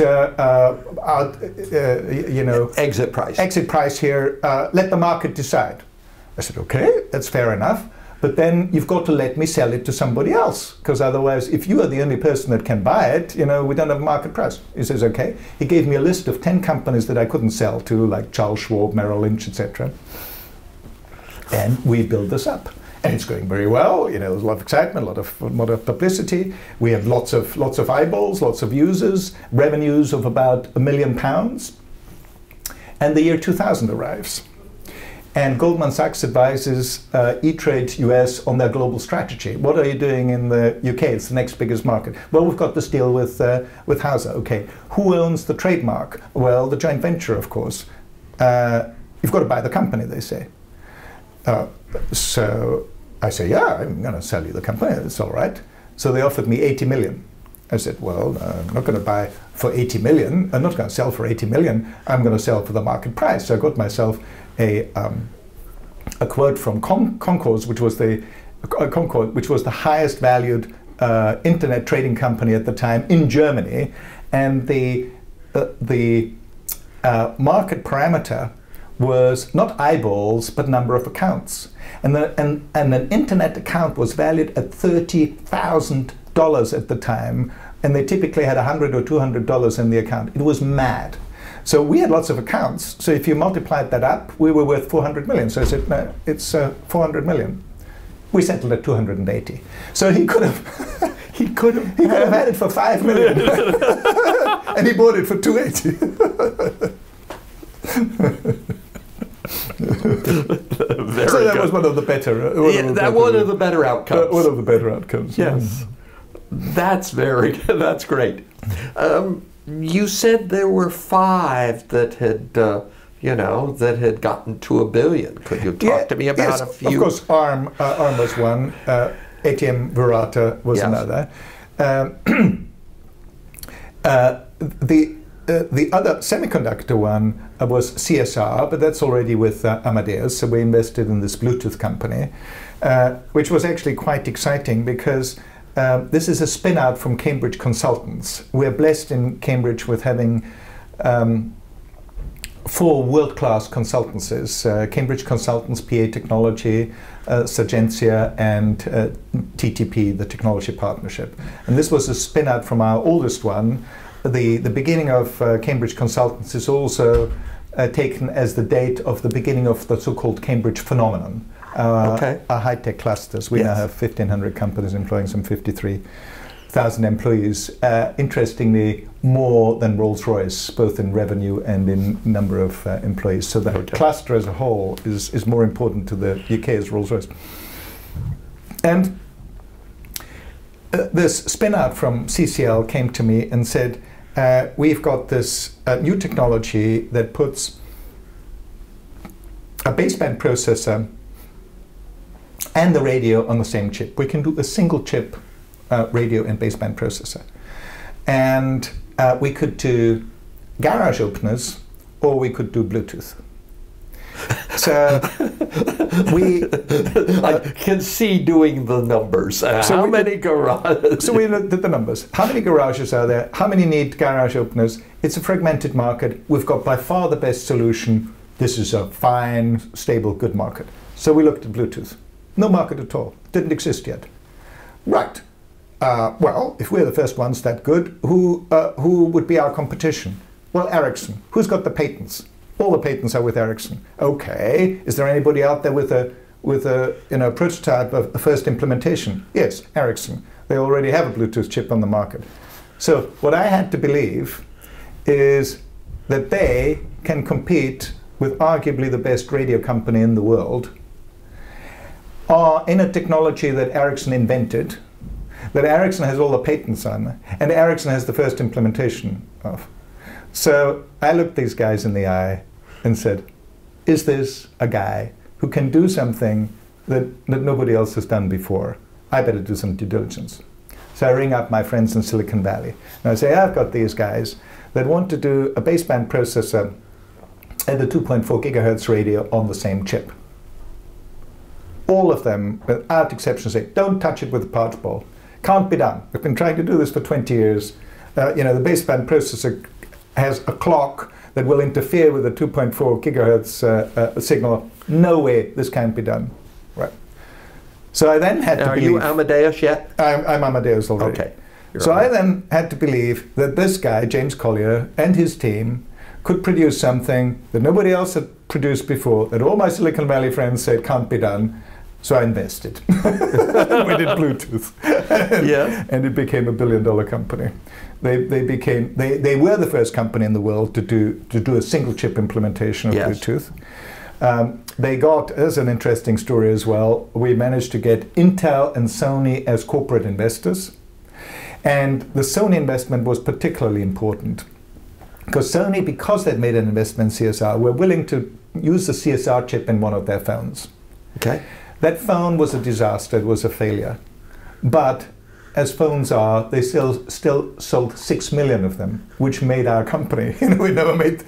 exit price. Exit price here. Let the market decide." I said, "Okay, that's fair enough. But then you've got to let me sell it to somebody else, because otherwise, if you are the only person that can buy it, we don't have a market price." He says, "Okay." He gave me a list of 10 companies that I couldn't sell to, like Charles Schwab, Merrill Lynch, etc. And we build this up. And it's going very well. There's a lot of excitement, a lot of publicity. We have lots of eyeballs, lots of users, revenues of about £1 million. And the year 2000 arrives. And Goldman Sachs advises E-Trade US on their global strategy. What are you doing in the UK? It's the next biggest market. Well, we've got this deal with Hauser. Okay, who owns the trademark? Well, the joint venture, of course. You've got to buy the company, they say. So I say, "Yeah, I'm going to sell you the company. It's all right." So they offered me 80 million. I said, "Well, I'm not going to buy for 80 million. I'm not going to sell for 80 million. I'm going to sell for the market price." So I got myself a quote from Concord, which was the highest valued internet trading company at the time in Germany, and the market parameter was not eyeballs but number of accounts, and an internet account was valued at $30,000 at the time, and they typically had $100 or $200 in the account. It was mad. So we had lots of accounts. So if you multiplied that up, we were worth 400 million. So I said, no, it's 400 million. We settled at 280. So he could have he could have had it for 5 million, and he bought it for 280. So that was one of the better. One of the better outcomes. One of the better outcomes. Yes, that's great. You said there were 5 that had, that had gotten to $1 billion. Could you talk to me about a few? Of course, ARM was one. ATM Verata was another. The other semiconductor one was CSR, but that's already with Amadeus. So we invested in this Bluetooth company, which was actually quite exciting because this is a spin-out from Cambridge Consultants. We're blessed in Cambridge with having 4 world-class consultancies, Cambridge Consultants, PA Technology, Sagencia, and TTP, the Technology Partnership. And this was a spin-out from our oldest one. The beginning of Cambridge Consultants is also taken as the date of the beginning of the so-called Cambridge phenomenon. Our high-tech clusters. We now have 1,500 companies employing some 53,000 employees. Interestingly, more than Rolls-Royce, both in revenue and in number of employees. So the cluster as a whole is more important to the UK as Rolls-Royce. And this spin-out from CCL came to me and said, we've got this new technology that puts a baseband processor and the radio on the same chip. We can do a single chip radio and baseband processor. And we could do garage openers, or we could do Bluetooth. So I can see doing the numbers. How many garages? So we did the numbers. How many garages are there? How many need garage openers? It's a fragmented market. We've got by far the best solution. This is a fine, stable, good market. So we looked at Bluetooth. No market at all. Didn't exist yet. Right. Well, if we're the first ones that good, who would be our competition? Well, Ericsson. Who's got the patents? All the patents are with Ericsson. Okay. Is there anybody out there with a prototype of a first implementation? Yes, Ericsson. They already have a Bluetooth chip on the market. So what I had to believe is that they can compete with arguably the best radio company in the world, in a technology that Ericsson invented, that Ericsson has all the patents on, and Ericsson has the first implementation of. So I looked these guys in the eye and said, is this a guy who can do something that nobody else has done before? I better do some due diligence. So I ring up my friends in Silicon Valley, and I say, I've got these guys that want to do a baseband processor and a 2.4 gigahertz radio on the same chip. All of them, without exception, say, don't touch it with a parch ball. Can't be done. We've been trying to do this for 20 years. The baseband processor has a clock that will interfere with the 2.4 gigahertz signal. No way, this can't be done. Right. So I then had to believe... Are you Amadeus yet? I'm Amadeus already. Okay. So I then had to believe that this guy, James Collier, and his team could produce something that nobody else had produced before, that all my Silicon Valley friends said can't be done. So I invested. We did Bluetooth. And it became $1 billion company. They were the first company in the world to do a single chip implementation of Bluetooth. They got, as an interesting story as well, we managed to get Intel and Sony as corporate investors. And the Sony investment was particularly important. Because Sony, because they'd made an investment in CSR, were willing to use the CSR chip in one of their phones. Okay. That phone was a disaster, it was a failure. But as phones are, they still sold 6 million of them, which made our company. We never made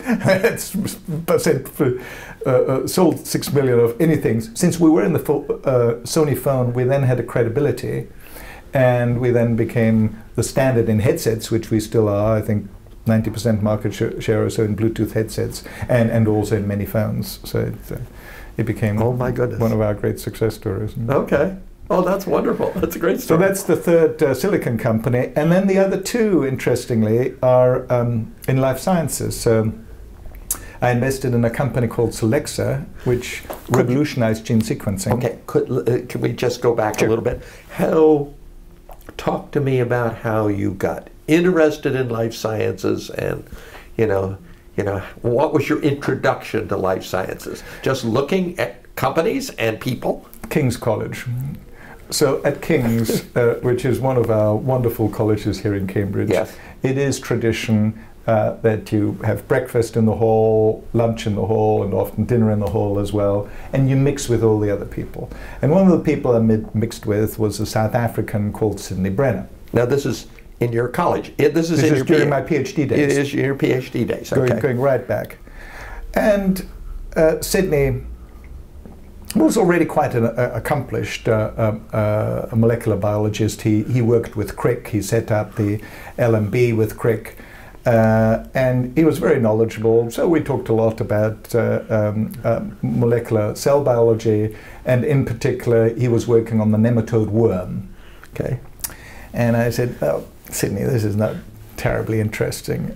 sold 6 million of anything. Since we were in the Sony phone, we then had a credibility. And we then became the standard in headsets, which we still are, I think 90% market share or so in Bluetooth headsets, and also in many phones. So it became oh my goodness, one of our great success stories. Okay. Oh, that's wonderful. That's a great story. So that's the third silicon company. And then the other two, interestingly, are in life sciences. So I invested in a company called Solexa, which revolutionized gene sequencing. Okay, could we just go back Sure. a little bit? Talk to me about how you got interested in life sciences, and what was your introduction to life sciences? Just looking at companies and people? King's College. So at King's, which is one of our wonderful colleges here in Cambridge, yes. It is tradition that you have breakfast in the hall, lunch in the hall, and often dinner in the hall as well, and you mix with all the other people. And one of the people I mixed with was a South African called Sydney Brenner. Now this is in your college. This is during my PhD days. It is your PhD days. Okay. Going right back. And Sydney was already quite an accomplished molecular biologist. He worked with Crick. He set up the LMB with Crick. And he was very knowledgeable, so we talked a lot about molecular cell biology, and in particular he was working on the nematode worm. Okay. And I said, "Oh, Sydney, this is not terribly interesting.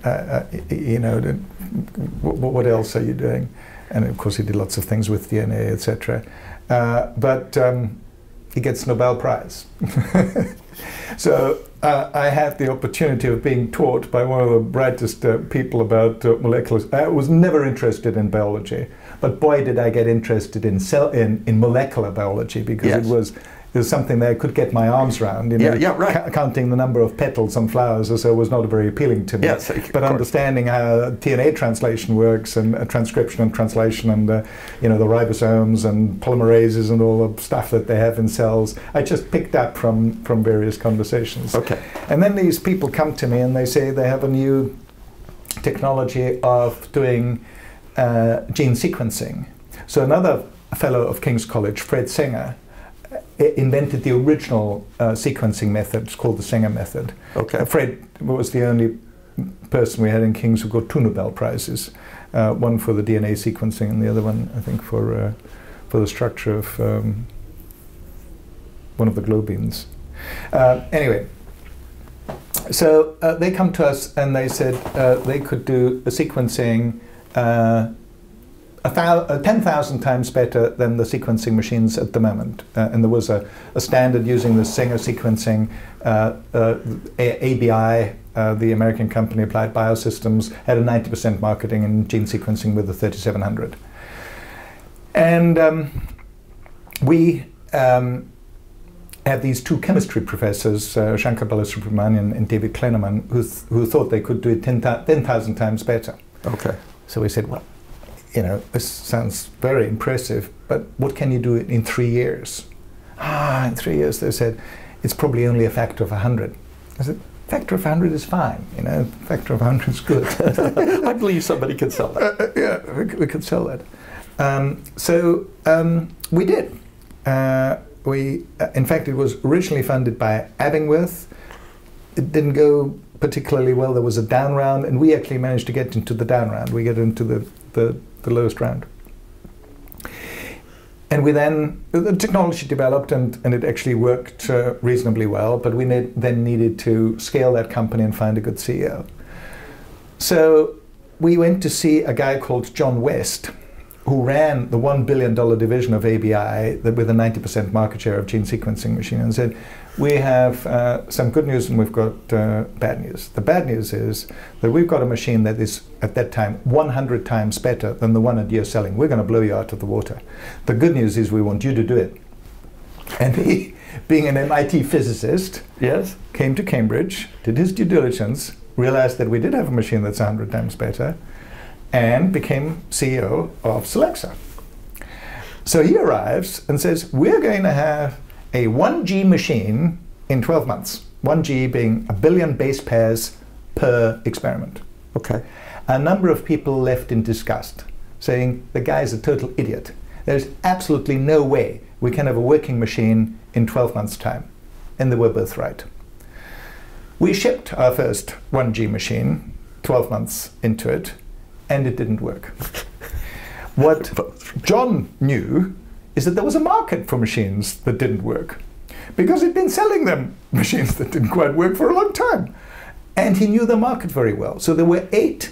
What else are you doing?" And of course he did lots of things with DNA, etc. But he gets Nobel Prize. So I had the opportunity of being taught by one of the brightest people about molecular. I was never interested in biology, but boy did I get interested in molecular biology, because yes. it was something that I could get my arms around. Right. Counting the number of petals on flowers or so was not very appealing to me. Yes, but understanding how DNA translation works, and transcription and translation, and the ribosomes and polymerases and all the stuff that they have in cells, I just picked up from various conversations. Okay. And then these people come to me and they say they have a new technology of doing gene sequencing. So another fellow of King's College, Fred Sanger, invented the original sequencing method. It's called the Sanger method. Okay. Fred was the only person we had in King's who got 2 Nobel Prizes, one for the DNA sequencing and the other one, I think, for the structure of one of the globins. Anyway, so they come to us and they said they could do a sequencing 10,000 times better than the sequencing machines at the moment. And there was a standard using the Sanger sequencing. ABI, the American company Applied Biosystems, had a 90% marketing in gene sequencing with the 3700. And we had these two chemistry professors, Shankar Balasubramanian and David Kleinerman, who thought they could do it 10,000 times better. Okay. So we said, well, this sounds very impressive, but what can you do in 3 years? In 3 years, they said, it's probably only a factor of 100. I said, factor of 100 is fine, factor of 100 is good. I believe somebody could sell that. Yeah, we could sell that. So we did. In fact, it was originally funded by Abingworth. It didn't go particularly well. There was a down round, and we actually managed to get into the down round. We get into the lowest round. And the technology developed, and it actually worked reasonably well, but we then needed to scale that company and find a good CEO. So we went to see a guy called John West, who ran the $1 billion division of ABI with a 90% market share of gene sequencing machine, and said, we have some good news and we've got bad news. The bad news is that we've got a machine that is, at that time, 100 times better than the one that you're selling. We're going to blow you out of the water. The good news is we want you to do it. And he, being an MIT physicist, yes, came to Cambridge, did his due diligence, realized that we did have a machine that's 100 times better, and became CEO of Solexa. So he arrives and says, we're going to have a 1G machine in 12 months. 1G being 1 billion base pairs per experiment. Okay. A number of people left in disgust, saying the guy's a total idiot. There's absolutely no way we can have a working machine in 12 months' time. and they were both right. We shipped our first 1G machine 12 months into it, and it didn't work. What John knew is that there was a market for machines that didn't work, because he'd been selling them machines that didn't quite work for a long time. And he knew the market very well. So there were 8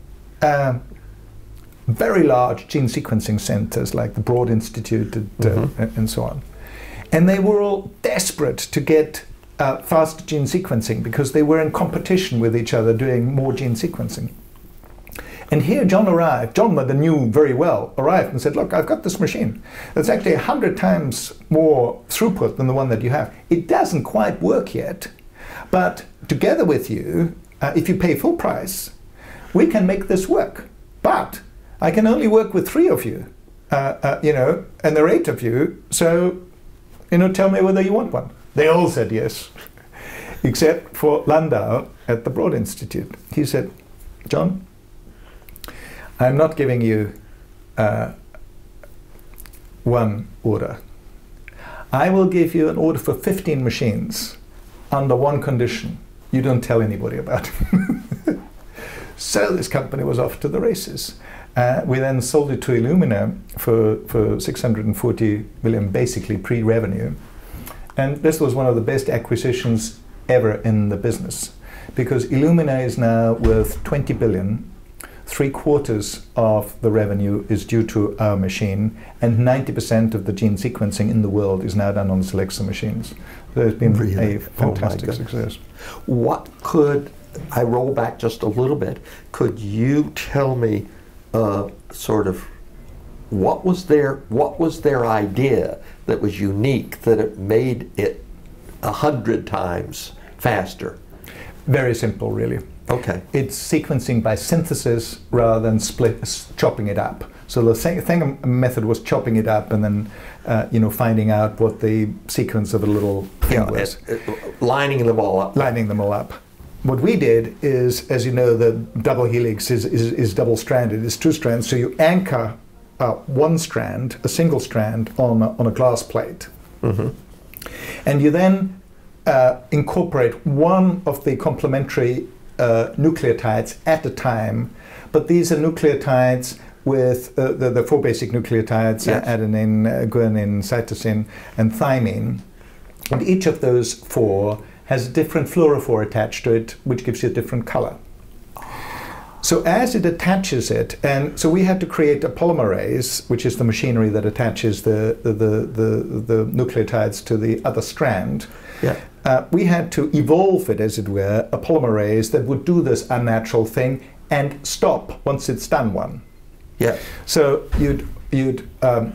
very large gene sequencing centers, like the Broad Institute and so on. And they were all desperate to get fast gene sequencing, because they were in competition with each other doing more gene sequencing. And here John arrived. John, that knew very well, arrived and said, look, I've got this machine that's actually 100 times more throughput than the one that you have. It doesn't quite work yet, but together with you, if you pay full price, we can make this work. But I can only work with 3 of you, you know, and there are 8 of you, so, you know, tell me whether you want one. They all said yes, except for Landau at the Broad Institute. He said, John, I'm not giving you one order. I will give you an order for 15 machines under one condition. You don't tell anybody about it. So this company was off to the races. We then sold it to Illumina for 640 million, basically pre-revenue. And this was one of the best acquisitions ever in the business, because Illumina is now worth 20 billion. 3/4 of the revenue is due to our machine, and 90% of the gene sequencing in the world is now done on Solexa machines. So it's been a fantastic success. What could, I roll back just a little bit, could you tell me sort of what was their idea that was unique, that it made it 100 times faster? Very simple, really. Okay. It's sequencing by synthesis rather than chopping it up. So the thing method was chopping it up and then, you know, finding out what the sequence of a little thing was. Lining them all up. Lining them all up. What we did is, as you know, the double helix is double-stranded. It's 2 strands, so you anchor one strand, a single strand, on a glass plate. And you then incorporate one of the complementary nucleotides at a time, but these are nucleotides with the 4 basic nucleotides, yes. Adenine, guanine, cytosine, and thymine. And each of those 4 has a different fluorophore attached to it, which gives you a different color. So as it attaches it, and so we had to create a polymerase, which is the machinery that attaches the nucleotides to the other strand. Yeah. We had to evolve it, as it were, a polymerase that would do this unnatural thing and stop once it's done one. Yeah. So you'd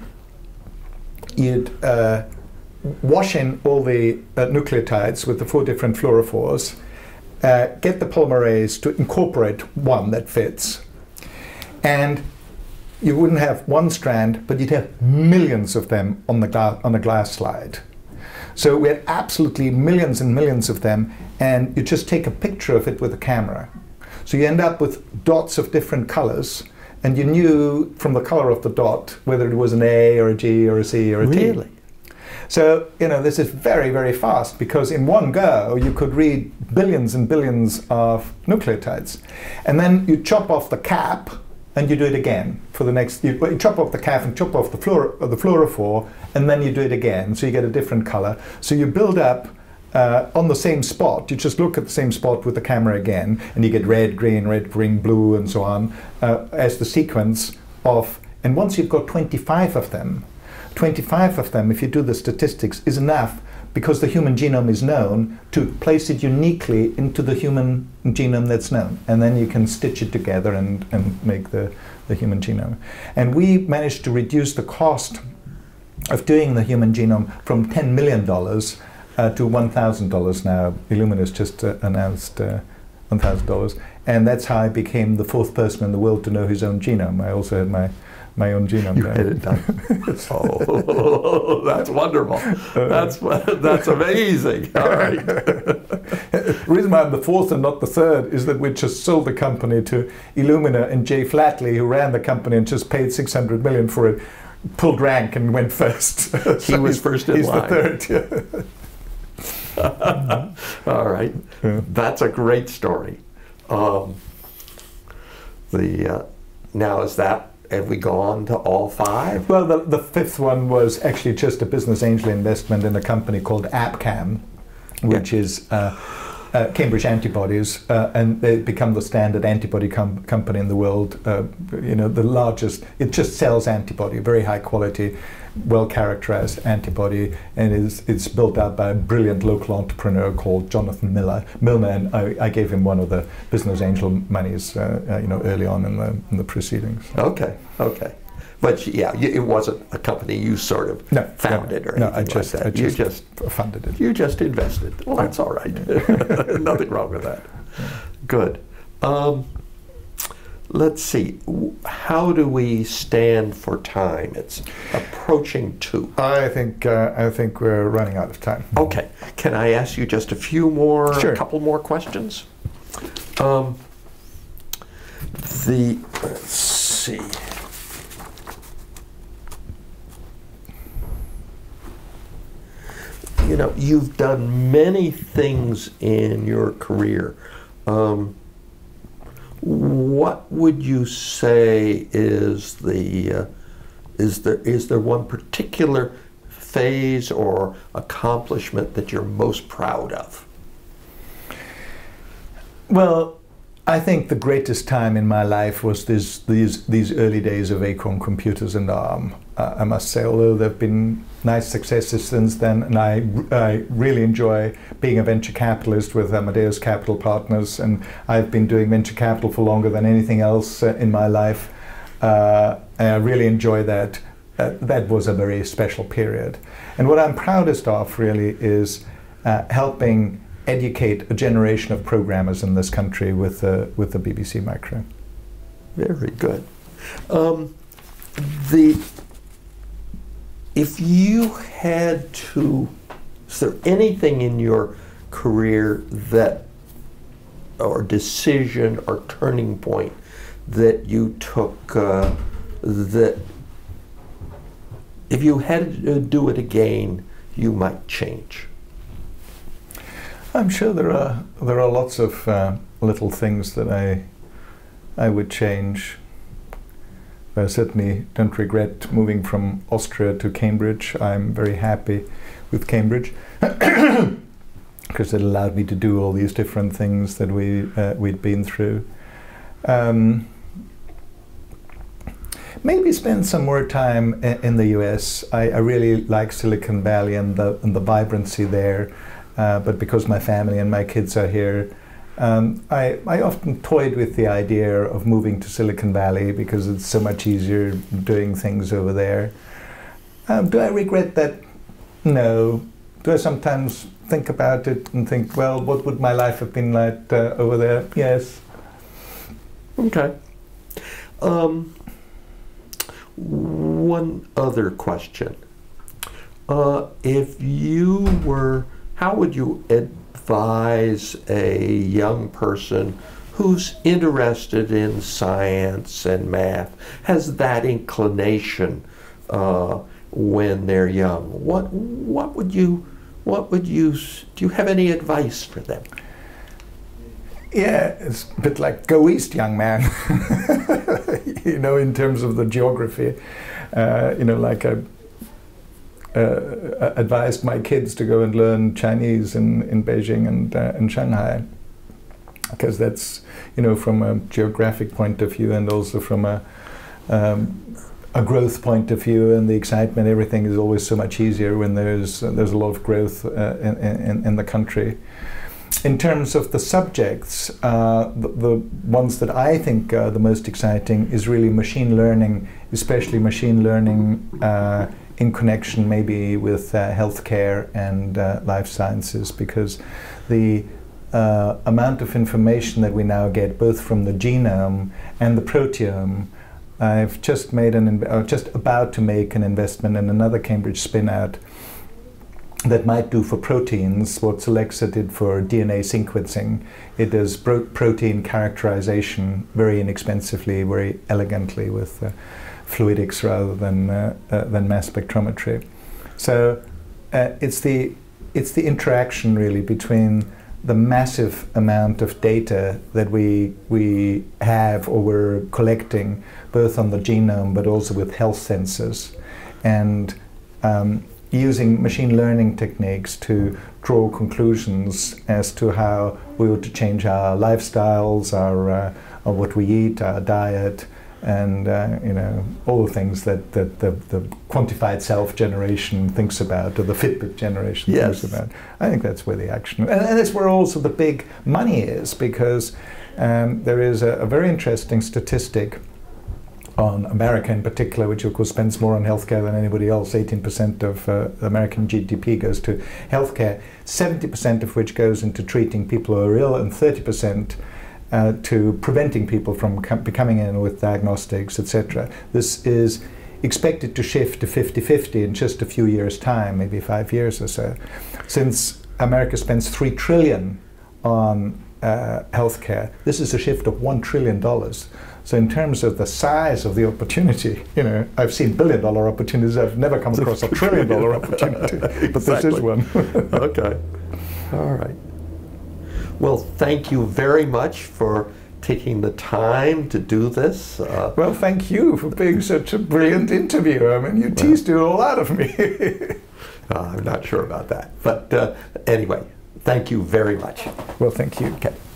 wash in all the nucleotides with the 4 different fluorophores, get the polymerase to incorporate one that fits, and you wouldn't have one strand, but you'd have millions of them on a glass slide. So we had absolutely millions and millions of them, and you just take a picture of it with a camera. So you end up with dots of different colors, and you knew from the color of the dot whether it was an A or a G or a C or a T. Really? So, you know, this is very, very fast, because in one go you could read billions and billions of nucleotides. And then you chop off the cap and you do it again for the next, you chop off the cap and chop off the fluorophore, and then you do it again, so you get a different color. So you build up on the same spot, you just look at the same spot with the camera again, and you get red, green, blue, and so on, as the sequence of, and once you've got 25 of them, if you do the statistics, is enough, because the human genome is known, to place it uniquely into the human genome that's known. And then you can stitch it together and make the human genome. And we managed to reduce the cost of doing the human genome from $10 million to $1,000 now. Illumina's just announced $1,000. And that's how I became the 4th person in the world to know his own genome. I also had my own genome. You had it done. Oh, that's wonderful. That's amazing. All right. The reason why I'm the 4th and not the 3rd is that we just sold the company to Illumina, and Jay Flatley, who ran the company and just paid 600 million for it, pulled rank and went first. He was first in line. He's the 3rd. Yeah. All right. That's a great story. Now have we gone to all 5? Well, the 5th one was actually just a business angel investment in a company called AppCam, which is Cambridge Antibodies, and they become the standard antibody company in the world. The largest. It just sells antibody, very high quality, well characterized antibody, and it's built out by a brilliant local entrepreneur called Jonathan Milner, and I gave him one of the business angel monies, early on in the proceedings. Okay. But yeah, it wasn't a company you sort of founded or anything like that. You just funded it. You just invested. Well, that's all right. Nothing wrong with that. Yeah. Good. Let's see. How do we stand for time? It's approaching 2. I think we're running out of time. Okay. Can I ask you just a few more, Sure. a couple more questions? Let's see. You've done many things in your career. What would you say is there one particular phase or accomplishment that you're most proud of? Well, I think the greatest time in my life was these early days of Acorn Computers and ARM. I must say, although there have been nice successes since then, and I really enjoy being a venture capitalist with Amadeus Capital Partners, and I've been doing venture capital for longer than anything else in my life. And I really enjoy that. That was a very special period. And what I'm proudest of really is helping educate a generation of programmers in this country with the BBC Micro. Very good. If you had to, is there anything in your career or decision or turning point that you took that if you had to do it again, you might change? I'm sure there are lots of little things that I would change. I certainly don't regret moving from Austria to Cambridge. I'm very happy with Cambridge because it allowed me to do all these different things that we'd been through. Maybe spend some more time in the US. I really like Silicon Valley and the vibrancy there, but because my family and my kids are here, I often toyed with the idea of moving to Silicon Valley because it's so much easier doing things over there. Do I regret that? No. Do I sometimes think about it and think, well, what would my life have been like over there? Yes. Okay. One other question. How would you advise a young person who's interested in science and math, has that inclination when they're young? Do you have any advice for them? Yeah, it's a bit like go east, young man. In terms of the geography, like I advised my kids to go and learn Chinese in Beijing and Shanghai, because that's, from a geographic point of view and also from a growth point of view and the excitement, everything is always so much easier when there's a lot of growth in the country. In terms of the subjects, the ones that I think are the most exciting is really machine learning, especially machine learning in connection maybe with healthcare and life sciences, because the amount of information that we now get both from the genome and the proteome. I've just made just about to make an investment in another Cambridge spinout that might do for proteins what Alexa did for DNA sequencing. It does protein characterization very inexpensively, very elegantly with fluidics rather than mass spectrometry. So it's the it's the interaction really between the massive amount of data that we have or we're collecting, both on the genome but also with health sensors, and using machine learning techniques to draw conclusions as to how we ought to change our lifestyles, our what we eat, our diet, and you know, all the things that the quantified self generation thinks about, or the Fitbit generation thinks about. I think that's where the action, and that's where also the big money is, because there is a very interesting statistic on America in particular, which of course spends more on healthcare than anybody else. 18% of American GDP goes to healthcare, 70% of which goes into treating people who are ill, and 30% to preventing people from becoming ill with diagnostics, etc. This is expected to shift to 50-50 in just a few years' time, maybe 5 years or so. Since America spends $3 trillion on healthcare, this is a shift of $1 trillion. So in terms of the size of the opportunity, you know, I've seen billion-dollar opportunities. I've never come across a trillion-dollar opportunity, but this is one. Okay. All right. Well, thank you very much for taking the time to do this. Well, thank you for being such a brilliant interview. I mean, you teased it all out of me. I'm not sure about that. But anyway, thank you very much. Well, thank you. Okay.